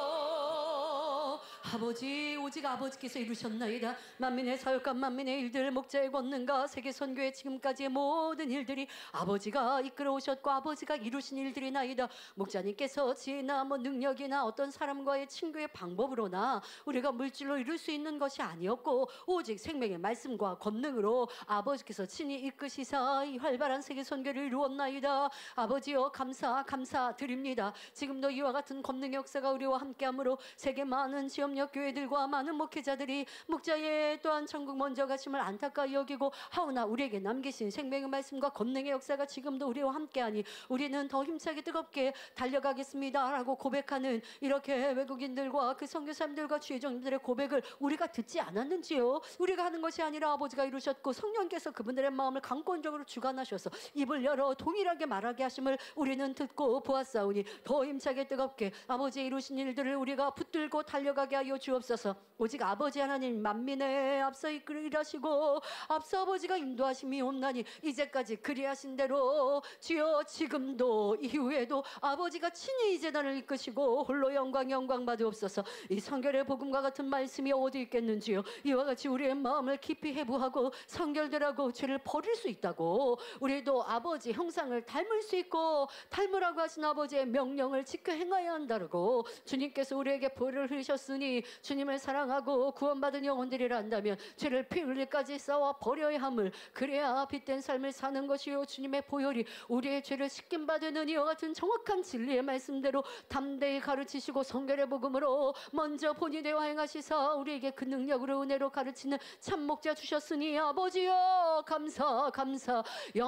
아버지, 오직 아버지께서 이루셨나이다. 만민의 사역과 만민의 일들, 목자의 권능과 세계 선교의 지금까지의 모든 일들이 아버지가 이끌어 오셨고 아버지가 이루신 일들이나이다. 목자님께서 지혜나 뭐 능력이나 어떤 사람과의 친구의 방법으로나 우리가 물질로 이룰 수 있는 것이 아니었고 오직 생명의 말씀과 권능으로 아버지께서 친히 이끄시사 이 활발한 세계 선교를 이루었나이다. 아버지여, 감사 감사드립니다. 지금도 이와 같은 권능의 역사가 우리와 함께하므로 세계 많은 지역 교회들과 많은 목회자들이 목자의 또한 천국 먼저 가심을 안타까이 여기고 하오나 우리에게 남기신 생명의 말씀과 권능의 역사가 지금도 우리와 함께하니 우리는 더 힘차게 뜨겁게 달려가겠습니다 라고 고백하는 이렇게 외국인들과 그 선교사님들과 주의 종들의 고백을 우리가 듣지 않았는지요? 우리가 하는 것이 아니라 아버지가 이루셨고 성령께서 그분들의 마음을 강권적으로 주관하셔서 입을 열어 동일하게 말하게 하심을 우리는 듣고 보았사오니 더 힘차게 뜨겁게 아버지의 이루신 일들을 우리가 붙들고 달려가게 하여 하여 주옵소서. 오직 아버지 하나님 만민의 앞서 이끌이라시고 앞서 아버지가 인도하심이 없나니 이제까지 그리하신 대로 주여 지금도 이후에도 아버지가 친히 이 재단을 이끄시고 홀로 영광 영광 받으옵소서. 이 성결의 복음과 같은 말씀이 어디 있겠는지요. 이와 같이 우리의 마음을 깊이 해부하고 성결되라고 죄를 버릴 수 있다고 우리도 아버지 형상을 닮을 수 있고 닮으라고 하신 아버지의 명령을 지켜 행하여야 한다고 주님께서 우리에게 벌을 흘리셨으니 주님을 사랑하고 구원받은 영혼들이라 한다면 죄를 피 흘릴까지 싸워 버려야 함을 그래야 빛된 삶을 사는 것이요 주님의 보혈이 우리의 죄를 씻김 받으는 이와 같은 정확한 진리의 말씀대로 담대히 가르치시고 성결의 복음으로 먼저 본이 되어 행하시사 우리에게 그 능력으로 은혜로 가르치는 참 목자 주셨으니 아버지여 감사 감사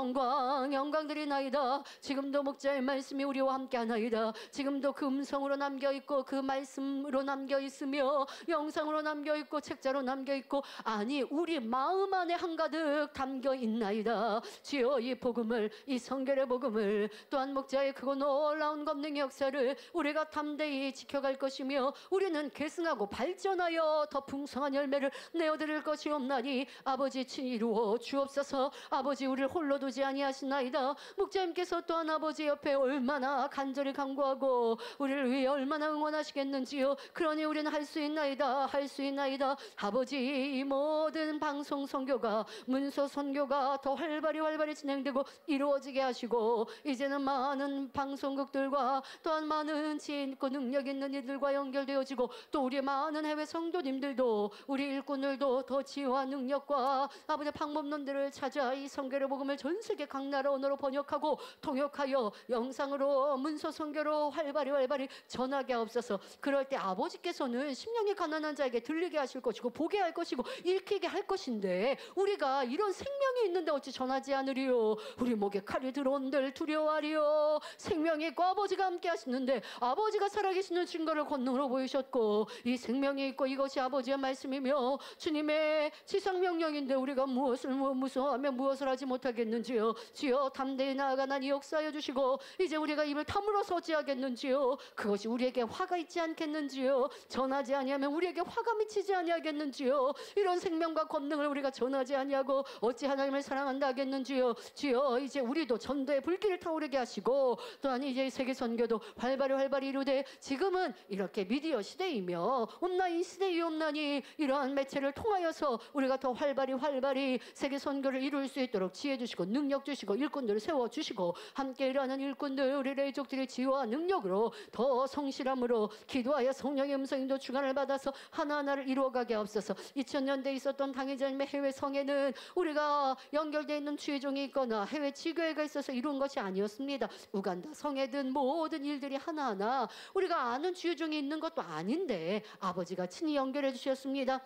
영광 영광드리나이다. 지금도 목자의 말씀이 우리와 함께 하나이다. 지금도 그 음성으로 남겨있고 그 말씀으로 남겨있으며 영상으로 남겨있고 책자로 남겨있고 아니 우리 마음 안에 한가득 담겨있나이다. 주여 이 복음을 이 성결의 복음을 또한 목자의 크고 놀라운 검능의 역사를 우리가 담대히 지켜갈 것이며 우리는 계승하고 발전하여 더 풍성한 열매를 내어드릴 것이 없나니 아버지 친히 이루어 주옵소서. 아버지 우리를 홀로 두지 아니하시나이다. 목자님께서 또한 아버지 옆에 얼마나 간절히 간구하고 우리를 위해 얼마나 응원하시겠는지요. 그러니 우리는 할 수 있나이다 할 수 있나이다. 아버지 이 모든 방송 선교가 문서 선교가 더 활발히 활발히 진행되고 이루어지게 하시고 이제는 많은 방송국들과 또한 많은 지혜 있고 능력 있는 이들과 연결되어지고 또 우리 많은 해외 성도님들도 우리 일꾼들도 더 지혜와 능력과 아버지 방법론들을 찾아 이 성결의 복음을 전 세계 각 나라 언어로 번역하고 통역하여 영상으로 문서 선교로 활발히 활발히 전하게 하옵소서. 그럴 때 아버지께서는 심령이 가난한 자에게 들리게 하실 것이고 보게 할 것이고 읽히게 할 것인데 우리가 이런 생명이 있는데 어찌 전하지 않으리요. 우리 목에 칼이 들어온들 두려워하리요. 생명이 있고 아버지가 함께 하시는데 아버지가 살아계시는 증거를 권능으로 보이셨고 이 생명이 있고 이것이 아버지의 말씀이며 주님의 지상명령인데 우리가 무엇을 무서워하며 무엇을 하지 못하겠는지요. 주여 담대히 나아가나니 역사하여 주시고 이제 우리가 입을 다물어서 어찌하겠는지요. 그것이 우리에게 화가 있지 않겠는지요. 전하지 아니하면 우리에게 화가 미치지 아니하겠는지요. 이런 생명과 권능을 우리가 전하지 아니하고 어찌 하나님을 사랑한다 하겠는지요. 주여 이제 우리도 전도의 불길을 타오르게 하시고 또한 이제 세계 선교도 활발히 활발히 이루되 지금은 이렇게 미디어 시대이며 온라인 시대이옵나니 이러한 매체를 통하여서 우리가 더 활발히 활발히 세계 선교를 이룰 수 있도록 지혜 주시고 능력 주시고 일꾼들을 세워주시고 함께 일하는 일꾼들 우리 레이족들의 지혜와 능력으로 더 성실함으로 기도하여 성령의 음성인도 주관을 받아서 하나하나를 이루어가게 하옵소서. 이천 년대에 있었던 당회자님의 해외 성회는 우리가 연결되어 있는 주의종이 있거나 해외 지교회가 있어서 이룬 것이 아니었습니다. 우간다 성회든 모든 일들이 하나하나 우리가 아는 주의종이 있는 것도 아닌데 아버지가 친히 연결해 주셨습니다.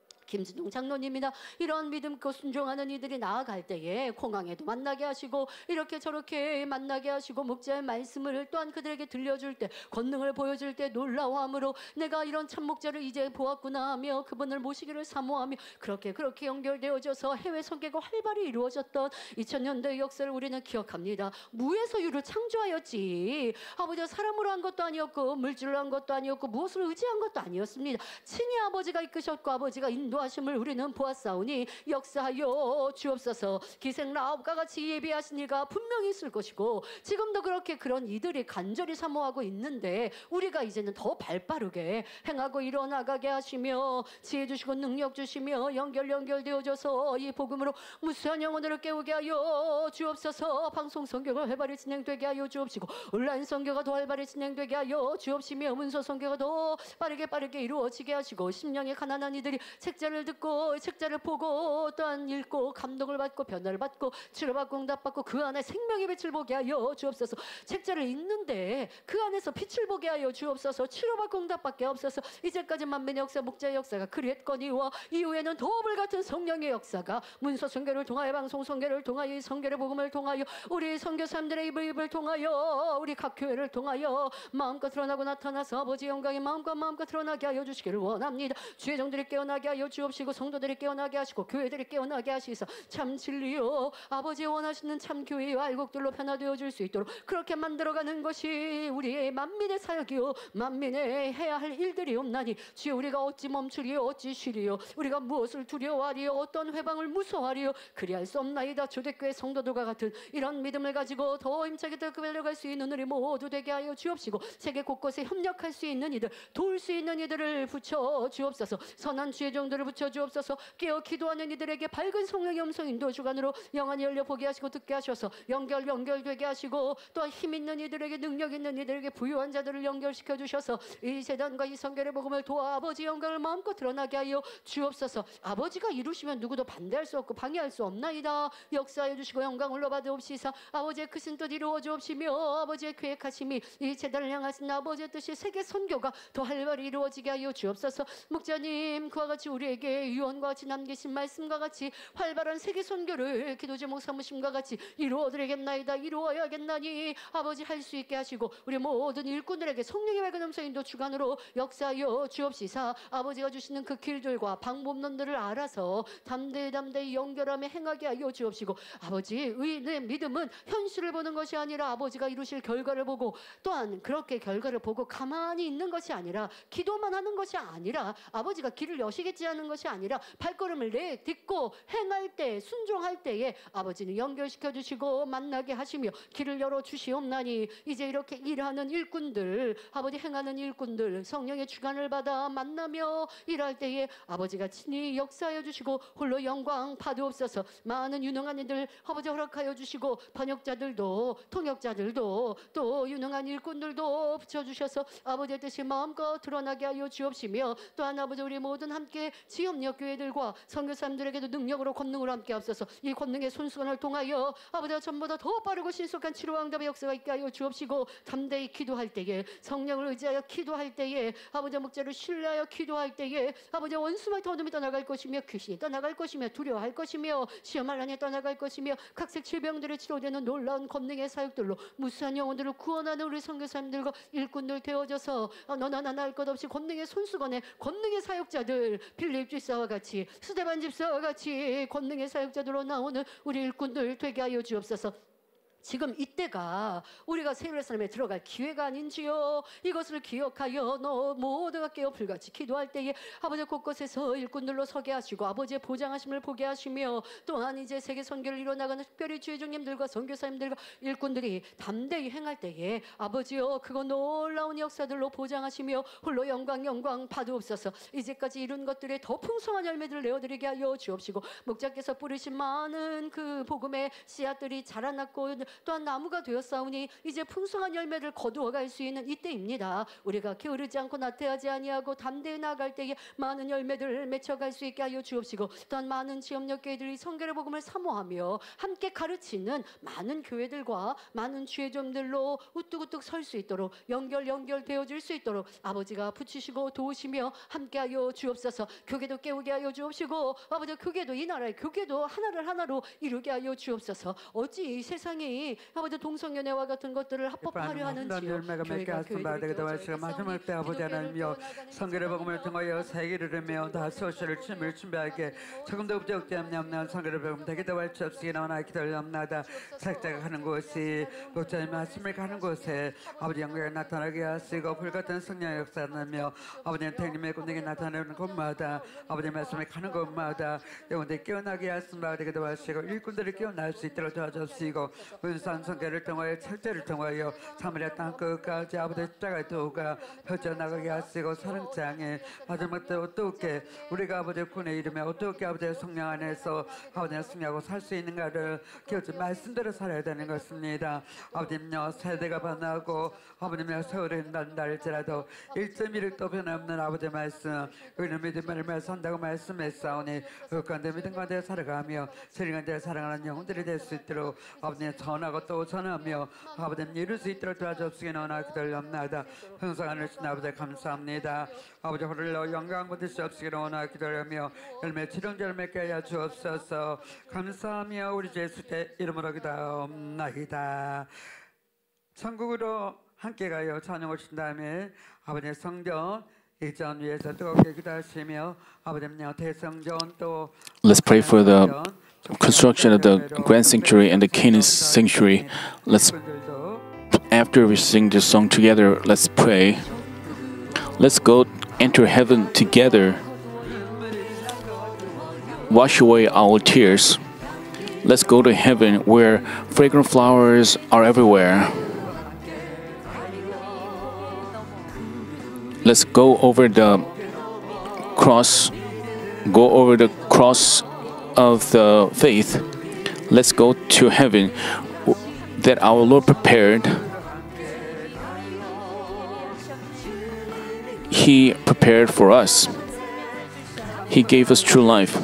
김진동 장로님이나 이런 믿음고 순종하는 이들이 나아갈 때에 공항에도 만나게 하시고 이렇게 저렇게 만나게 하시고 목자의 말씀을 또한 그들에게 들려줄 때 권능을 보여줄 때 놀라워함으로 내가 이런 참 목자를 이제 보았구나 하며 그분을 모시기를 사모하며 그렇게 그렇게 연결되어져서 해외 선교가 활발히 이루어졌던 이천 년대의 역사를 우리는 기억합니다. 무에서 유를 창조하였지 아버지가 사람으로 한 것도 아니었고 물질로 한 것도 아니었고 무엇을 의지한 것도 아니었습니다. 친히 아버지가 이끄셨고 아버지가 인도하심을 우리는 보았사오니 역사하여 주옵소서. 기생 라합과 같이 예비하신 이가 분명히 있을 것이고 지금도 그렇게 그런 이들이 간절히 사모하고 있는데 우리가 이제는 더 발빠르게 행하고 일어나가게 하시며 지혜 주시고 능력 주시며 연결 연결되어져서 이 복음으로 무수한 영혼들을 깨우게 하여 주옵소서. 방송 선교가 활발히 진행되게 하여 주옵시고 온라인 선교가 더 활발히 진행되게 하여 주옵시며 문서 선교가 더 빠르게 빠르게 이루어지게 하시고 심령의 가난한 이들이 책자를 듣고 책자를 보고 또한 읽고 감동을 받고 변화를 받고 치료받고 응답받고 그 안에 생명의 빛을 보게 하여 주옵소서. 책자를 읽는데 그 안에서 빛을 보게 하여 주옵소서. 치료받고 응답받게 하옵소서. 이제까지 만민의 역사 목자의 역사가 그랬거니와 이후에는 더 불같은 성령의 역사가 문서 선교를 통하여 방송 선교를 통하여 이 선교의 복음을 통하여 우리 선교사님들의 입을 입을 통하여 우리 각 교회를 통하여 마음껏 드러나고 나타나서 아버지 영광이 마음과 마음껏 드러나게 하여 주시기를 원합니다. 주의 종들이 깨어나게 하여 주옵시고 성도들이 깨어나게 하시고 교회들이 깨어나게 하시소. 참 진리요 아버지 원하시는 참 교회와 알곡들로 변화되어 줄 수 있도록 그렇게 만들어가는 것이 우리의 만민의 사역이요 만민의 해야 할 일들이옵나니 주여 우리가 어찌 멈추리요 어찌 쉬리요 우리가 무엇을 두려워하리요 어떤 회방을 무서워하리요 그리할 수 없나이다. 초대교회 성도들과 같은 이런 믿음을 가지고 더 힘차게 더 끌려갈 수 있는 우리 모두 되게 하여 주옵시고 세계 곳곳에 협력할 수 있는 이들 도울 수 있는 이들을 붙여 주옵소서. 선한 주의 종들을 붙여 주옵소서. 깨어 기도하는 이들에게 밝은 성령의 음성 인도 주관으로 영안이 열려 보게 하시고 듣게 하셔서 연결 연결되게 하시고 또한 힘 있는 이들에게 능력 있는 이들에게 부유한 자들을 연결시켜 주셔서 이 재단과 이 성결의 복음을 도와 아버지 영광을 마음껏 드러나게 하여 주옵소서. 아버지가 이루시면 누구도 반대할 수 없고 방해할 수 없나이다. 역사해 주시고 영광 올려받으옵시사. 아버지의 크신 뜻 이루어 주옵시며 아버지의 계획하심이 이 재단을 향하신 아버지의 뜻이 세계 선교가 더 활발히 이루어지게 하여 주옵소서. 목자님 그와 같이 우리에게 유언과 같이 남기신 말씀과 같이 활발한 세계 선교를 기도 제목 삼으심과 같이 이루어드리겠나이다. 이루어야겠나니 아버지 할 수 있게 하시고 우리 모든 일꾼들에게 성령의 밝은 음성 인도 주관으로 역사하여 주옵시사. 아버지가 주시는 그 길들과 방법론들을 알아서 담대히 담대히 연결하며 행하게 하여 주옵시고 아버지 의인의 믿음은 현실을 보는 것이 아니라 아버지가 이루실 결과를 보고 또한 그렇게 결과를 보고 가만히 있는 것이 아니라 기도만 하는 것이 아니라 아버지가 길을 여시겠지 하는 것이 아니라 발걸음을 내딛고 행할 때 순종할 때에 아버지는 연결시켜 주시고 만나게 하시며 길을 열어 주시옵나니 이제 이렇게 일하는 일꾼들 아버지 행하는 일꾼들 성령의 주관을 받아 만나며 일할 때에 아버지가 친히 역사하여 주시고 홀로 영광 받으옵소서. 많은 유능한 이들 아버지 허락하여 주시고 번역자들도 통역자들도 또 유능한 일꾼들도 붙여주셔서 아버지의 뜻이 마음껏 드러나게 하여 주옵시며 또한 아버지 우리 모든 함께 지역역 교회들과 선교사님들에게도 능력으로 권능으로 함께 앞서서 이 권능의 손수건을 통하여 아버지가 전보다 더 빠르고 신속한 치료 응답의 역사가 있게 하여 주옵시고 담대히 기도할 때에 성령을 의지하여 기도할 때에 아버지 목자를 신뢰하여 기도할 때에 아버지 원수마의 어둠이 떠나갈 것이며 귀신이 떠나갈 것이며 두려워할 것이며 시험할 난이 떠나갈 것이며 각색 질병들의 치료되는 놀라운 권능의 사역들로 무수한 영혼들을 구원하는 우리 선교사님들과 일꾼들 되어져서 너나 나나 할 것 없이 권능의 손수건에 권능의 사역자들 빌립 집사와 같이 스데반 집사와 같이 권능의 사역자들로 나오는 우리 일꾼들 되게 하여 주옵소서. 지금 이때가 우리가 새 예루살렘에 들어갈 기회가 아닌지요. 이것을 기억하여 너 모두가 깨어 불같이 기도할 때에 아버지 곳곳에서 일꾼들로 서게 하시고 아버지의 보장하심을 보게 하시며 또한 이제 세계 선교를 이뤄나가는 특별히 주의 종님들과 선교사님들과 일꾼들이 담대히 행할 때에 아버지여 그거 놀라운 역사들로 보장하시며 홀로 영광 영광 받으옵소서. 이제까지 이룬 것들의 더 풍성한 열매들을 내어드리게 하여 주옵시고 목자께서 뿌리신 많은 그 복음의 씨앗들이 자라났고 또한 나무가 되었사오니 이제 풍성한 열매를 거두어갈 수 있는 이때입니다. 우리가 게으르지 않고 나태하지 아니하고 담대히 나아갈 때에 많은 열매들을 맺혀갈 수 있게 하여 주옵시고 또한 많은 지역역 교회들이 성결의 복음을 사모하며 함께 가르치는 많은 교회들과 많은 주의점들로 우뚝우뚝 설 수 있도록 연결 연결되어질 수 있도록 아버지가 붙이시고 도우시며 함께하여 주옵소서. 교계도 깨우게 하여 주옵시고 아버지 교계도 이 나라의 교계도 하나를 하나로 이루게 하여 주옵소서. 어찌 이 세상이 아버지 동성연애와 같은 것들을 합법화하려 하는지요. 교회가 교회들을 깨워서 마지막 때 아버지 하나님이여 성결의 복음을 통하여 세계를 이루며 다 소시를 춤을 준비하게 조금 더 부족되었냐 없나 성결의 복음 되게 더 할수 없이 나오나 기도합나다. 사역자가 가는 곳이 목자의 말씀을 가는 곳에 아버지 영광이 나타나게 하시고 불같은 성령의 역사하며 아버지 태님의 권능이 나타나는 곳마다 아버지 말씀을 가는 곳마다 영혼들이 깨어나게 하시며 되게 더 하시고 일꾼들이 깨어날 수 있도록 도와주시고 은산 성결을 통하여 철저를 통하여 사마리아 땅 끝까지 아버지 십자가의 도가 펼쳐나가게 하시고 사랑장에 마지막 때 어떻게 우리가 아버지 군의 이름에 어떻게 아버지의 성령 안에서 아버지의 승리하고 살 수 있는가를 기억지 말씀대로 살아야 되는 것입니다. 아버님요 세대가 변하고 아버님의 세월이 난날지라도 일 점 일 도 변함없는 아버지의 말씀 우리는 믿음을 산다고 말씀했사오니 그가운데 믿음 가운데 살아가며 세리 가운데 사랑하는 영혼들이 될 수 있도록 아버님 전하고 또 전하며 아버님 이룰 수 있도록 도와주시기는 기도합나이다. 평생 하늘신 아버지 감사합니다. 아버지 홀로 영광 받을 수 없으기를 원하 기도하며 열매 치룡자 열매 깨 하여 주옵소서. 감사하며 우리 예수의 이름으로 기도합나이다. 천국으로 함께 가요 찬양 오신 다음에 아버지의 성전 이전 위해서 뜨겁게 기도하시며 아버지여 대성전 또 Let's pray for the construction of the Grand Sanctuary and the Canaan Sanctuary. Let's, after we sing this song together, let's pray. Let's go enter heaven together. Wash away our tears. Let's go to heaven where fragrant flowers are everywhere. Let's go over the cross, go over the cross of the faith. Let's go to heaven that our Lord prepared. He prepared for us. He gave us true life.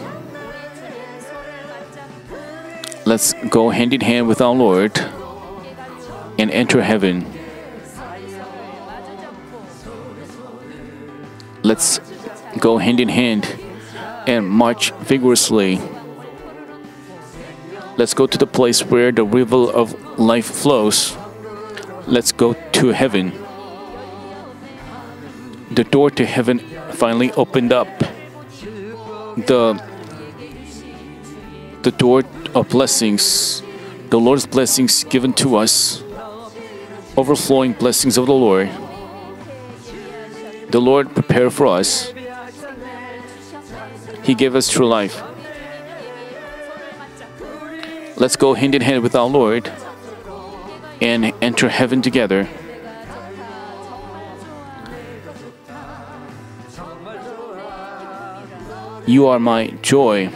Let's go hand in hand with our Lord and enter heaven. Let's go hand in hand and march vigorously. Let's go to the place where the river of life flows. Let's go to heaven. The door to heaven finally opened up. The, the door of blessings, the Lord's blessings given to us, overflowing blessings of the Lord. The Lord prepared for us. He gave us true life. Let's go hand in hand with our Lord and enter heaven together. You are my joy.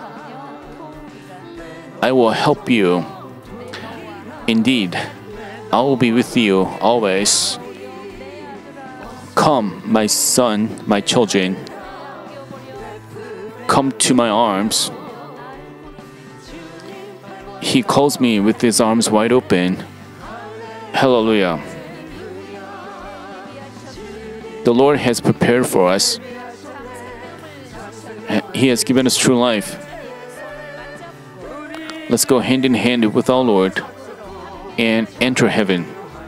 I will help you. Indeed, I will be with you always. Come, my son, my children. Come to my arms. He calls me with his arms wide open. Hallelujah. The Lord has prepared for us. He has given us true life. Let's go hand in hand with our Lord and enter heaven.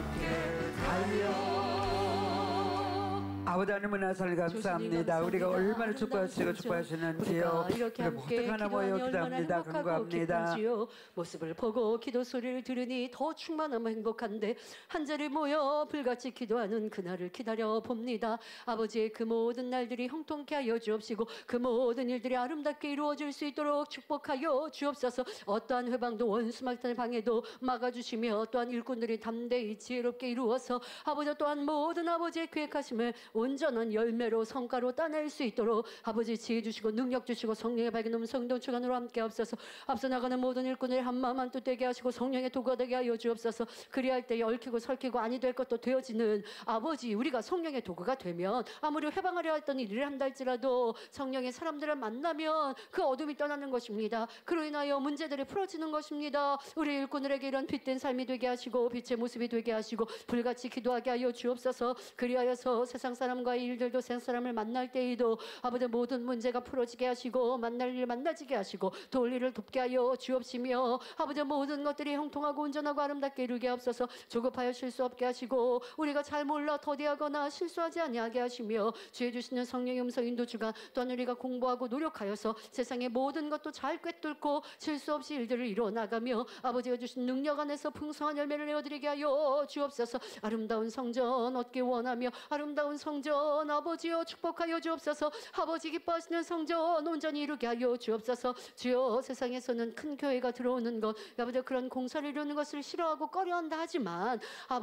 아버지 하나님 은혜를 감사합니다. 우리가 얼마나 축복하시고 축복하시는지요. 이렇게 우리 모두 함께 하나 모여 기도하니 얼마나 기도합니다. 행복하고 간구합니다. 기쁜지요. 모습을 보고 기도 소리를 들으니 더 충만하고 행복한데 한 자리 모여 불같이 기도하는 그날을 기다려 봅니다. 아버지의 그 모든 날들이 형통케 하여 주옵시고 그 모든 일들이 아름답게 이루어질 수 있도록 축복하여 주옵소서. 어떠한 회방도 원수막탄의 방해도 막아주시며 또한 일꾼들이 담대히 지혜롭게 이루어서 아버지 또한 모든 아버지의 계획하심을 온전한 열매로 성과로 따낼 수 있도록 아버지 지혜 주시고 능력 주시고 성령의 밝은 음성동 주관으로 함께 하옵소서. 앞서 나가는 모든 일꾼을 한마음 한뜻 되게 하시고 성령의 도구가 되게 하여 주옵소서. 그리할 때 얽히고 설키고 아니 될 것도 되어지는 아버지, 우리가 성령의 도구가 되면 아무리 회방하려 했던 일을 한다 할지라도 성령의 사람들을 만나면 그 어둠이 떠나는 것입니다. 그로 인하여 문제들이 풀어지는 것입니다. 우리 일꾼들에게 이런 빛된 삶이 되게 하시고 빛의 모습이 되게 하시고 불같이 기도하게 하여 주옵소서. 그리하여서 세상 사람과의 일들도 세상 사람을 만날 때에도 아버지 모든 문제가 풀어지게 하시고 만날 일 만나지게 하시고 도울 일을 돕게 하여 주옵시며 아버지 모든 것들이 형통하고 온전하고 아름답게 이루게 하옵소서. 조급하여 실수 없게 하시고 우리가 잘 몰라 더디하거나 실수하지 아니하게 하시며 주의 주시는 성령의 음성 인도 주간 또한 우리가 공부하고 노력하여서 세상의 모든 것도 잘 꿰뚫고 실수 없이 일들을 이뤄나가며 아버지가 주신 능력 안에서 풍성한 열매를 내어드리게 하여 주옵소서. 아름다운 성전 얻기 원하며 아름다운 성전 아버지여 축복하여 주옵소서. 아버지 기뻐하시는 성전 온전히 이루게 하여 주옵소서. 주여 세상에서는 큰 교회가 들어오는 것 아버지 그런 공사를 이루는 것을 싫어하고 꺼려한다 하지만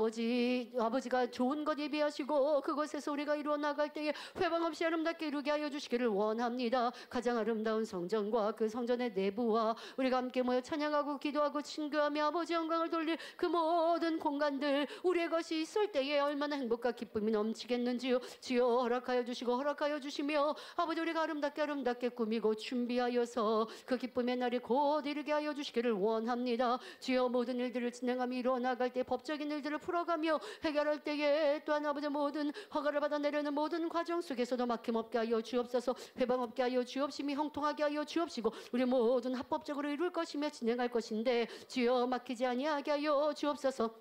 아버지 아버지가 좋은 것 예비하시고 그곳에서 우리가 이루어 나갈 때에 회방 없이 아름답게 이루게 하여 주시기를 원합니다. 가장 아름다운 성전과 그 성전의 내부와 우리가 함께 모여 찬양하고 기도하고 친구하며 아버지 영광을 돌릴 그 모든 공간들 우리의 것이 있을 때에 얼마나 행복과 기쁨이 넘치겠는지요. 주여 허락하여 주시고 허락하여 주시며 아버지 우리가 아름답게 아름답게 꾸미고 준비하여서 그 기쁨의 날이 곧 이르게 하여 주시기를 원합니다. 주여 모든 일들을 진행하며 이루어나갈 때 법적인 일들을 풀어가며 해결할 때에 또한 아버지 모든 허가를 받아 내려는 모든 과정 속에서도 막힘없게 하여 주옵소서. 회방 없게 하여 주옵시며 형통하게 하여 주옵시고 우리 모든 합법적으로 이룰 것이며 진행할 것인데 주여 막히지 아니하게 하여 주옵소서.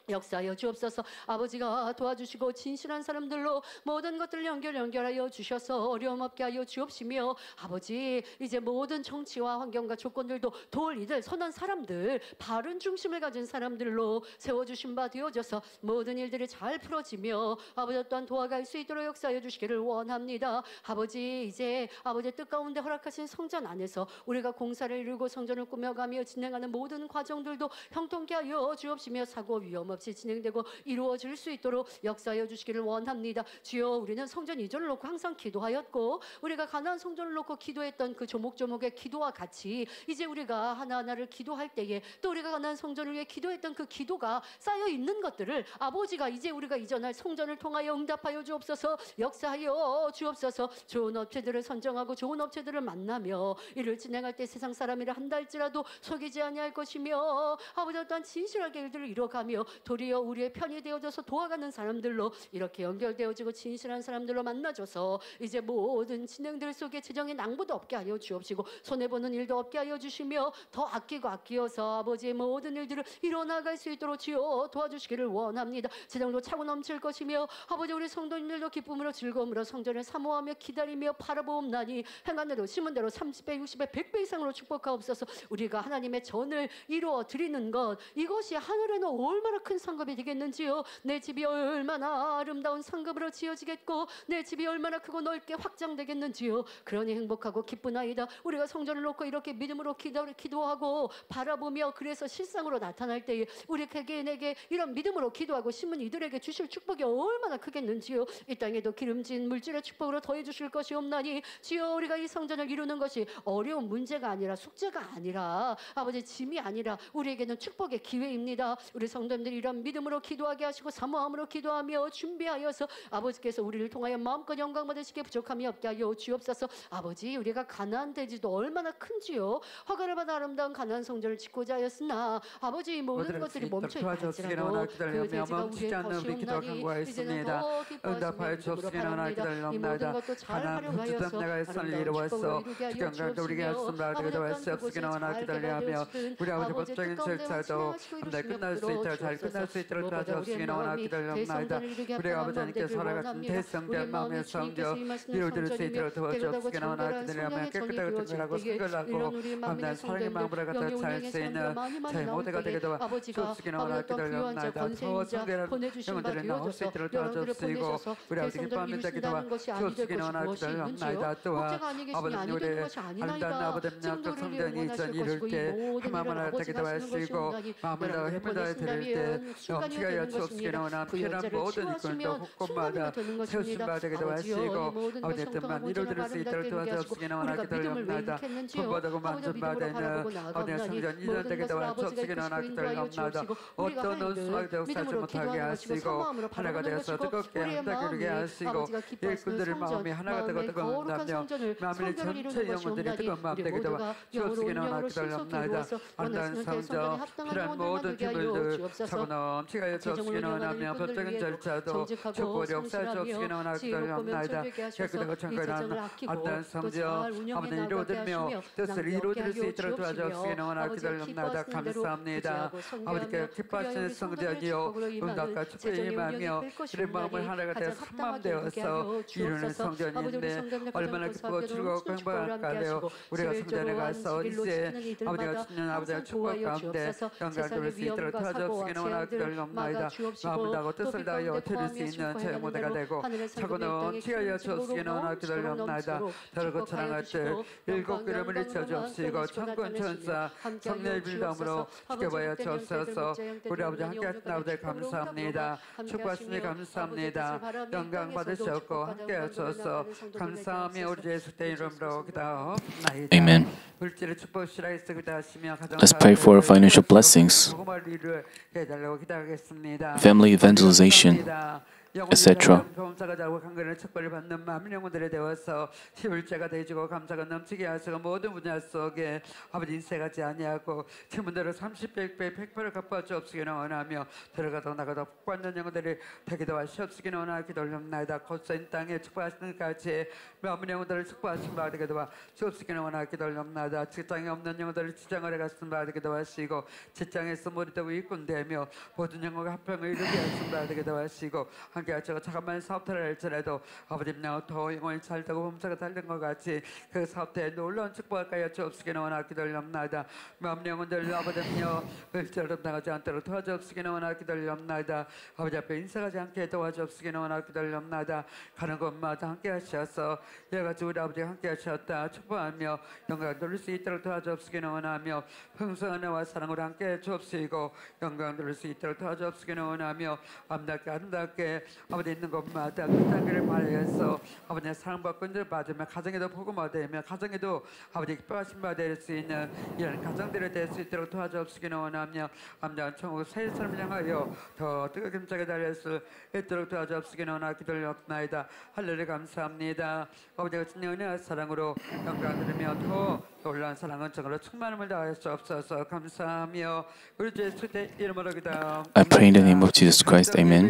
역사하여 주옵소서. 아버지가 도와주시고 진실한 사람들로 모든 것들을 연결 연결하여 주셔서 어려움 없게 하여 주옵시며 아버지 이제 모든 정치와 환경과 조건들도 도울 이들 선한 사람들 바른 중심을 가진 사람들로 세워주신 바 되어져서 모든 일들이 잘 풀어지며 아버지 또한 도와갈 수 있도록 역사하여 주시기를 원합니다. 아버지 이제 아버지 뜻 가운데 허락하신 성전 안에서 우리가 공사를 이루고 성전을 꾸며가며 진행하는 모든 과정들도 형통케 하여 주옵시며 사고 위험 없이 진행되고 이루어질 수 있도록 역사하여 주시기를 원합니다. 주여 우리는 성전 이전을 놓고 항상 기도하였고 우리가 가나안 성전을 놓고 기도했던 그 조목조목의 기도와 같이 이제 우리가 하나하나를 기도할 때에 또 우리가 가나안 성전을 위해 기도했던 그 기도가 쌓여 있는 것들을 아버지가 이제 우리가 이전할 성전을 통하여 응답하여 주옵소서. 역사하여 주옵소서. 좋은 업체들을 선정하고 좋은 업체들을 만나며 이를 진행할 때 세상 사람이라 한달지라도 속이지 아니할 것이며 아버지 또한 진실하게 일들을 이뤄가며 도리어 우리의 편이 되어져서 도와가는 사람들로 이렇게 연결되어지고 진실한 사람들로 만나줘서 이제 모든 진행들 속에 재정의 낭보도 없게 하여 주옵시고 손해보는 일도 없게 하여 주시며 더 아끼고 아끼어서 아버지의 모든 일들을 이뤄나갈 수 있도록 주여 도와주시기를 원합니다. 재정도 차고 넘칠 것이며 아버지 우리 성도님들도 기쁨으로 즐거움으로 성전을 사모하며 기다리며 바라보옵나니 행한 대로 심은 대로 삼십 배 육십 배 백 배 이상으로 축복하옵소서. 우리가 하나님의 전을 이루어 드리는 것 이것이 하늘에는 얼마나 큰 상급이 되겠는지요. 내 집이 얼마나 아름다운 상급으로 지어지겠고 내 집이 얼마나 크고 넓게 확장되겠는지요. 그러니 행복하고 기쁘나이다. 우리가 성전을 놓고 이렇게 믿음으로 기도, 기도하고 바라보며 그래서 실상으로 나타날 때에 우리 개개인에게 이런 믿음으로 기도하고 심은 이들에게 주실 축복이 얼마나 크겠는지요. 이 땅에도 기름진 물질의 축복으로 더해 주실 것이 없나니 주여 우리가 이 성전을 이루는 것이 어려운 문제가 아니라 숙제가 아니라 아버지 짐이 아니라 우리에게는 축복의 기회입니다. 우리 성도님들이 이런 믿음으로 기도하게 하시고 사모함으로 기도하며 준비하여서 아버지께서 우리를 통하여 마음껏 영광 받으시기에 부족함이 없게 하여 주옵소서. 아버지 우리가 가나안 대지도 얼마나 큰지요. 허가를 받아 아름다운 가나안 성전을 짓고자 하였으나 아버지 모든 것들이 멈춰 있다 할지라도 그 대지가 우리의 것이옵나니 이제는 더 기뻐하시며 믿음으로 바랍니다. 이 모든 것도 잘 활용하여서 아름다운 축복을 이루게 하여 주옵시며 아버지 또한 그곳을 잘 개발되어 주든 우리 아버지 아버지 법적인 뜻가운데 절차도 진행하시고 한 달 끝날 수 이루시며 있도록 잘 끝날 수 있도록 도와주시기 원하기 때문입니다. 우리 아버지님께 살아가신 대성된 마음의 성교 이루어질 수 있도록 도와주시기 원하기 때문에 깨끗하고 정결하고 성결하고 감사한 사랑의 마음으로 갖다 잘 수 있는 제 모두가 되게 도와주시기 원하기 때문입니다. 더 성결한 영혼들을 나올 수 있도록 도와주시고 우리 아버지 기뻐하면 되게 도와주시기 원하기 때문입니다. 또한 아버지님 우리 아름다운 아버지님 그 성전이 이전 이룰 때 하나만 하게 도와주시고 마음을 다해 힘을 다해 드릴 때 넘치게 하여 주옵시기 원하는 필요한 모든 일꾼도 곳곳마다 세우신 바 되게 도와주시고 아버지의 뜻만 이루어질 수 있도록 도와주시기 원하기 때문입니다. 본보다고 만든 바 되는 아버지의 성전 이전 되게 도와주시기 원하기 때문입니다. 어떤 원수가 되어 살지 못하게 하시고 하나가 되어서 뜨겁게 한다 그러게 하시고 일꾼들의 마음이 하나가 되고 뜨거운 남녀 마음의 전체 영혼들이 뜨거운 마음 되게 도와주시기 원하기 때문입니다. 아름다운 성전 필요한 모든 기물들 차고 넘치게 하여 주옵시기 원하며 법적인 절차도 축복을 역사해 주옵시기 원하기 때문입니다. 깨끗하고 정결한 아름다운 성전 아버지 이루어들며 뜻을 이루어질 수 있도록 도와주옵시기 원하기 때문입니다. 감사합니다. 아버지께 기뻐하시는 성전이요 응답과 축복이 임하며 이런 마음을 하나가 되어서 한마음 되어서 이루는 성전인데 얼마나 기쁘고 즐겁고 행복할까요. 우리가 성전에 가서 이제 아버지가 주는 아버지의 축복 가운데 영광을 돌릴 수 있도록 도와주옵시기 원하기 때문입니다. 마음을 다하고 뜻을 다하여 드릴 수 있는 제 모두가 되고 차고 넘치게 하여 주옵시기 원하기 때문입니다. 더럽고 찬양할 때 일곱 그림을 잊혀주옵시고 천군 천사 성령의 빌다음으로 지켜봐야 주옵소서. 우리 아버지 함께 하신 아버지 감사합니다. 축복하시니 감사합니다. 영광 받으셨고 함께 하셔서 감사하며 우리 예수의 이름으로 기도하옵나이다. Amen. 물질의 축복이라 해서 기도하시며 가정 Let's pray for financial blessings, 복음을 이루게 해달라고 기도하겠습니다. family evangelization, et cetera. 범사가 자고 강건의 축복을 받는 많은 영혼들이 되어서 십일제가 되어지고 감사가 넘치게 하시고 모든 분야 속에 아버지 인쇄하지 아니하고 질문대로 삼십 배, 백 배, 백 배를 갚아 주옵시기를 원하며 들어가도 나가도 복받는 영혼들이 되기도 하시옵시기를 원하기 돌렸나이다. 곧선 땅에 축복하시는 같이 많은 영혼들을 축복하신 바 되기도 하시옵시기를 원하기 돌렸나이다. 직장에 없는 영혼들을 직장을 해갔은 바 되기도 하시고 직장에서 머리되고 일꾼되며 모든 영혼과 합평을 이루게 하신 바 되기도 하시고 함께 하시고 잠깐만 사업터를 할지라도 아버님 더 영혼이 잘 되고 범사가 달린 것 같이 그 사업터에 놀라운 축복할까요 주옵시기는 원하기 돌렸나이다. 마음 영혼들 아버지여 별처럼 당하지 않도록 도와주옵시기는 원하기 돌렸나이다. 아버지 앞에 인사하지 않게 도와주옵시기는 원하기 돌렸나이다. 가는 곳마다 함께 하셔서 여가지고 우리 아버지 함께 하셨다 축복하며 영광 돌릴 수 있도록 도와주옵시기는 원하며 풍성한 은혜와 사랑으로 함께 주옵시고 영광 돌릴 수 있도록 도와주옵시기는 원하며 아름답게 아름답게 아버지 있는 곳마다 그 단계를 발휘해서 아버지의 사랑받고 은혜를 받으며 가정에도 복음 얻으며 가정에도 아버지 기뻐하신 바 될 수 있는 이런 가정들이 될 수 있도록 도와주옵시기는 원하며 아름다운 천국 새 삶을 향하여 더 뜨겁게 힘차게 달릴 수 있도록 도와주옵시기는 원하기 돌렸나이다. 할렐루야 감사합니다. 아버지가 주님 은혜와 사랑으로 영광 드리며 더 놀라운 사랑 은총으로 충만함을 다할 수 없어서 감사하며 우리 주 예수 의 이름으로 기도합니다. I pray in the name of Jesus Christ. Amen.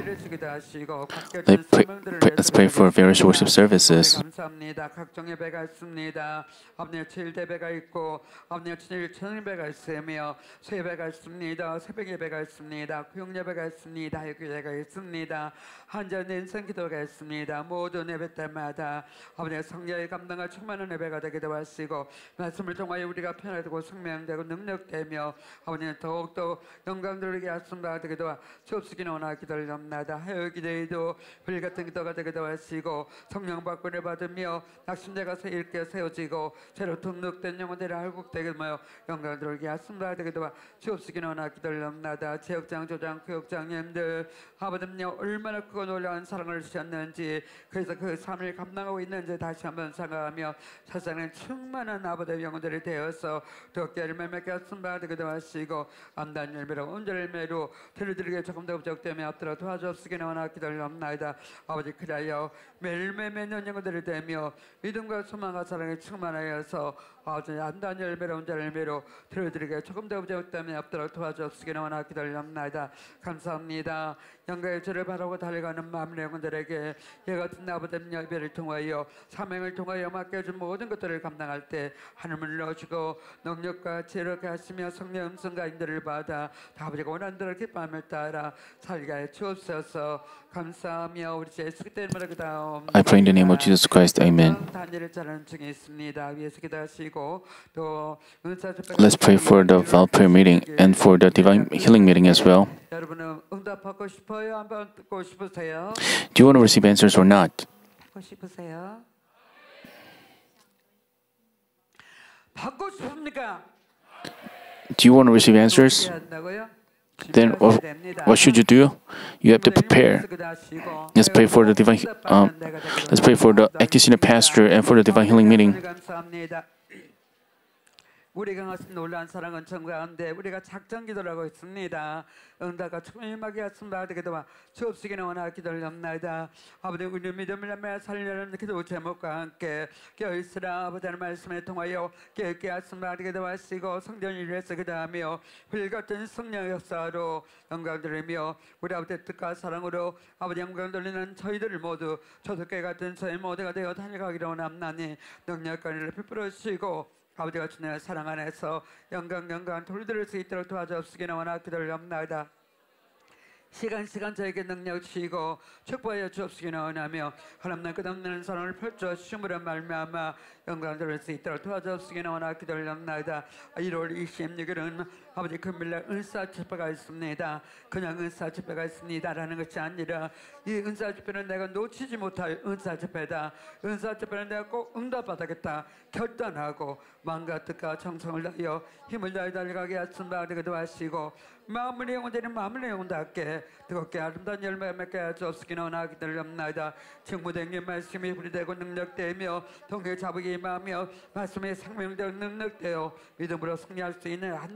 Let pray, pray, let's pray for various worship services. 감사합니다. 각종 예배가 있습니다. 아버지의 주일 예배가 있고 아버지의 주일 저녁 예배가 있으며 수예배가 있습니다. 새벽 예배가 있습니다. 구역 예배가 있습니다. 예배가 있습니다. 한전 인생 기도가 있습니다. 모든 예배 때마다 아버지의 성령의 감당과 충만한 예배가 되기도 하시고 말씀을 통하여 우리가 편안되고 생명되고 능력되며 아버지는 더욱더 영광 돌리게 하신다 되기도 하시옵시기는 원하기 돌렸나이다. 하여 기도에도 불같은 기도가 되기도 하시고 성령 받고를 받으며 낙심자가 새 일깨 세워지고 새로 등록된 영혼들이 할국되게 하여 영광 돌리게 하신다 되기도 하시옵시기는 원하기 돌렸나이다. 지역장 조장 교육장님들 아버지여 얼마나 크고 놀라운 사랑을 주셨는지 그래서 그 삶을 감당하고 있는지 다시 한번 생각하며 세상에 충만한 아버지의 영혼들이 되어서 더욱더 열매 맺게 하신 바 되기도 하시고 암단 열매로 온전 열매로 들들게 조금 더 부족되며 앞들어 도와주옵시기는 원하기 돌렸나이다. 아버지 그리하여 매일매일 맺는 영혼들이 되며 믿음과 소망과 사랑에 충만하여서 아버지 암단 열매로 온전 열매로 들들게 조금 더 부족되며 앞들어 도와주옵시기는 원하기 돌렸나이다. 감사합니다. 영광의 주를 바라고 달려가는 마음의 영혼들에게 이 같은 아버지 예배를 통하여 사명을 통하여 맡겨준 모든 것들을 감당할 때 하늘을 넣어주고 능력과 지혜를 하시며 성령 음성과 인도를 받아 아버지가 원하는 대로 기뻐함을 따라 살게 해 주옵소서. 감사하며 우리 예수 그리스도의 이름으로 기도하옵나이다. I pray in the name of Jesus Christ. Amen. 단일을 자라는 중에 있습니다. 예수 기도하시고 또 은사 Let's pray for the vow prayer meeting and for the divine healing meeting as well. 여러분은 응답 받고 싶어요? 한번 듣고 싶으세요? Do you want to receive answers or not? 받고 싶으세요? 받고 싶습니까? Do you want to receive answers? 한다고요? Then what, what should you do? You have to prepare. Let's pray for the divine. Um, let's pray for the active senior pastor and for the divine healing meeting. 우리가 하신 놀라운 사랑은 정 가운데 우리가 작전 기도를 하고 있습니다. 응답과 충만하게 하신 바 되기도 주옵시기는 원하기 기도합나이다. 아버지 우리 믿음을 남아 살려는 기도 제목과 함께 깨어있으라 아버지의 말씀에 통하여 깨게 하신 바 되기도 하시고 성전을 위해서 기도하며 불같은 성령 역사로 영광 드리며 우리 아버지의 뜻과 사랑으로 아버지 영광 돌리는 저희들 모두 초대교회 같은 저희 모두가 되어 다녀가기로 원합나니 능력과 은혜를 베풀어 주시고 아버지가 주님의 사랑 안에서 영광 영광 돌들을 수 있도록 도와주옵시기는 원하기 기도합나이다. 시간 시간 저에게 능력 주시고 축복하여 주옵시기는 원하며 하나님의 끝없는 사랑을 펼쳐 주심으로 말미암아 영광 돌릴 수 있도록 도와주옵시기는 원하기 기도합나이다. 일월 이십육일은 아버지 금일날 은사 집회가 있습니다. 그냥 은사 집회가 있습니다라는 것이 아니라 이 은사 집회는 내가 놓치지 못할 은사 집회다. 은사 집회는 내가 꼭 응답받아야겠다 결단하고 마음과 뜻과 정성을 다하여 힘을 다해 달려가게 하신 바 되기도 하시고 마음의 영혼들이 마음의 영혼답게 뜨겁게 아름다운 열매 맺게 하옵시기는 원하기 기도합나이다. 직무대행의 말씀이 불이되고 능력되며 동해 자복이 임하며 말씀의 생명되어 능력되어 믿음으로 승리할 수 있는 한다는 아버지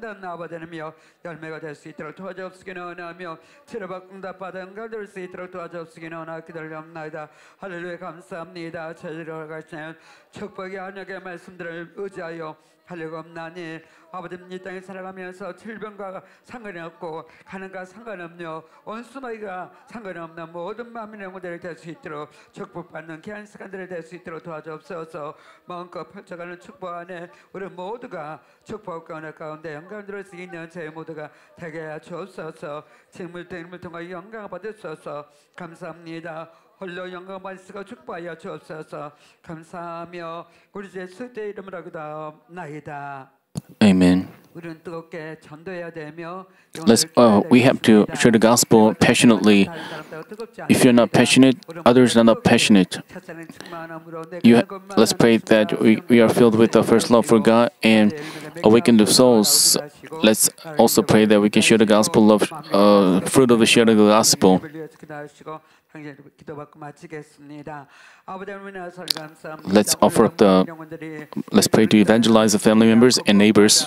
되며 열매가 될 수 있도록 도와주옵시기는 원하며 치료받고 응답받아 응답될 수 있도록 도와주옵시기는 원하고 기다려옵나이다. 할렐루야 감사합니다. 저희를 가시는 축복의 언약의 말씀들을 의지하여 하려옵나니 아버지님 이 땅에 살아가면서 질병과 상관이 없고 가난과 상관없며 원수마이가 상관이 없는 모든 마음의 영혼들이 될 수 있도록 축복받는 귀한 시간들이 될 수 있도록 도와주옵소서. 마음껏 펼쳐가는 축복 안에 우리 모두가 축복과 은혜 가운데 영광 들을 수 있는 저희 모두가 되게 하여 주옵소서. 직물도 인물 통하여 영광을 받으소서. 감사합니다. 홀로 영광 받으시고 축복하여 주옵소서. 감사하며 우리 예수 의 이름으로 기도하옵나이다. Amen. 우리는 뜨겁게 전도해야 되며 Let's, uh, we have to share the gospel passionately. If you're not passionate, others are not passionate. You ha- let's pray that we, we are filled with the first love for God and awaken the souls. Let's also pray that we can share the gospel of uh, fruit of the sharing of the gospel. Let's offer up the, let's pray to evangelize the family members and neighbors.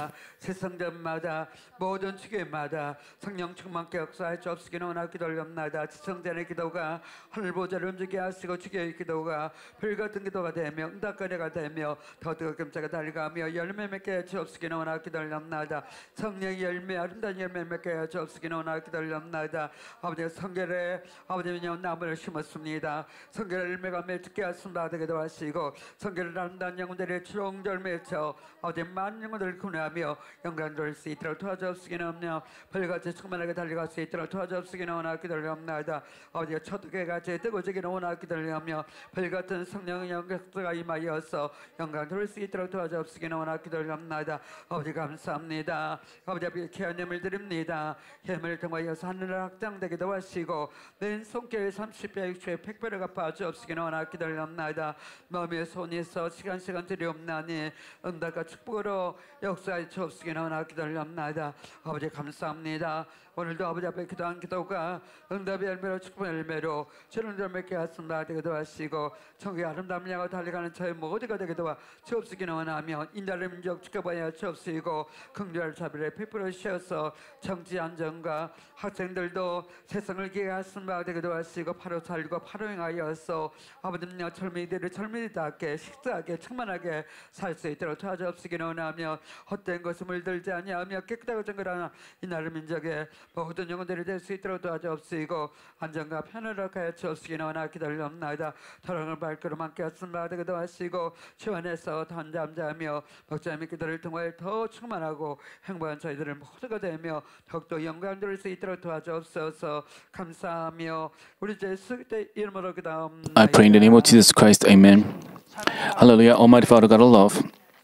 지성전마다 모든 주교마다 성령 충만케 역사해 주옵시기는 원하고 기도하옵나이다. 지성전의 기도가 하늘보좌를 움직이게 하시고 주교의 기도가 불같은 기도가 되며 응답거리가 되며 더 뜨겁게 끔찍하게 달려가며 열매 맺게 해 주옵시기는 원하고 기도하옵나이다. 성령의 열매 아름다운 열매 맺게 해 주옵시기는 원하고 기도하옵나이다. 아버지 성결에 아버지는 나무를 심었습니다. 성결의 열매가 맺게 하신다 되기도 하시고 성결의 아름다운 영혼들의 주렁절 맺혀 아버지 많은 영혼들을 구원하며 영광 돌 수 있도록 도와주옵시기는 없며 벌같이 충만하게 달려갈 수 있도록 도와주옵시기는 원하고 기도하옵나이다. 아버지가 초토개같이 뜨거워지기는 원하고 기도하며 벌같은 성령의 영광가 임하여서 영광 돌 수 있도록 도와주옵시기는 원하고 기도하옵나이다. 아버지 감사합니다. 아버지 앞에 귀한 예물 드립니다. 예물을 통하여서 하늘을 확장되기도 하시고 내 손길 삼십 배 육십 배 백 배를 갚아 주옵시기는 원하고 기도하옵나이다. 마음의 손에서 시간 시간 드리옵나니 응답과 축복으로 역사해 주옵시기는 원하고 기도하옵나이다. 아버지 감사합니다. 오늘도 아버지 앞에 기도한 기도가 응답의 열매로 축복의 열매로 주는 절 맺게 하신다 되기도 하시고 천국의 아름다운 양으로 달려가는 저희 모두가 되기도 하 주옵시기는 원하며 인자를 민족 지켜봐야 주옵시고 긍휼 자비를 베풀어 주셔서 정치 안정과 학생들도 세상을 기게 하신 바 되기도 하시고 바로 살고 바로 행하여서 아버지님 젊은이들을 젊은이답게 식사하게 충만하게 살 수 있도록 도와주옵시기는 원하며 헛된 것을 물들지 아니하며 깨끗하고 정결한 이 나라 민족의 모든 영혼들이 될 수 있도록 도와주옵시고 안전과 편안을 하여 주옵시기는 원하고 기다리옵나이다. 사랑을 발걸음 함께 하신 바 되기도 하시고 주 안에서 단잠자며 목자님의 기도를 통하여 더 충만하고 행복한 저희들을 모두가 되며 더욱더 영광 돌릴 수 있도록 도와주옵소서. 감사하며 우리 예수 의 이름으로 기도하옵나이다. I pray in the name of Jesus Christ. Amen. Hallelujah. Almighty Father, God of love,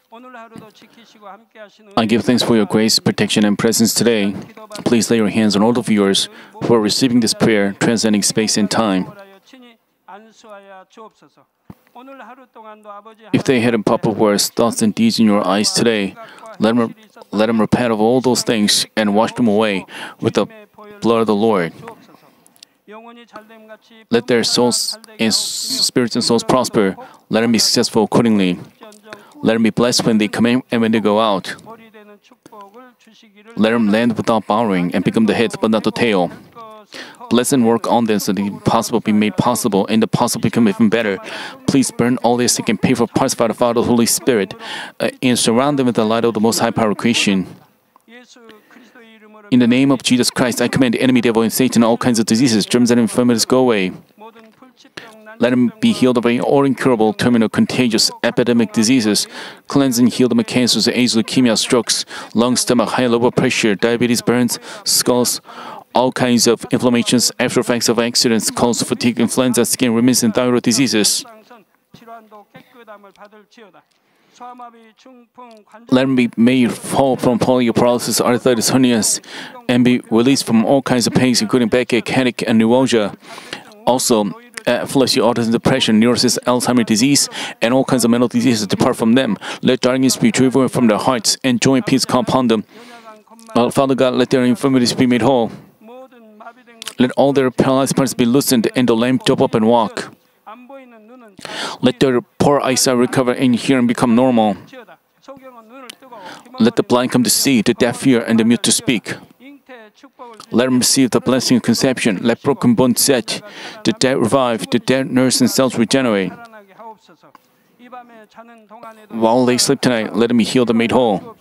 I give thanks for your grace, protection, and presence today. Please lay your hands on all the viewers who are receiving this prayer, transcending space and time. If they had improper words, thoughts, and deeds in your eyes today, let them, let them repent of all those things and wash them away with the blood of the Lord. Let their souls and spirits and souls prosper. Let them be successful accordingly. Let them be blessed when they come in and when they go out. Let them land without bowing and become the head but not the tail. Bless and work on them so the impossible be made possible and the possible become even better. Please burn all their sick and painful parts by the Father of the Holy Spirit uh, and surround them with the light of the Most High Power of creation. In the name of Jesus Christ, I command the enemy, devil, and Satan, all kinds of diseases, germs, and infirmities go away. Let them be healed of all incurable, terminal, contagious, epidemic diseases. Cleanse and heal them of cancers, AIDS, leukemia, strokes, lung, stomach, high and low blood pressure, diabetes, burns, skulls, all kinds of inflammations, after effects of accidents, colds, fatigue, influenza, skin remitting, and thyroid diseases. Let them be made whole from polio, paralysis, arthritis, hernias, and be released from all kinds of pains, including backache, headache, and neuralgia. Also, epilepsy, autism, depression, neurosis, Alzheimer's disease, and all kinds of mental diseases depart from them. Let darkness be driven from their hearts, and joy and peace come upon them. Uh, Father God, let their infirmities be made whole. Let all their paralyzed parts be loosened, and the lame jump up and walk. Let their poor eyesight recover and hearing become normal. Let the blind come to see, the deaf hear, and the mute to speak. Let them receive the blessing of conception. Let broken bones set, the dead revive, the dead nurse and cells regenerate. While they sleep tonight, let them be healed and made whole.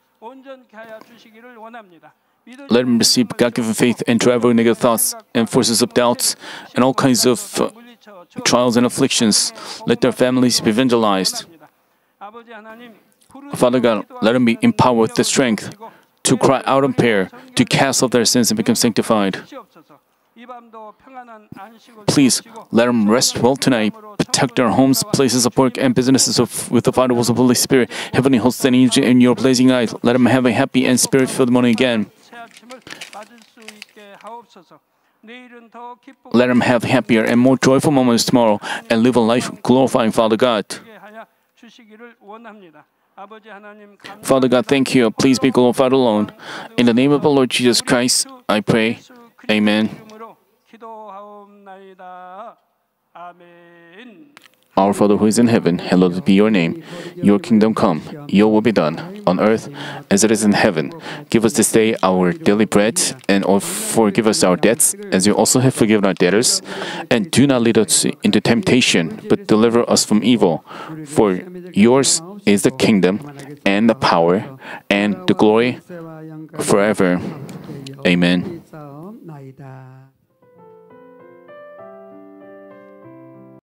Let them receive God-given faith and drive away negative thoughts and forces of doubts and all kinds of uh, trials and afflictions. Let their families be evangelized. Father God, let them be empowered with the strength to cry out in prayer, to cast off their sins and become sanctified. Please let them rest well tonight. Protect their homes, places of work, and businesses of, with the fireballs of the Holy Spirit. Heavenly hosts and angels in your blazing light. Let them have a happy and spirit-filled morning again. Let them have happier and more joyful moments tomorrow and live a life glorifying Father God. Father God, thank you. Please be glorified alone. In the name of the Lord Jesus Christ, I pray. Amen. Our Father who is in heaven, hallowed be your name. Your kingdom come, your will be done, on earth as it is in heaven. Give us this day our daily bread, and forgive us our debts, as you also have forgiven our debtors. And do not lead us into temptation, but deliver us from evil. For yours is the kingdom, and the power, and the glory forever. Amen.